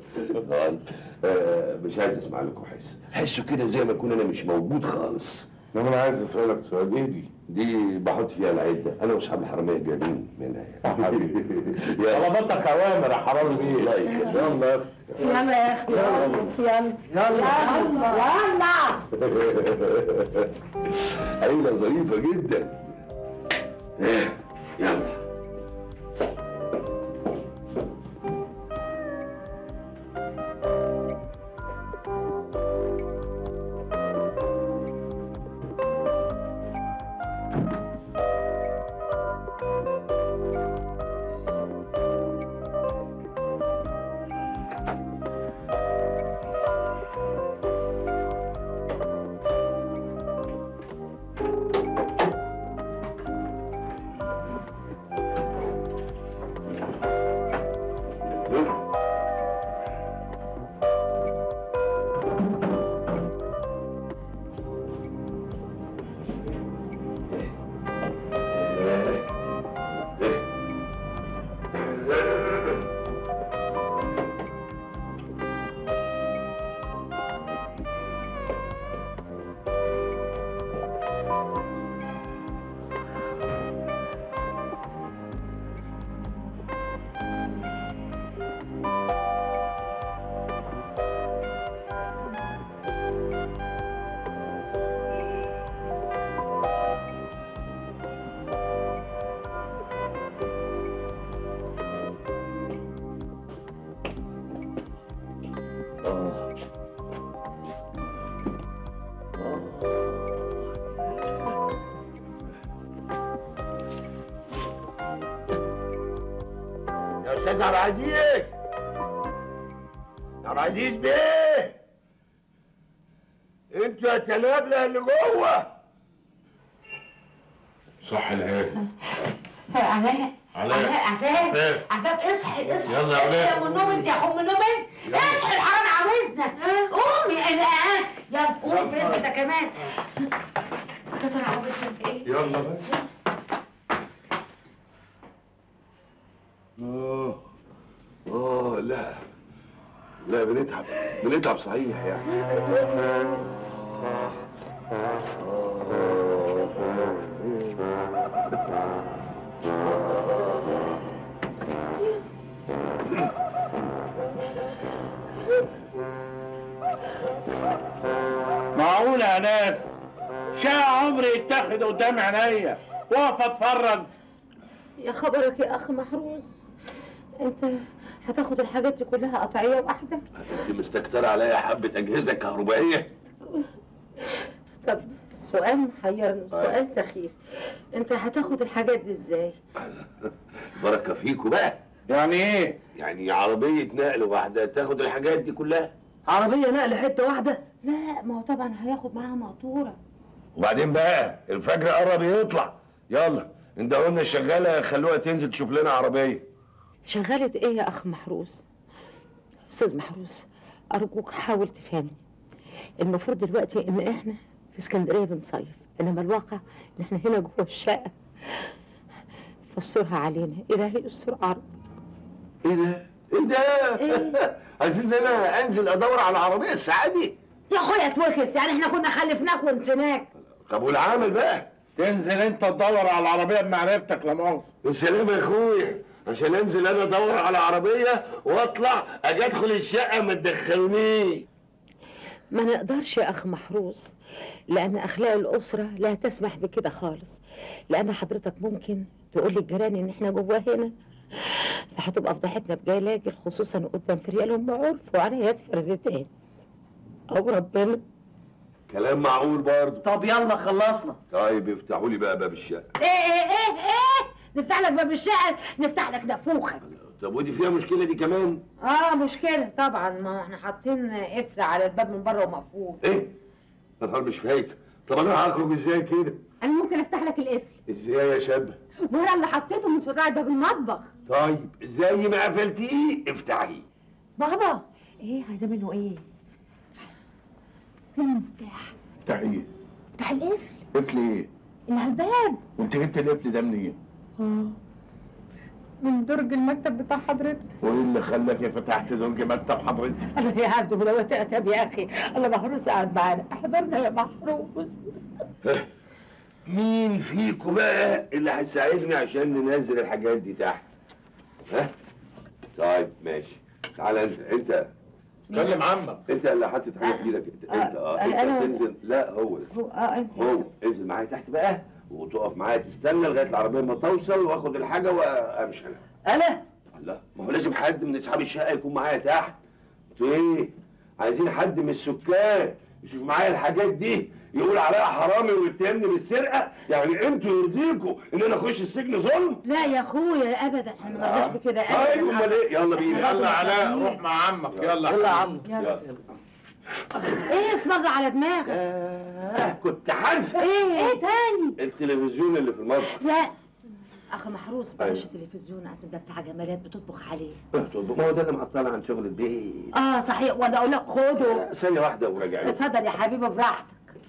مش عايز اسمع لكم حسوا كده زي ما اكون انا مش موجود خالص. انا عايز اسالك سؤال، ايه دي بحط فيها العده، انا واصحاب الحراميه جايبين منها يعني. حبيبي طلباتك اوامر يا حرامي بيه. الله يخليك. يلا يا اختي. يلا يا اختي يلا. عيله ظريفه جدا. يلا استاذ عبد العزيز، عبد العزيز بيه، انتوا يا تنابله اللي جوه. صح الهي. علاء عفاف اصحي يلا يا اصحي علاء. يا منوم انت يا اخو منوم انت اصحي الحرام عاوزنا قومي انا يلا قوم بس انت كمان يا ترى عاوزنا في ايه؟ يلا بس. لا لا بنتعب صحيح يعني. معقول يا ناس شقة عمري يتاخد قدام عينيا واقف اتفرج؟ يا خبرك يا اخ محروس، انت هتاخد الحاجات دي كلها قطعيه واحده؟ انت مستكترة عليا حبة أجهزة كهربائية؟ طب سؤال محيرني، سؤال سخيف، انت هتاخد الحاجات دي ازاي؟ بركة فيكوا بقى. يعني ايه؟ يعني عربية نقل واحدة تاخد الحاجات دي كلها؟ عربية نقل حتة واحدة؟ لا ما هو طبعا هياخد معاها مقطوره. وبعدين بقى الفجر قرب يطلع، يلا اندهوا لنا الشغالة خلوها تنزل تشوف لنا عربية. شغالة ايه يا اخ محروس؟ استاذ محروس ارجوك حاول تفهمني. المفروض دلوقتي ان احنا في اسكندريه بنصيف، انما الواقع ان احنا هنا جوه الشقه. فاسترها علينا، الهي استر عرض. ايه ده؟ ايه ده؟ عايزين انا انزل ادور على عربيه الساعه دي؟ يا اخويا اتوكس، يعني احنا كنا خلفناك ونسيناك. طب والعامل بقى؟ تنزل انت تدور على العربيه بمعرفتك لا مؤاخذه. يا سلام يا اخويا، عشان انزل انا ادور على عربيه واطلع اجي ادخل الشقه ما تدخلنيش. ما نقدرش يا اخ محروس، لان اخلاق الاسره لا تسمح بكده خالص. لان حضرتك ممكن تقول للجيران ان احنا جوه هنا، فهتبقى فضحتنا بجلاجل، خصوصا قدام فريال ام عرف وعنايات فرزتين او ربنا. كلام معقول برضه. طب يلا خلصنا. طيب افتحوا لي بقى باب الشقه. ايه نفتح لك باب الشقه؟ نفتح لك نافوخك. طب ودي فيها مشكله دي كمان؟ مشكله طبعا، ما احنا حاطين قفل على الباب من بره ومقفول. ايه؟ يا نهار مش فايت. طب انا هخرج ازاي كده؟ انا ممكن افتح لك القفل. ازاي يا شابه؟ وانا اللي حطيته من سراع باب المطبخ. طيب زي ما قفلتيه افتحيه. بابا ايه عايزه منه ايه؟ فين المفتاح؟ افتحيه. افتح القفل. قفل ايه؟ اللي على الباب. وانت جبت القفل ده منين؟ من درج المكتب بتاع حضرتك. وايه اللي خلاك فتحت درج مكتب حضرتك؟ الله يا عبد ولو تأتب يا اخي، الله محروس قاعد معانا، احضرنا يا محروس. مين فيكم بقى اللي هيساعدني عشان ننزل الحاجات دي تحت؟ ها؟ طيب ماشي، تعالى انت كلم عمك. انت اللي حاطط حاجه في ايدك. انت انت تنزل. لا هو انت هو انزل معايا تحت بقى وتقف معايا تستنى لغايه العربيه ما توصل واخد الحاجه وامشي انا. الله، ما هو لازم حد من اصحاب الشقه يكون معايا تحت. انتوا ايه؟ عايزين حد من السكان يشوف معايا الحاجات دي يقول عليها حرامي ويتهمني بالسرقه؟ يعني انتوا يرضيكوا ان انا اخش السجن ظلم؟ لا يا اخويا ابدا، احنا ما نرضاش بكده ابدا. ايوه امال ايه؟ يلا بينا. يلا علاء روح مع عمك. يلا يلا يا عم. يلا. ايه اسمها على دماغك؟ كنت هنسى. ايه تاني؟ التلفزيون اللي في المطبخ. لا اخ محروس بلاش التلفزيون، اصل ده بتاع جمالات بتطبخ عليه. ما هو ده اللي معطلنا عن شغل البيت. صحيح، ولا اقول لك خده. ثانيه واحده وراجعين. اتفضل يا حبيبي براحتك.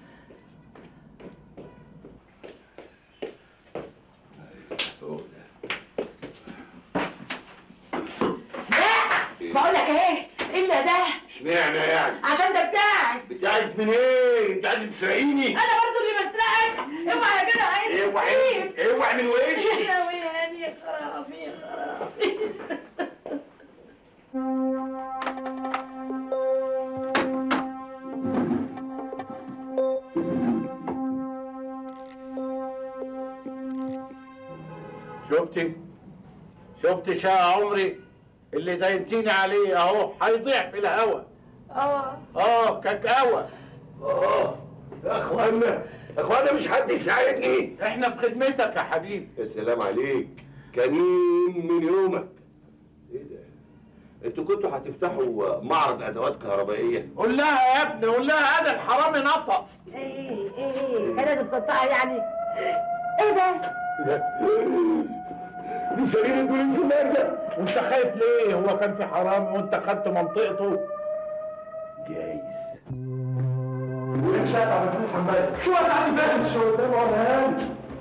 بقول لك ايه الا ده. اشمعنى يعني؟ عشان ده بتاعي. بتاعك من ايه؟ انت عايز تسرقيني؟ انا برضو اللي بسرقك. اوعى يا جدع. اوعى من وشي. يا ويلي يا خرابي يا خرابي. شفتي شقة عمري اللي داينتيني عليه اهو هيضيع في الهوا. كاكاوة. يا اخوانا مش حد يساعدني. احنا في خدمتك يا حبيبي. يا سلام عليك، كريم من يومك. ايه ده؟ انتوا كنتوا هتفتحوا معرض ادوات كهربائيه؟ قول لها يا ابني، قول لها هذا الحرامي نطق. ايه لازم تقطعها يعني؟ ايه ده؟ دي سرير البوليس النهارده. وانت خايف ليه؟ هو كان في حرامي وانت خدت منطقته؟ جايز. وين شاهد على سيد الحمالي؟ شو سعادة الباشا في الشغل ده ولا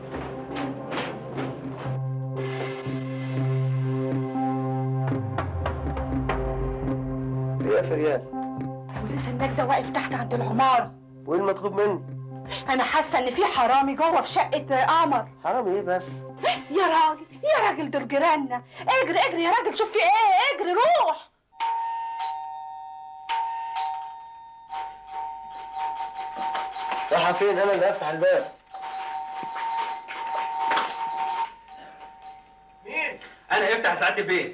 في فريال. بوليس النجدة واقف تحت عند العمارة. وايه المطلوب مني؟ أنا حاسة إن في حرامي جوه في شقة قمر. حرامي ايه بس؟ يا راجل دول جيراننا. اجري يا راجل، شوف في إيه، اجري روح. رايحة فين؟ أنا اللي أفتح الباب. مين؟ أنا افتح سعادة البيت.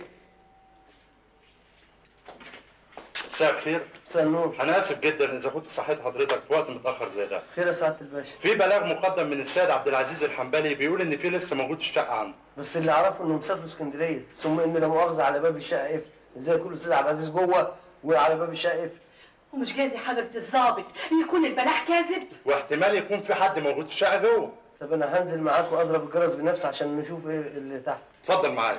مساء الخير. مساء النور. أنا آسف جدا إذا كنت صحيت حضرتك في وقت متأخر زي ده. خير يا سعادة الباشا. في بلاغ مقدم من السيد عبد العزيز الحنبلي بيقول إن في لسه موجود في الشقة عنده. بس اللي أعرفه إنه مسافر اسكندرية، ثم إن لا مؤاخذة على باب الشقة قفل، إزاي يكون الأستاذ عبد العزيز جوه وعلى باب الشقة قفل؟ ومش جايز يا حضرة الضابط يكون البلاغ كاذب؟ واحتمال يكون في حد موجود في الشقة جوه. طب أنا هنزل معاك وأضرب الجرس بنفسي عشان نشوف إيه اللي تحت. اتفضل معايا.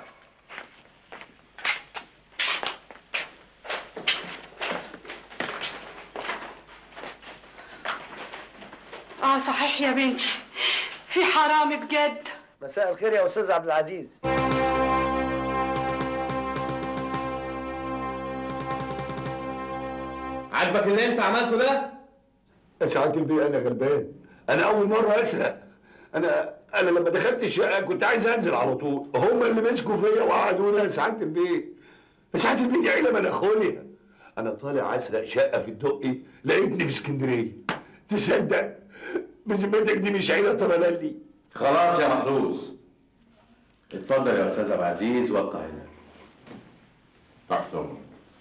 صحيح يا بنتي، في حرامي بجد. مساء الخير يا أستاذ عبد العزيز. عاجبك اللي انت عملته ده؟ يا سعادة البيه أنا غلبان، أنا أول مرة أسرق. أنا لما دخلت الشقة كنت عايز أنزل على طول، هما اللي مسكوا فيا وقعدوا يا سعادة البيه. يا سعادة البيه دي عيلة مناخوليا. أنا طالع أسرق شقة في الدقي، لقيتني في اسكندرية. تصدق؟ بذمتك دي مش عيلة طرلالي. خلاص يا محروس. اتفضل يا استاذ عبد العزيز، وقع هنا. تحت امرك.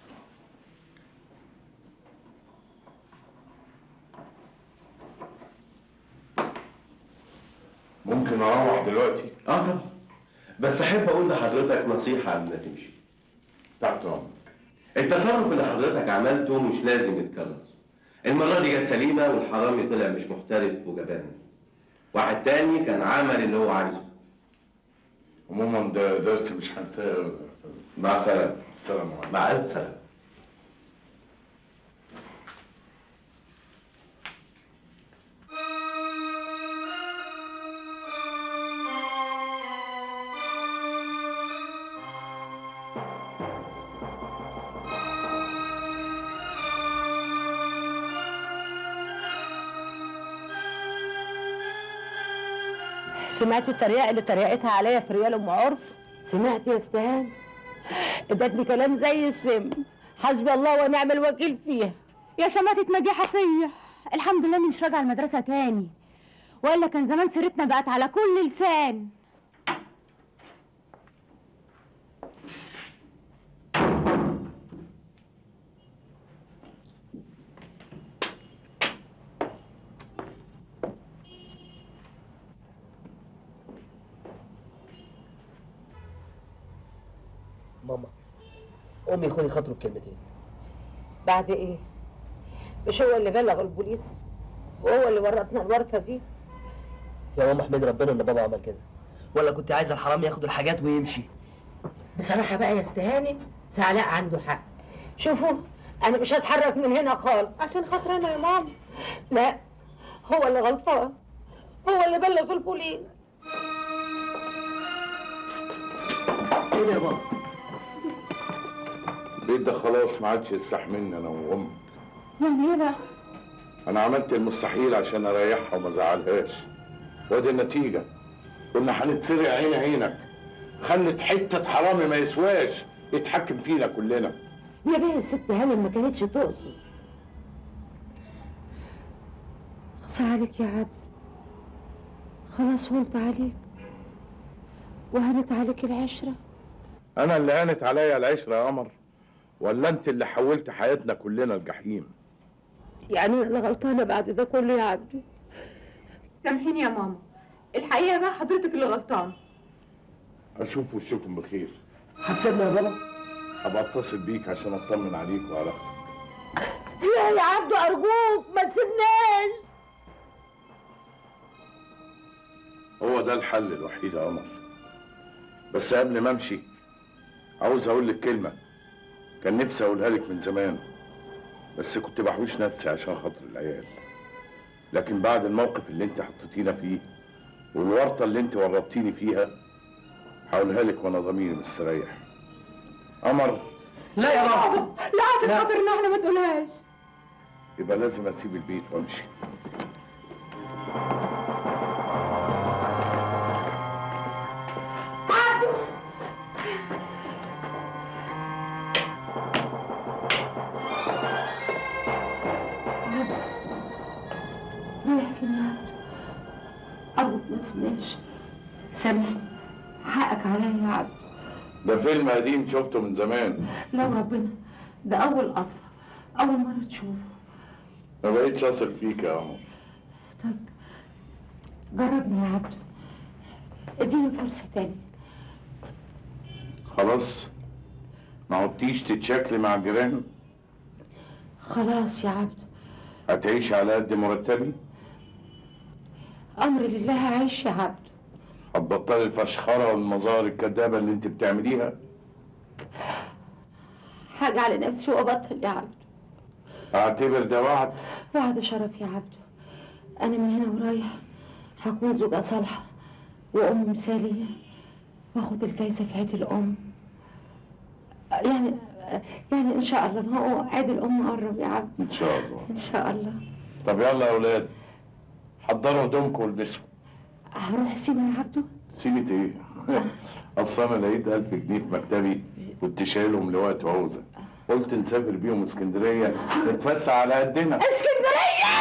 ممكن اروح دلوقتي؟ طبعا. بس احب اقول لحضرتك نصيحه قبل ما تمشي. تحت امرك. التصرف اللي حضرتك عملته مش لازم يتكرر. المرة دي جت سليمة والحرامي طلع مش محترف وجبان. واحد تاني كان عمل اللي هو عايزه. عموما ده درس مش هنساه. مع السلامة. السلام عليكم. مع ألف سلامة. سمعت التريقه اللي تريقتها عليا في ريال ام عرف؟ سمعت يا استهان؟ ادتني كلام زي السم. حسبي الله ونعم الوكيل فيها. يا شماتة مجيحة فيا، الحمد لله اني مش راجعة المدرسة تاني، والا كان زمان سيرتنا بقت على كل لسان. ماما، امي خدي خاطره بكلمتين. بعد ايه؟ مش هو اللي بلغ البوليس؟ وهو اللي ورطنا الورطه دي؟ يا ماما احمدي ربنا ان بابا عمل كده، ولا كنت عايزه الحرامي ياخد الحاجات ويمشي؟ بصراحه بقى يا استهاني سعلاء عنده حق. شوفوا انا مش هتحرك من هنا خالص عشان خاطر انا يا ماما. لا، هو اللي غلطان، هو اللي بلغ البوليس. ايه يا بابا؟ البيت ده خلاص ما عادش يستحملني انا وامك. يعني ايه بقى؟ انا عملت المستحيل عشان اريحها وما ازعلهاش، وادي النتيجه. كنا هنتسرق عين عينك، خلت حته حرامي ما يسواش يتحكم فينا كلنا. يا بيه الست هانم ما كانتش تقصد. خص عليك يا عبد، خلاص وانت عليك، وهنت عليك العشره. انا اللي هانت عليا العشره يا قمر، ولا انت اللي حولت حياتنا كلنا الجحيم؟ يعني انا اللي غلطانه بعد ده كله يا عبدي؟ سامحيني يا ماما، الحقيقه بقى حضرتك اللي غلطان. اشوف وشكم بخير. هتسيبنا يا بابا؟ هبقى اتصل بيك عشان اطمن عليك وعلى اختك. لا يا عبدو ارجوك ما تسيبناش. هو ده الحل الوحيد يا قمر. بس قبل ما امشي عاوز اقول لك كلمه كان نفسي اقولها لك من زمان، بس كنت بحوش نفسي عشان خاطر العيال. لكن بعد الموقف اللي انت حطيتينا فيه والورطه اللي انت ورطتيني فيها هقولها لك وانا ضميري مستريح. قمر لا يا بابا لا، عشان خاطر ان احنا ما تقولهاش. يبقى لازم اسيب البيت وامشي. رايح فين يا عبدو؟ أرجوك ما تسيبناش، سامحني، حقك عليا يا عبدو. ده فيلم قديم شفته من زمان. لو ربنا ده أول قطفة، أول مرة تشوفه. ما بقيتش اثق فيك يا قمر. طب جربني يا عبدو، اديني فرصة تاني. خلاص ما عدتيش تتشكلي مع الجيران؟ خلاص يا عبدو. هتعيشي على قد مرتبي؟ أمر لله عيش يا عبدو. هتبطلي الفشخره والمظاهر الكدابه اللي انت بتعمليها؟ حاجة على نفسي وأبطل يا عبدو. اعتبر ده وعد. وعد شرف يا عبدو. أنا من هنا ورايح هكون زوجة صالحة وأم مثالية وآخد الجايزة في عيد الأم. يعني إن شاء الله، ما هو عيد الأم قرب يا عبدو. ان شاء الله. إن شاء الله. طب يلا يا اولاد حضروا هدومكم والبسوا. هروح سيما يا عبدو؟ سيمة ايه؟ اصل انا لقيت 1000 جنيه في مكتبي كنت شايلهم لوقت عوزه، قلت نسافر بيهم اسكندريه نتفسح على قدنا. اسكندريه!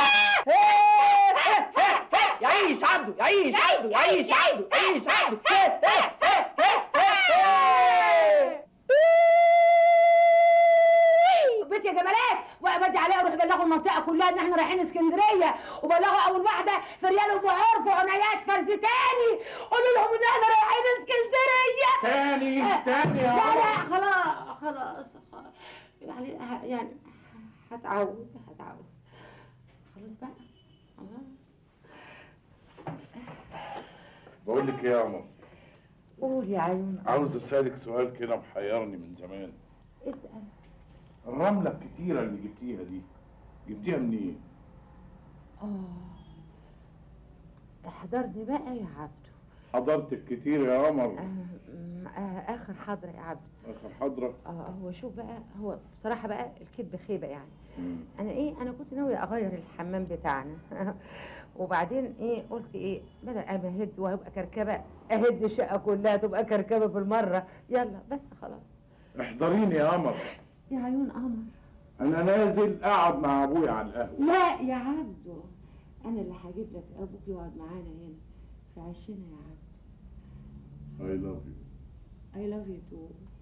يعيش عبده، يعيش عبده، يعيش عبده، يعيش عبده. بيت يا جمالات وابدي عليها وروح بلغوا المنطقه كلها ان احنا رايحين اسكندريه، وبلغوا اول واحده في ريال ام عرف وعنايات فرز تاني، قولوا لهم ان احنا رايحين اسكندريه تاني يا لا لا خلاص يعني هتعود خلاص بقى خلاص. بقول لك ايه يا قمر؟ قول يا عيون. عاوز اسالك سؤال كده محيرني من زمان. اسال. الرمله الكتيره اللي جبتيها دي جبتيها منين؟ احضرني بقى يا عبدو. حضرتك كتير يا قمر. اخر حضره يا عبدو. اخر حضره؟ هو شوف بقى، هو بصراحه بقى الكذب خيبه يعني. انا كنت ناويه اغير الحمام بتاعنا وبعدين قلت بدل اما اهد وهيبقى كركبه، اهد الشقه كلها تبقى كركبه في المره. يلا بس خلاص. احضريني يا قمر. يا عيون قمر. انا نازل اقعد مع ابويا على القهوه. لا يا عبدو، انا اللي هجيب لك ابوك يقعد معانا هنا في عشنا يا عبدو. I love you. I love you too.